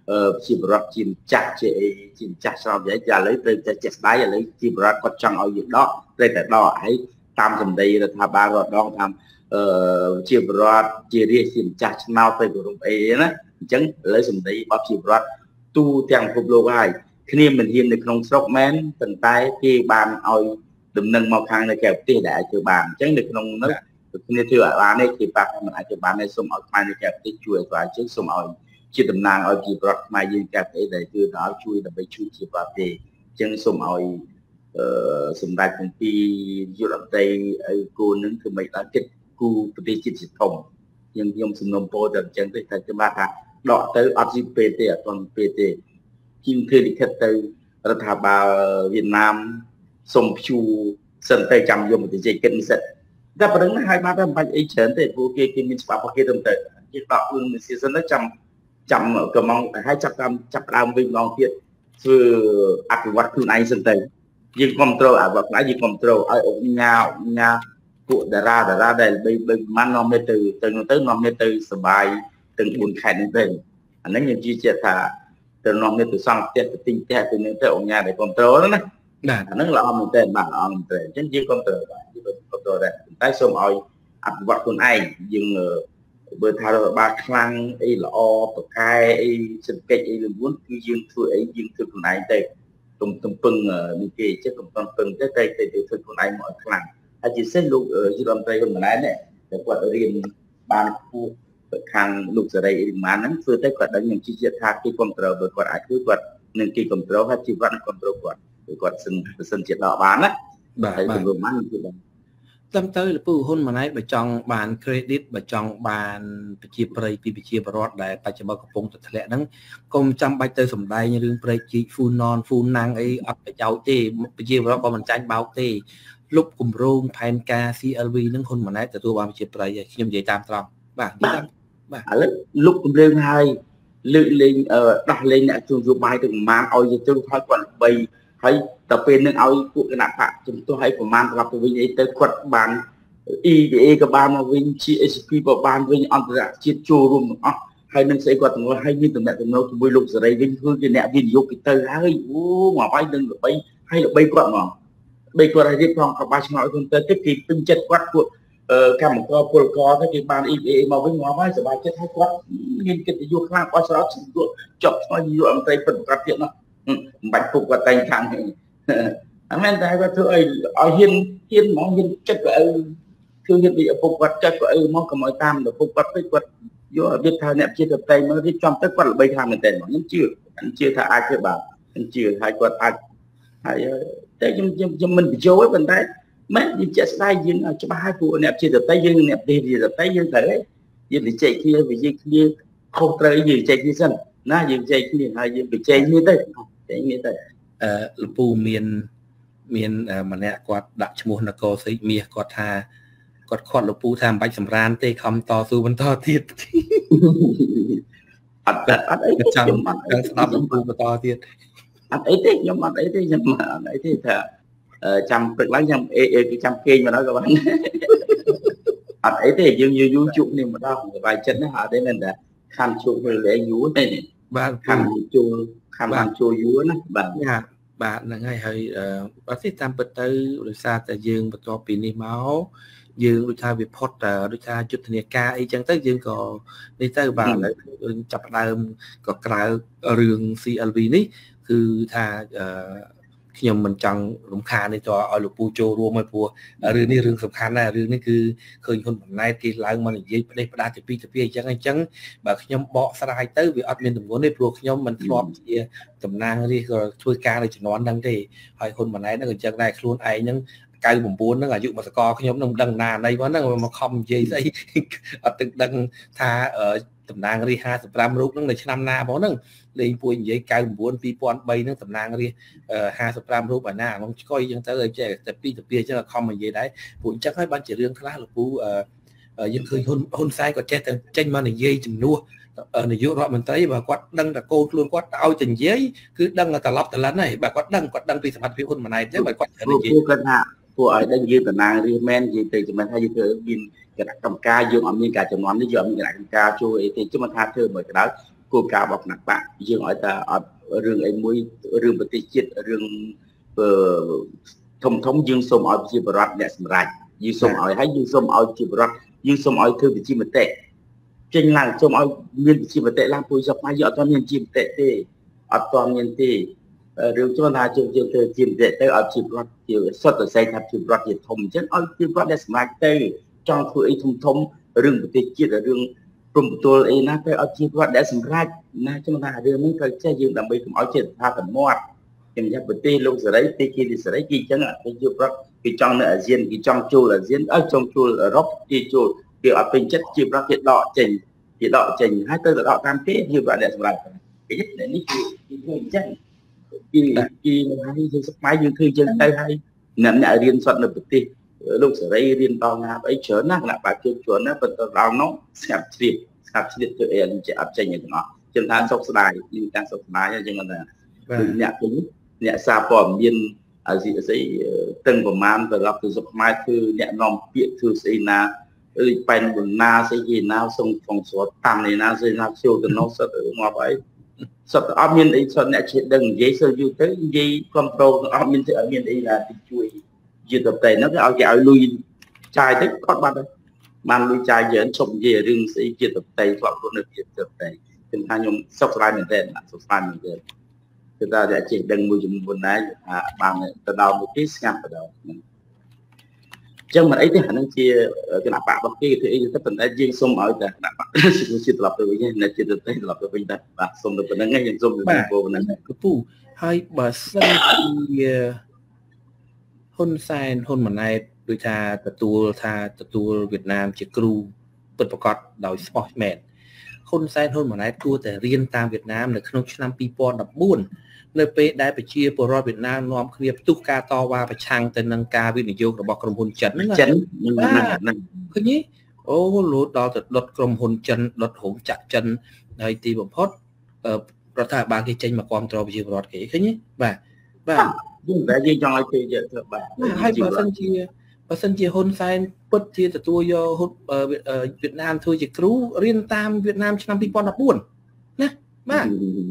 ជាបរិបទជាចាស់ជាចាស់ស្របvậyឥឡូវត្រូវតែចេះស្ដាយឥឡូវជាបរិបទគាត់ចង់ឲ្យយើងដកត្រូវតែដកហើយតាមសម្ដីរដ្ឋាភិបាលរដងតាមជាបរិបទជារាជជាចាស់ឆ្នោតទៅគោរពអីណាអញ្ចឹងឥឡូវសម្ដីរបស់ជាបរិបទទូទាំងពិភពលោកហើយគ្នាមិនហ៊ាននៅក្នុងស្រុកមែនប៉ុន្តែគេបានឲ្យដំណឹងមកខាងនៅក្រៅប្រទេសដែលអាចធ្វើបានអញ្ចឹងនៅក្នុងនោះគ្នាធ្វើឲ្យបាននេះគេប៉ះមិនអាចធ្វើបានទេសូមឲ្យខ្មែរនៅក្រៅប្រទេសជួយឲ្យស្វែងជើងសូមឲ្យជាតំណាងឲ្យជាប្រវត្តិខ្មែរយើងក្រៅប្រទេសដែលគឺឲ្យជួយដើម្បីជួយជាប្រវត្តិទេអញ្ចឹងសូមឲ្យសម្ដេចទាំងពីរយុរដ្ឋមន្ត្រីឲ្យគូនឹងធ្វើម៉េចដល់គិតគូប្រទេសជាតិជាធំខ្ញុំសំណូមពរទៅអញ្ចឹងទេតែខ្ញុំថាដកទៅអត់ស៊ីពេលទេអត់ទាន់ពេលទេគីមធ្វើលិខិតទៅរដ្ឋាភិបាលវៀតណាមសុំព្យូសិនទៅចាំយកមតិជ័យគិតមិនសិនតែប៉ុណ្្នឹងហើយបានតែមិនបាច់អីច្រើនទេព្រោះគេមានច្បាប់របស់គេទៅគេដកខ្លួនមួយសិនទៅចាំកំងហើយចាប់ដើមវិញម្ដងទៀតធ្វើអភិវឌ្ឍខ្លួនឯងសិនទៅយើងគ្រប់គ្រងអភិវឌ្ឍខ្លួនឯងយើងគ្រប់គ្រងឲ្យអង្គញាពួកតារាដែលបីមិននាំគ្នាទៅនាំគ្នាទៅសបាយទាំង4ខែនេះទៅអាហ្នឹងខ្ញុំជឿជាក់ថាទៅនាំគ្នាទៅសង់ផ្ទះទៅទិញផ្ទះទៅនឹងទៅអង្គញាដែលគ្រប់គ្រងណាអាហ្នឹងល្អមែនតើបាទល្អមែនតើអញ្ចឹងយើងគ្រប់គ្រងបាទយើងគ្រប់គ្រងដែរតែសូមឲ្យអភិវឌ្ឍខ្លួនឯងយើងបើថារដ្ឋបាលខ្លាំងអីល្អប្រកែអីសេដ្ឋកិច្ចអីលំនួនគឺយើងធ្វើអីយើងធ្វើខ្លួនឯងទៅកុំកំពឹងនេះគេចេះកុំពឹងទៅតែធ្វើខ្លួនឯងមកឲ្យខ្លាំងហើយជាពិសេសលោកយុរដ្ឋមន្ត្រីហ៊ុនម៉ាណែតនេះតែគាត់រៀនបានខ្ពស់ខាងលោកសេរីអ៊ីម៉ានហ្នឹងធ្វើទៅគាត់ដឹងខ្ញុំជឿជាក់ថាគេគ្រប់គ្រងបើគាត់អាចធ្វើគាត់នឹងគេគ្រប់គ្រងហើយជីវិតនឹងគ្រប់គ្រងគាត់សិនជាដកបានណាបាទហើយព្រមបានគឺបានតាមទៅលពូហ៊ុនម៉ាណែតបើចង់បាន credit បើចង់បានប្រជាប្រិយពីប្រជាពលរដ្ឋដែលបច្ចុប្បន្នកំពុងតែធ្លាក់ហ្នឹងកុំចាំបាច់ទៅសម្ដែងរឿងព្រែកជីកហ្វូណនហ្វូណាំងអីអត់ប្រយោជន៍ទេប្រជាពលរដ្ឋក៏មិនចាញ់បោកទេលុបគម្រោងផែនការ CLV ហ្នឹងហ៊ុនម៉ាណែតទទួលបានប្រជាប្រិយហើយខ្ញុំនិយាយតាមត្រង់បាទនិយាយតាមបាទឥឡូវលុបគម្រោងហើយលើកលែងដោះលែងអ្នកជួនយោបាយទៅប្រមាណឲ្យយើងទៅឲ្យគាត់ល្បីហើយដល់ពេលនឹងឲ្យពួកគណៈបកជំទាស់ឲ្យប្រមាណត្រឡប់ទៅវិញអីទៅគាត់បាន EVA ក៏បានមកវិញ GSP ក៏បានវិញអន្តរជាតិចូលរួមទាំងអស់ហើយនឹងស្អីគាត់ទាំងអស់ហើយមានតំណែងជាមួយលោកសេរីវិញគឺជាអ្នកវិនិយោគទៅហើយអូមកវាយនឹងល្បីហើយល្បីគាត់ហ្មងបីគាត់ឲ្យរៀបផងក៏បាច់ឆ្ងល់ខ្លួនទៅគេពេញចិត្តគាត់ពួកកម្មករពលករទៅគេបាន EVA មកវិញមកហើយសប្បាយចិត្តហើយគាត់មានកិត្តិយសខ្លាំងបោះឆ្នោតចប់ឆ្នោតយុវអន្តរជាតិពិតប្រាកដទៀតណាមិនបាច់ពុកគាត់តែងខាងហ្នឹងអាមែនតែគាត់ធ្វើឲ្យហ៊ានហ្មងហ៊ានចិត្តក៏គឺហ៊ានពីឪពុកគាត់ចិត្តក៏មកកុំឲ្យតាមឪពុកគាត់ពេកគាត់យកវាថាអ្នកជាតៃមករៀបចំទៅគាត់ល្បីខ្លាំងមែនតើខ្ញុំជឿថាអាចធ្វើបានខ្ញុំជឿហើយគាត់អាចហើយតែខ្ញុំមិនបញ្ចូលទេប៉ុន្តែម៉ែយើងជាក់ស្ដែងយើងច្បាស់ហើយពួកអ្នកជាតៃយើងអ្នកទេជាតៃយើងត្រូវហើយយើងនិយាយគ្នាវាយើងគ្នាខុសត្រូវយើងនិយាយគ្នាសិនណាយើងនិយាយគ្នាហើយយើងបញ្ចេញគ្នាទៅលពូមានម្នាក់គាត់ដាក់ឈ្មោះនគរសីមាសគាត់ថាគាត់ខាត់លពូថាមិនបាច់សម្រានទេខំតស៊ូបន្តទៀតអត់អីចាំស្ដាប់លពូបន្តទៀតអត់អីទេខ្ញុំអត់អីទេខ្ញុំអត់អីទេថាចាំព្រឹកឡើងខ្ញុំចាំគេងមកដល់ក៏បានអត់អីទេយើងយូរជួបគ្នាម្ដងសុបាយចិត្តណាស់អត់ទេមែនតាខំជួបគ្នាលេងយូរទេបាទខំជួយូរណាបាទបាទហ្នឹងហើយអត់ទេតាមពិតទៅដោយសារតែយើងបន្ទាប់ពីនេះមកយើងដូចថាវាផុតដូចថាយុទ្ធនាការអីចឹងទៅយើងក៏នេះទៅបាទឥឡូវចាប់ផ្ដើមក៏ក្រៅរឿង CLV នេះគឺថាខ្ញុំមិនចង់រំខានទេតើឲ្យលោកពូចូលរួមឲ្យព្រោះរឿងនេះរឿងសំខាន់ណាស់រឿងនេះគឺឃើញហ៊ុនម៉ាណែតគេឡើងមកនិយាយផ្ដេសផ្ដាសពីអញ្ចឹងបើខ្ញុំបកស្រាយទៅវាអត់មានទម្ងន់ទេព្រោះខ្ញុំមិនធ្លាប់ជាតំណាងរាស្ត្រក៏ធ្វើការនៅជំនាន់ហ្នឹងទេហើយហ៊ុនម៉ាណែតហ្នឹងក៏អញ្ចឹងដែរខ្លួនឯងហ្នឹង99ហ្នឹងអាយុមកសកលខ្ញុំនឹងមិនដឹងណាណីហ្នឹងមកខំនិយាយស្អីអត់ដឹងថាតំណាងរាស្ត្រ55រូបហ្នឹងនៅឆ្នាំណាបងហ្នឹងលេងពួយនិយាយ99 2003ហ្នឹងតំណាងរាស្ត្រ55រូបឯណាក្នុងឆ្កុយអញ្ចឹងទៅចេះតែពីអញ្ចឹងខំនិយាយដែរព្រោះអញ្ចឹងហើយបានជារឿងខ្លះលោកពូយើងឃើញហ៊ុនសែនក៏ចេះតែចេញមកនិយាយជំនួសនាយករដ្ឋមន្ត្រីបើគាត់ដឹងតែកូនខ្លួនគាត់ឲ្យតែនិយាយគឺដឹងតែត្រឡប់ត្រឡិនហើយបើគាត់ដឹងពីសមត្ថភាពហ៊ុនម៉ាណែតអញ្ចឹងបើគាត់និយាយគាត់ថាពួកឲ្យដឹងយើងតំណាងរាស្ត្រមែននិយាយទៅចំណេះថាយើងធ្វើមានគណៈកម្មការយើងអត់មានការចំនួននេះយើងអត់មានគណៈកម្មការជួយអីទេជិះមកថាធ្វើមកក្តៅគគោលការណ៍របស់គណៈបកយើងឲ្យតែអត់រឿងអីមួយរឿងប្រទេសជាតិរឿងធំយើងសូមឲ្យប្រជាពលរដ្ឋអ្នកសម្រេចយើងសូមឲ្យហើយយើងសូមឲ្យប្រជាពលរដ្ឋយើងសូមឲ្យធ្វើវិជាមតិចេញឡើងសូមឲ្យមានវិជាមតិឡើងពួកសប្បាយយើងអត់ទាន់មានវិជាមតិទេអត់ទាន់មានទេរឿងជួនថាយើងធ្វើវិជាមតិទៅឲ្យប្រជាពលរដ្ឋជាសុទ្ធតែស្អីថាប្រជាពលរដ្ឋជាធំអញ្ចឹងឲ្យប្រជាពលរដ្ឋអ្នកសម្រេចទៅចង់ធ្វើអីធំរឿងប្រទេសជាតិរឿងព្រំប្រទល់អីណាទៅឲ្យប្រជាពលរដ្ឋអ្នកសម្រេចណាចឹងថារឿងនេះត្រូវចេះយើងដើម្បីកុំឲ្យជាថាតែមាត់ខ្ញុំយកប្រទេសលោកសេរីទេគេសេរីគេអញ្ចឹងប្រជាពលរដ្ឋគេចង់នៅអាស៊ានគេចង់ចូលអាស៊ានចង់ចូលអឺរ៉ុបគេចូលគេអត់ពេញចិត្តជាប្រទេសគេដកចេញហើយទៅដកតាមគេជាប្រទេសអ្នកសម្រាប់គេនេះគឺធ្វើអញ្ចឹងគេហើយយើងស្មៃយើងធ្វើអញ្ចឹងទៅហើយអ្នករៀនសតនៅប្រទេសលោកសេរីរៀនដល់ណាអីច្រើនណាគណៈបព្វជិច្រើនណាប៉ុន្តែដល់នោះស្ងាត់ជ្រាបទៅអីនេះអត់ចេញទេទាំងអស់ចឹងថាសុខស្ដាយយើងតាំងសុខស្ដាយអញ្ចឹងថាអ្នកសារព័ត៌មានអាស៊ីអីទាំងប្រមាណទៅរាប់ទៅសុខខ្មែរគឺអ្នកនាំពាក្យធ្វើស្អីណាប៉ែនបណ្ណាស្អីគេណាសុំផងស្រួតតាមនេះណាស្អីណាចូលទៅនោះសិតងាប់អីសិតអត់មានអីសិតអ្នកជិះដឹងនិយាយទៅយូរទៅនិយាយគ្រប់ត្រូលអត់មានអីណាជួយយឺតតែហ្នឹងឲ្យគេឲ្យលុយចាយទៅគាត់បានលុយចាយយើងឈប់និយាយរឿងស្អីជាតិតែធ្លាប់ខ្លួននៅជាតិតែខ្ញុំថាខ្ញុំសុខស្ដាយមែនទេសុខស្ដាយមែនទេគឺថាតែចេះដឹងមួយចំនួនដែរថាបានទៅដល់មួយទីស្ងាត់ទៅដល់ហ្នឹងចឹងមិនអីទេអានឹងជាគណៈបករបស់គេធ្វើអីទៅប៉ុន្តែយើងសុំឲ្យតែគណៈបកជាតិត្រឡប់ទៅវិញណាជាតិទៅត្រឡប់ទៅវិញដែរបាទសុំទៅប៉ុណ្្នឹងឯងយើងសុំទៅប៉ុណ្្នឹងគពូហើយបើសិនជាហ៊ុនសែនហ៊ុនម៉ាណែតដូចថាទទួលវៀតណាមជាគ្រូពិតប្រាកដដោយស្មោះមែនហ៊ុនសែនហ៊ុនម៉ាណែតគួរតែរៀនតាមវៀតណាមនៅក្នុងឆ្នាំ2014នៅពេលដែលប្រជាពលរដ្ឋវៀតណាមនាំគ្នាផ្ទុះការតវ៉ាប្រឆាំងទៅនឹងការវិនិយោគរបស់ក្រុមហ៊ុនចិនហ្នឹងឃើញទេអូលោដល់ទៅដុតក្រុមហ៊ុនចិនដុតរោងចក្រចិនហើយទីបំផុតរដ្ឋាភិបាលគេចេញមកគ្រប់គ្រងប្រជាពលរដ្ឋគេឃើញទេបាទយើងតែយើងចង់ឲ្យគេយកធ្វើបាទហើយបើសិនជាហ៊ុនសែនពិតជាទទួលយកវៀតណាមធ្វើជាគ្រូរៀនតាមវៀតណាមឆ្នាំ2014ណាបាទ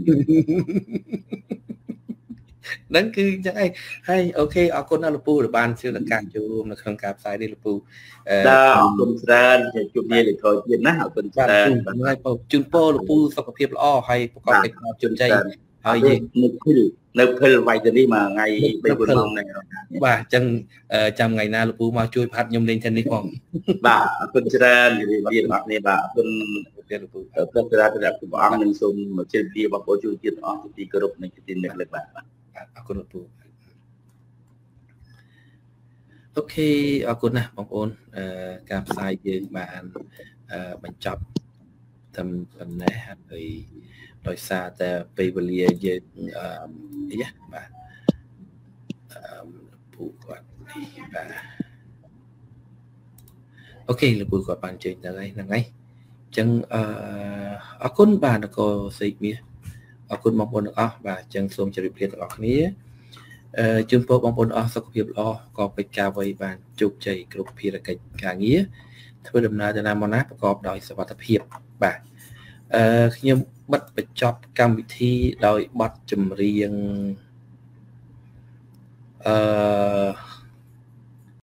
ហ្នឹងគឺចឹងឯងហើយអូខេអរគុណដល់លោកពូដែលបានជួយដល់ការចូលរួមនៅក្នុងការផ្សាយនេះលោកពូបាទអរគុណច្រើនជួបគ្នាលើក្រោយទៀតណាអរគុណច្រើនហើយជូនពរលោកពូសុខភាពល្អហើយប្រកបកិច្ចការជោគជ័យហើយនៅភិលវាយទៅនេះមួយថ្ងៃ3-4ម៉ោងដែរបាទអញ្ចឹងចាំថ្ងៃណាលោកពូមកជួយផាត់ខ្ញុំលេង tennis ផងបាទអរគុណច្រើននិយាយរបស់គ្នាបាទអរគុណលោកពូព្រឹកតាព្រះអង្គនឹងសូមជម្រាបបងប្អូនជួយទៀតអស់ទីគោរពនិងទីនឹកលើកបាទអរគុណលោកពូអូខេអរគុណណាស់បងប្អូនការផ្សាយយើងបានបញ្ចប់តាមប៉ុណ្ណេះហើយដោយសារតែពេលវេលាយើងអីបាទពូគាត់បាទអូខេលោកពូគាត់បានជើញទៅហ្នឹងហើយអញ្ចឹងអរគុណបាទនគរសេកមាសអរគុណបងប្អូនទាំងអស់បាទអញ្ចឹងសូមជម្រាបលាទាំងអស់គ្នាជូនពរបងប្អូនអស់សុខភាពល្អប្រកបកិច្ចការអ្វីបានជោគជ័យគ្រប់ភារកិច្ចការងារធ្វើដំណើរទៅណាមកណាប្រកបដោយសុវត្ថិភាពបាទខ្ញុំបិទបញ្ចប់កម្មវិធីដោយបទចម្រៀង